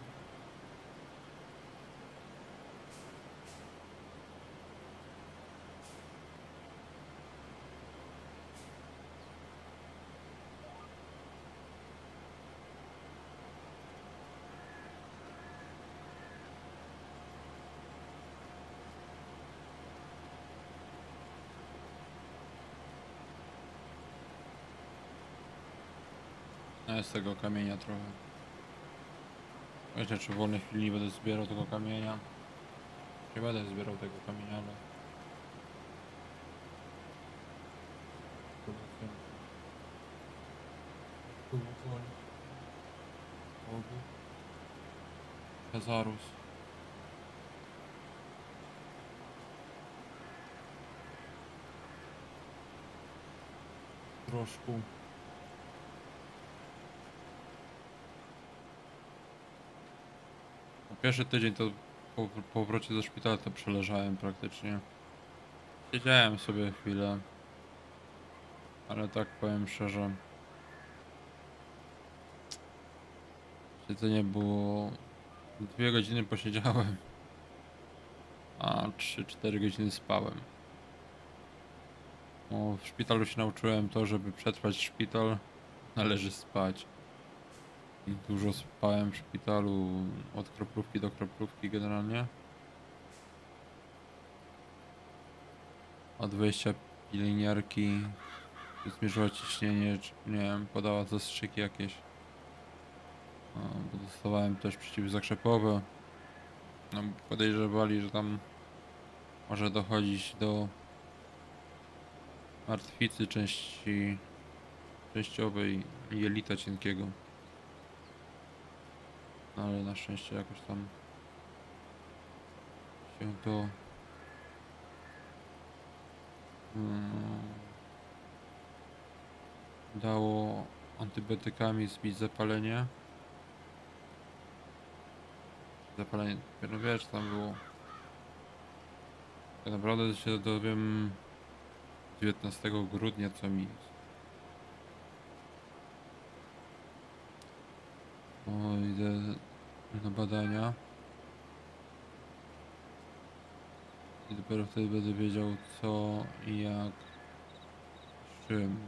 Ja z tego kamienia trochę. Myślę, czy w wolnej chwili nie będę zbierał tego kamienia. Nie będę zbierał tego kamienia, ale... Lazarus. Troszkę. Pierwszy tydzień to po po powrocie ze szpitala to przeleżałem praktycznie. Siedziałem sobie chwilę. Ale tak powiem szczerze. Siedzenie było... Dwie godziny posiedziałem. A trzy cztery godziny spałem. Bo w szpitalu się nauczyłem to, żeby przetrwać szpital, należy spać. I dużo spałem w szpitalu, od kroplówki do kroplówki generalnie. Od wejścia pielęgniarki, czy zmierzyła ciśnienie, czy nie wiem, podała zastrzyki jakieś. No, bo dostawałem też przeciwzakrzepowe. No, podejrzewali, że tam może dochodzić do martwicy części częściowej jelita cienkiego. No, ale na szczęście jakoś tam się to hmm, dało antybiotykami zbić zapalenie. Zapalenie, no wiesz, tam było. Tak naprawdę się dowiem dziewiętnastego grudnia, co mi jest. O, idę na badania. I dopiero wtedy będę wiedział, co i jak, z czym.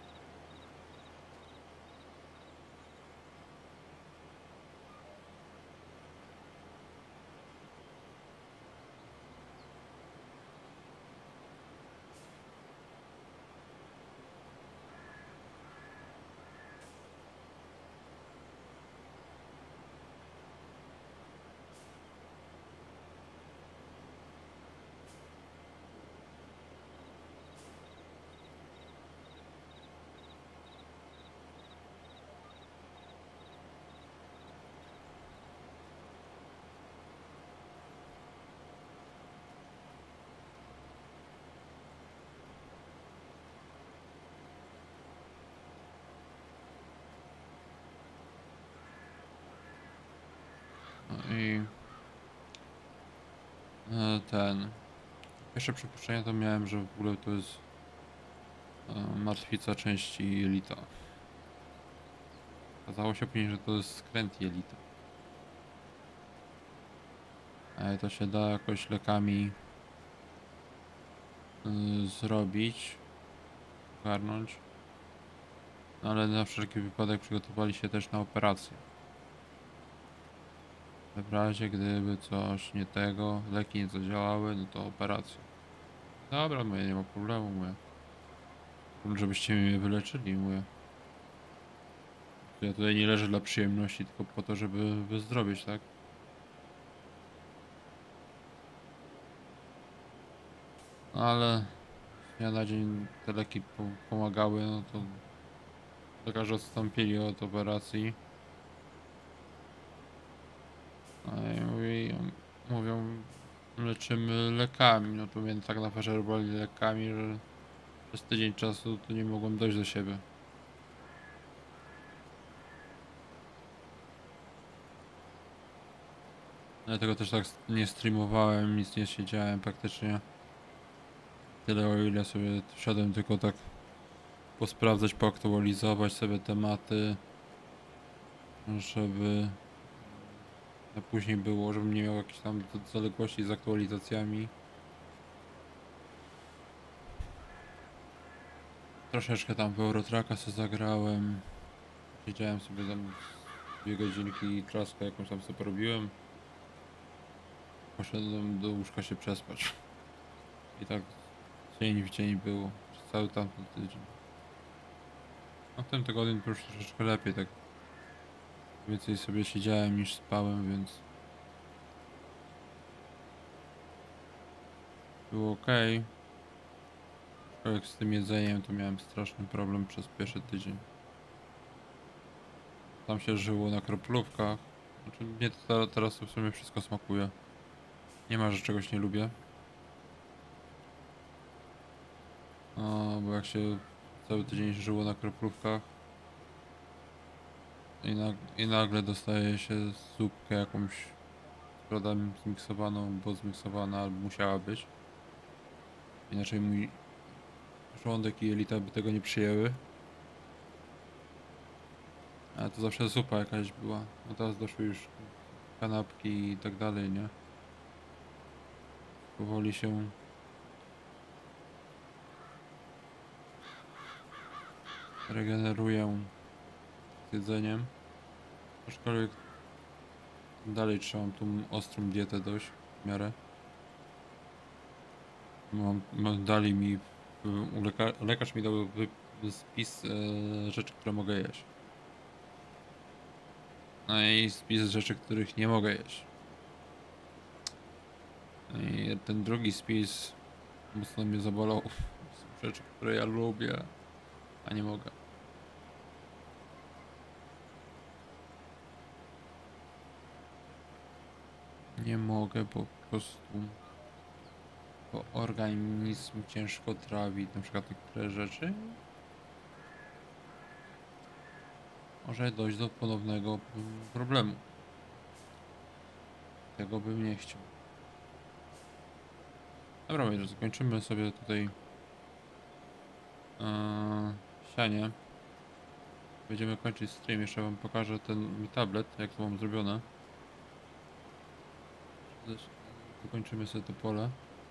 No i e, ten. Pierwsze przypuszczenie to miałem, że w ogóle to jest e, martwica części jelita. Okazało się później, że to jest skręt jelita. Ale to się da jakoś lekami y, zrobić, ogarnąć. No ale na wszelki wypadek przygotowali się też na operację. W razie gdyby coś nie tego, leki nie zadziałały, no to operacja. Dobra, mówię, nie ma problemu, mówię. Żebyście mnie wyleczyli, mówię. Ja tutaj nie leżę dla przyjemności, tylko po to, żeby wyzdrowieć, tak? No ale z dnia na dzień te leki po pomagały, no to lekarze odstąpili od operacji. No i mówi, mówią, leczymy lekami, no to mnie tak nafaszerowali lekami, że przez tydzień czasu to nie mogłem dojść do siebie. Dlatego też tak nie streamowałem, nic nie siedziałem praktycznie. Tyle, o ile sobie wszedłem tylko tak posprawdzać, poaktualizować sobie tematy, żeby na później było, żebym nie miał jakichś tam zaległości z aktualizacjami. Troszeczkę tam w Eurotracka sobie zagrałem. Siedziałem sobie tam dwie godzinki i traskę jakąś tam sobie porobiłem. Poszedłem do łóżka się przespać. I tak dzień w dzień było. Przez cały tamten tydzień. A w tym tygodniu to już troszeczkę lepiej, tak więcej sobie siedziałem niż spałem, więc było ok. Jak z tym jedzeniem to miałem straszny problem przez pierwszy tydzień. Tam się żyło na kroplówkach. Znaczy mnie to teraz to w sumie wszystko smakuje. Nie ma, że czegoś nie lubię. O, bo jak się cały tydzień żyło na kroplówkach i, nag i nagle dostaje się zupkę jakąś z rodem zmiksowaną, bo zmiksowana albo musiała być. Inaczej mój żołądek i jelita by tego nie przyjęły. Ale to zawsze zupa jakaś była. No teraz doszły już kanapki i tak dalej, nie? Powoli się regeneruję z jedzeniem. Aczkolwiek dalej trzymam tą ostrą dietę dość w miarę. Mam, mam, dali mi, u leka, lekarz mi dał wy, spis e, rzeczy, które mogę jeść. No i spis rzeczy, których nie mogę jeść. No i ten drugi spis mocno mnie zabolał. Są rzeczy, które ja lubię, a nie mogę. Nie mogę, bo po prostu bo organizm ciężko trawi na przykład niektóre rzeczy. może dojść do ponownego mm, problemu. Tego bym nie chciał. Dobra, moi drodzy, kończymy sobie tutaj yy, sianie. Będziemy kończyć stream, jeszcze wam pokażę ten mój tablet, jak to mam zrobione. Dokończymy sobie to pole.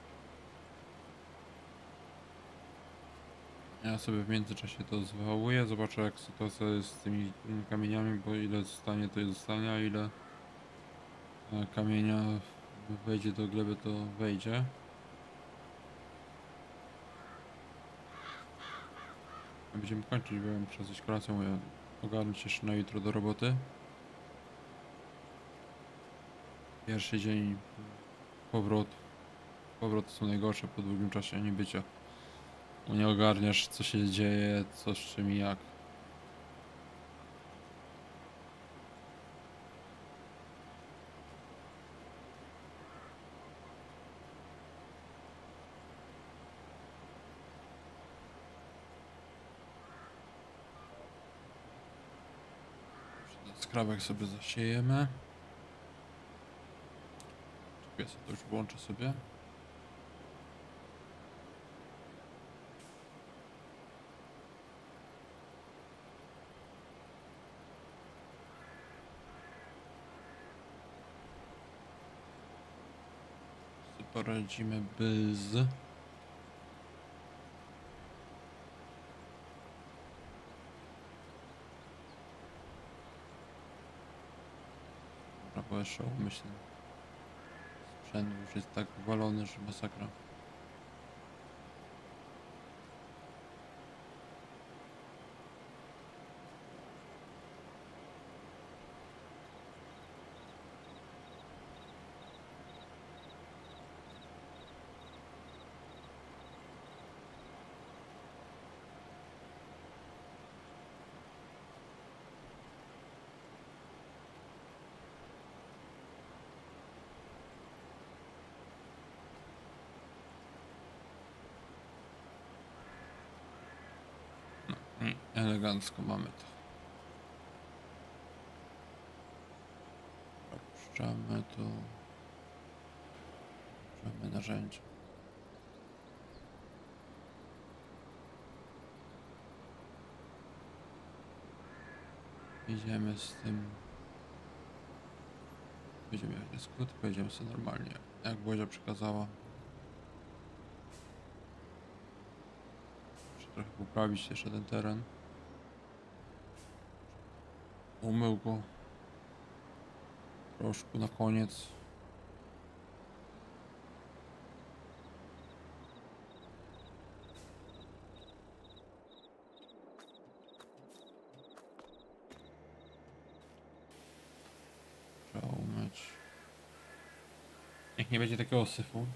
Ja sobie w międzyczasie to zwałuję, zobaczę jak sytuacja jest z tymi kamieniami, bo ile zostanie to zostanie, a ile kamienia wejdzie do gleby, to wejdzie. Będziemy kończyć, bo ja muszę zjeść kolację, mówię, ogarnąć jeszcze na jutro do roboty. Pierwszy dzień powrót. Powroty są najgorsze po długim czasie niebycia. Bo nie ogarniasz co się dzieje, co z czym i jak. Skrawek sobie zasiejemy. Czekaj, to już włączę sobie. Poradzimy bez. Dobra, bo jeszcze umyślny. Sprzęt już jest tak walony, że masakra. I elegancko mamy to. Opuszczamy to. Opuszczamy narzędzia. Idziemy z tym. Będziemy jechać skrót, pojedziemy sobie normalnie, jak Błazia przekazała. Trochę poprawić jeszcze ten teren. Umył go troszkę na koniec. Trzeba umyć. Niech nie będzie takiego syfu.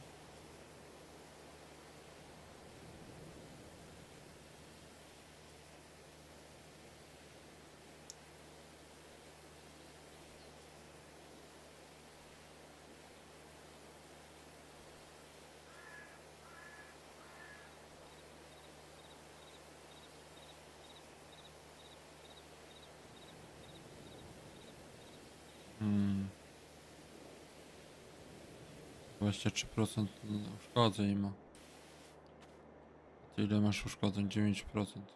Hmm. dwadzieścia trzy procent uszkodzeń ma. Ty ile masz uszkodzeń? dziewięć procent.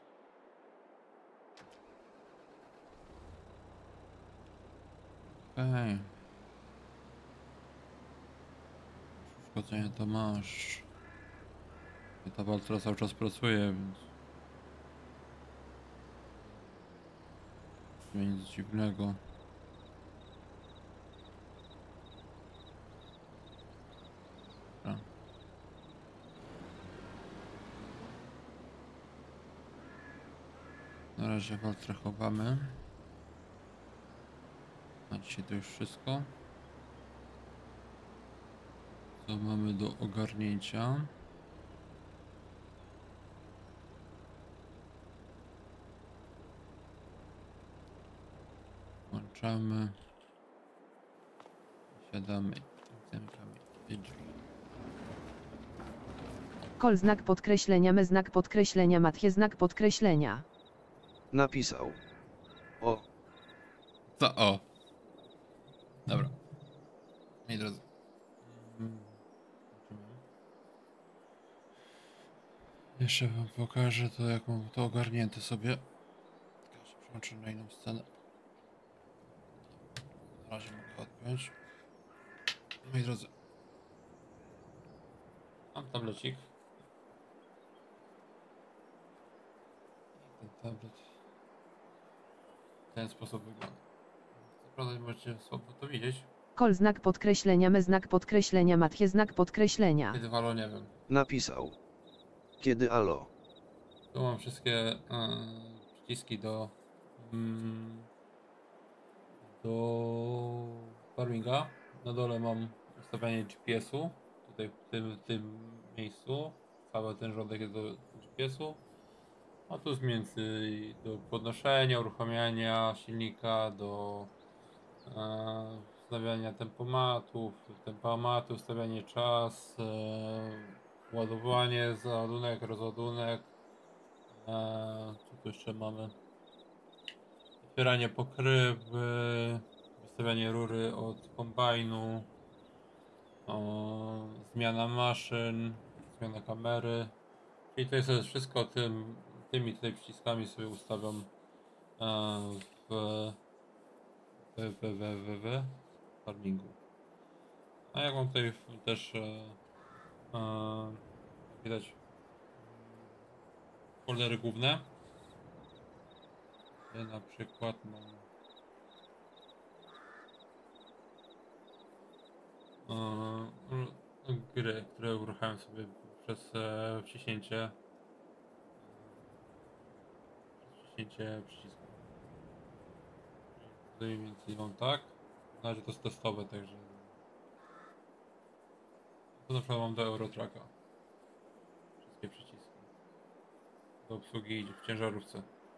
Okej. Okay. Uszkodzenie to masz. I ta waltra cały czas pracuje, więc nic dziwnego. Na razie waltrę chowamy. Na dzisiaj to już wszystko. Co mamy do ogarnięcia? Włączamy. Siadamy i zamykamy drzwi. Kol znak podkreślenia me znak podkreślenia matchie znak podkreślenia. Napisał. O, To o. Dobra. Moi drodzy. Mm, zobaczymy. Jeszcze wam pokażę to, jak mam to ogarnięte sobie. Ja się przełączę na inną scenę. Na razie mogę odpiąć. Moi drodzy. Mam tablecik. I ten tablet w ten sposób wygląda. Co prawda nie możecie słabo to widzieć. Kol znak podkreślenia me znak podkreślenia matkie znak podkreślenia. Kiedy walo nie wiem. Napisał. Kiedy alo? Tu mam wszystkie e, przyciski do mm, do farminga. Na dole mam ustawianie G P S-u. Tutaj w tym, w tym miejscu. Cały ten rządek jest do G P S-u. A tu jest między do podnoszenia, uruchamiania silnika, do e, wstawiania tempomatów, tempomatów, ustawianie czas, e, ładowanie, załadunek, rozładunek. E, co tu jeszcze mamy? Otwieranie pokrywy, wystawianie rury od kombajnu, o, zmiana maszyn, zmiana kamery. Czyli to jest wszystko tym, tymi tutaj przyciskami sobie ustawiam e, w, w, w, w, w, w farmingu. A jak mam tutaj też e, e, widać foldery główne. Ja na przykład mam e, gry, które uruchamiam sobie przez e, wciśnięcie wciśnięcie przycisku. Tutaj mniej więcej mam tak. Na razie to jest testowe, także to na przykład mam do Eurotracka. Wszystkie przyciski. Do obsługi w ciężarówce.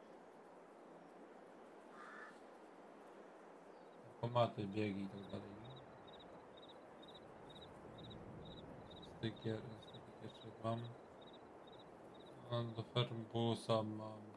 Pomaty, biegi i tak dalej. Z tych gier, z tych jeszcze mam. Mam do Fermbusa mam.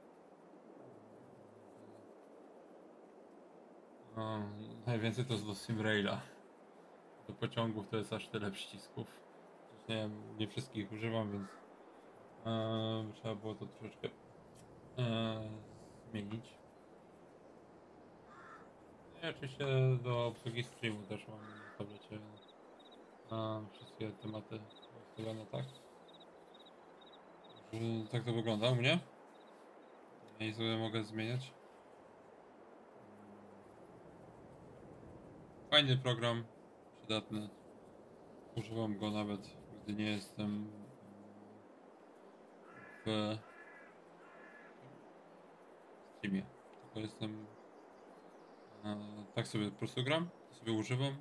No, najwięcej to jest do Simraila. Do pociągów to jest aż tyle przycisków. Nie wiem, nie wszystkich używam, więc e, trzeba było to troszeczkę e, zmienić. I oczywiście do obsługi streamu też mam na tablecie e, wszystkie tematy ustawione tak. Że tak to wygląda u mnie. I sobie mogę zmieniać. Fajny program, przydatny. Używam go nawet, gdy nie jestem w streamie. Tylko jestem... E, tak sobie po prostu gram, sobie używam.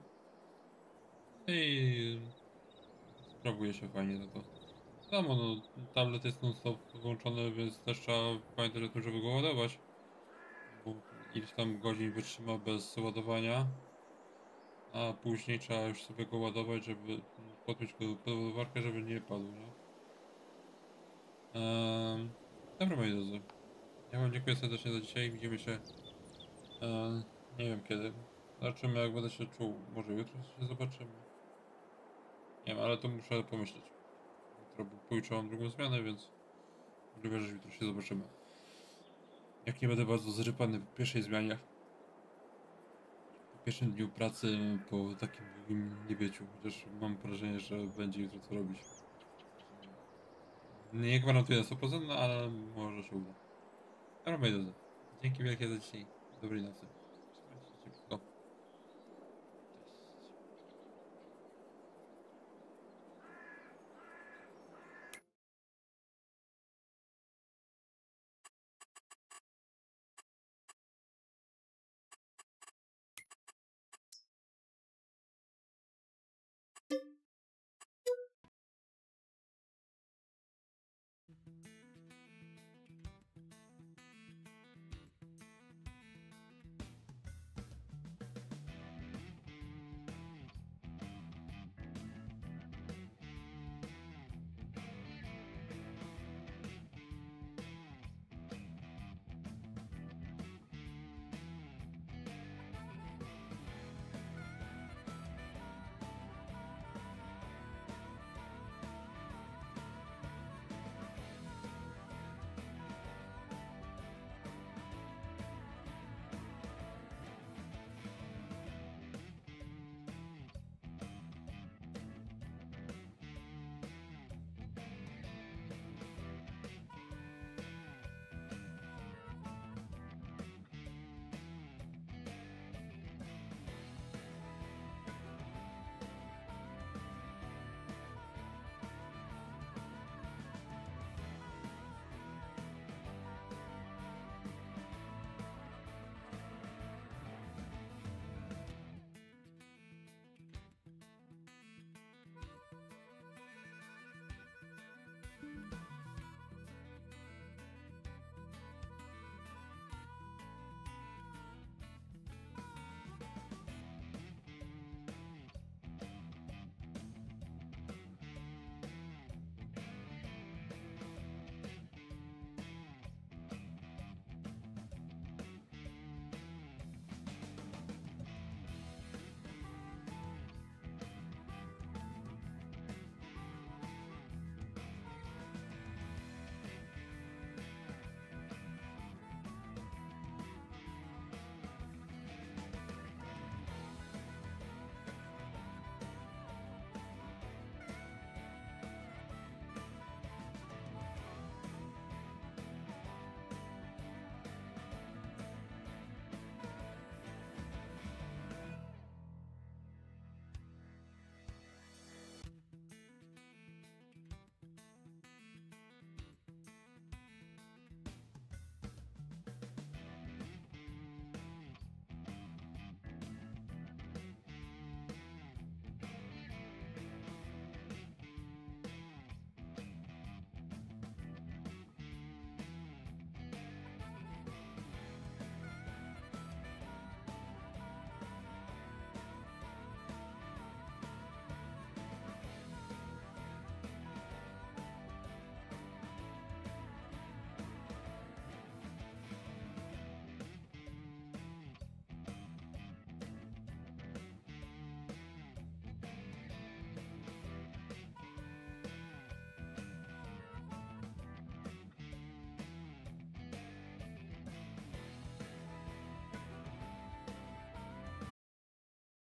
I sprawuje się fajnie za to. Samo, no, tablet jest non-stop wyłączony, więc też trzeba pamiętać o tym, żeby go ładować. Bo ileś tam godzin wytrzyma bez ładowania. A później trzeba już sobie go ładować, żeby podpiąć go pod ładowarkę, żeby nie padł, nie? Eee, dobra, moi drodzy. Ja wam dziękuję serdecznie za dzisiaj. Widzimy się eee, nie wiem kiedy. Zobaczymy, jak będę się czuł. Może jutro się zobaczymy. Nie wiem, ale to muszę pomyśleć. Jutro, bo pojutrze mam drugą zmianę, więc możliwe, że jutro się zobaczymy. Jak nie będę bardzo zrypany po pierwszej zmianie. Po pierwszym dniu pracy, po takim długim niebyciu. Chociaż mam wrażenie, że będzie jutro co robić. Nie gwarantuję na sto procent, no ale może się uda. Dobra, moi drodzy. Dzięki wielkie za dzisiaj. Dobrej nocy.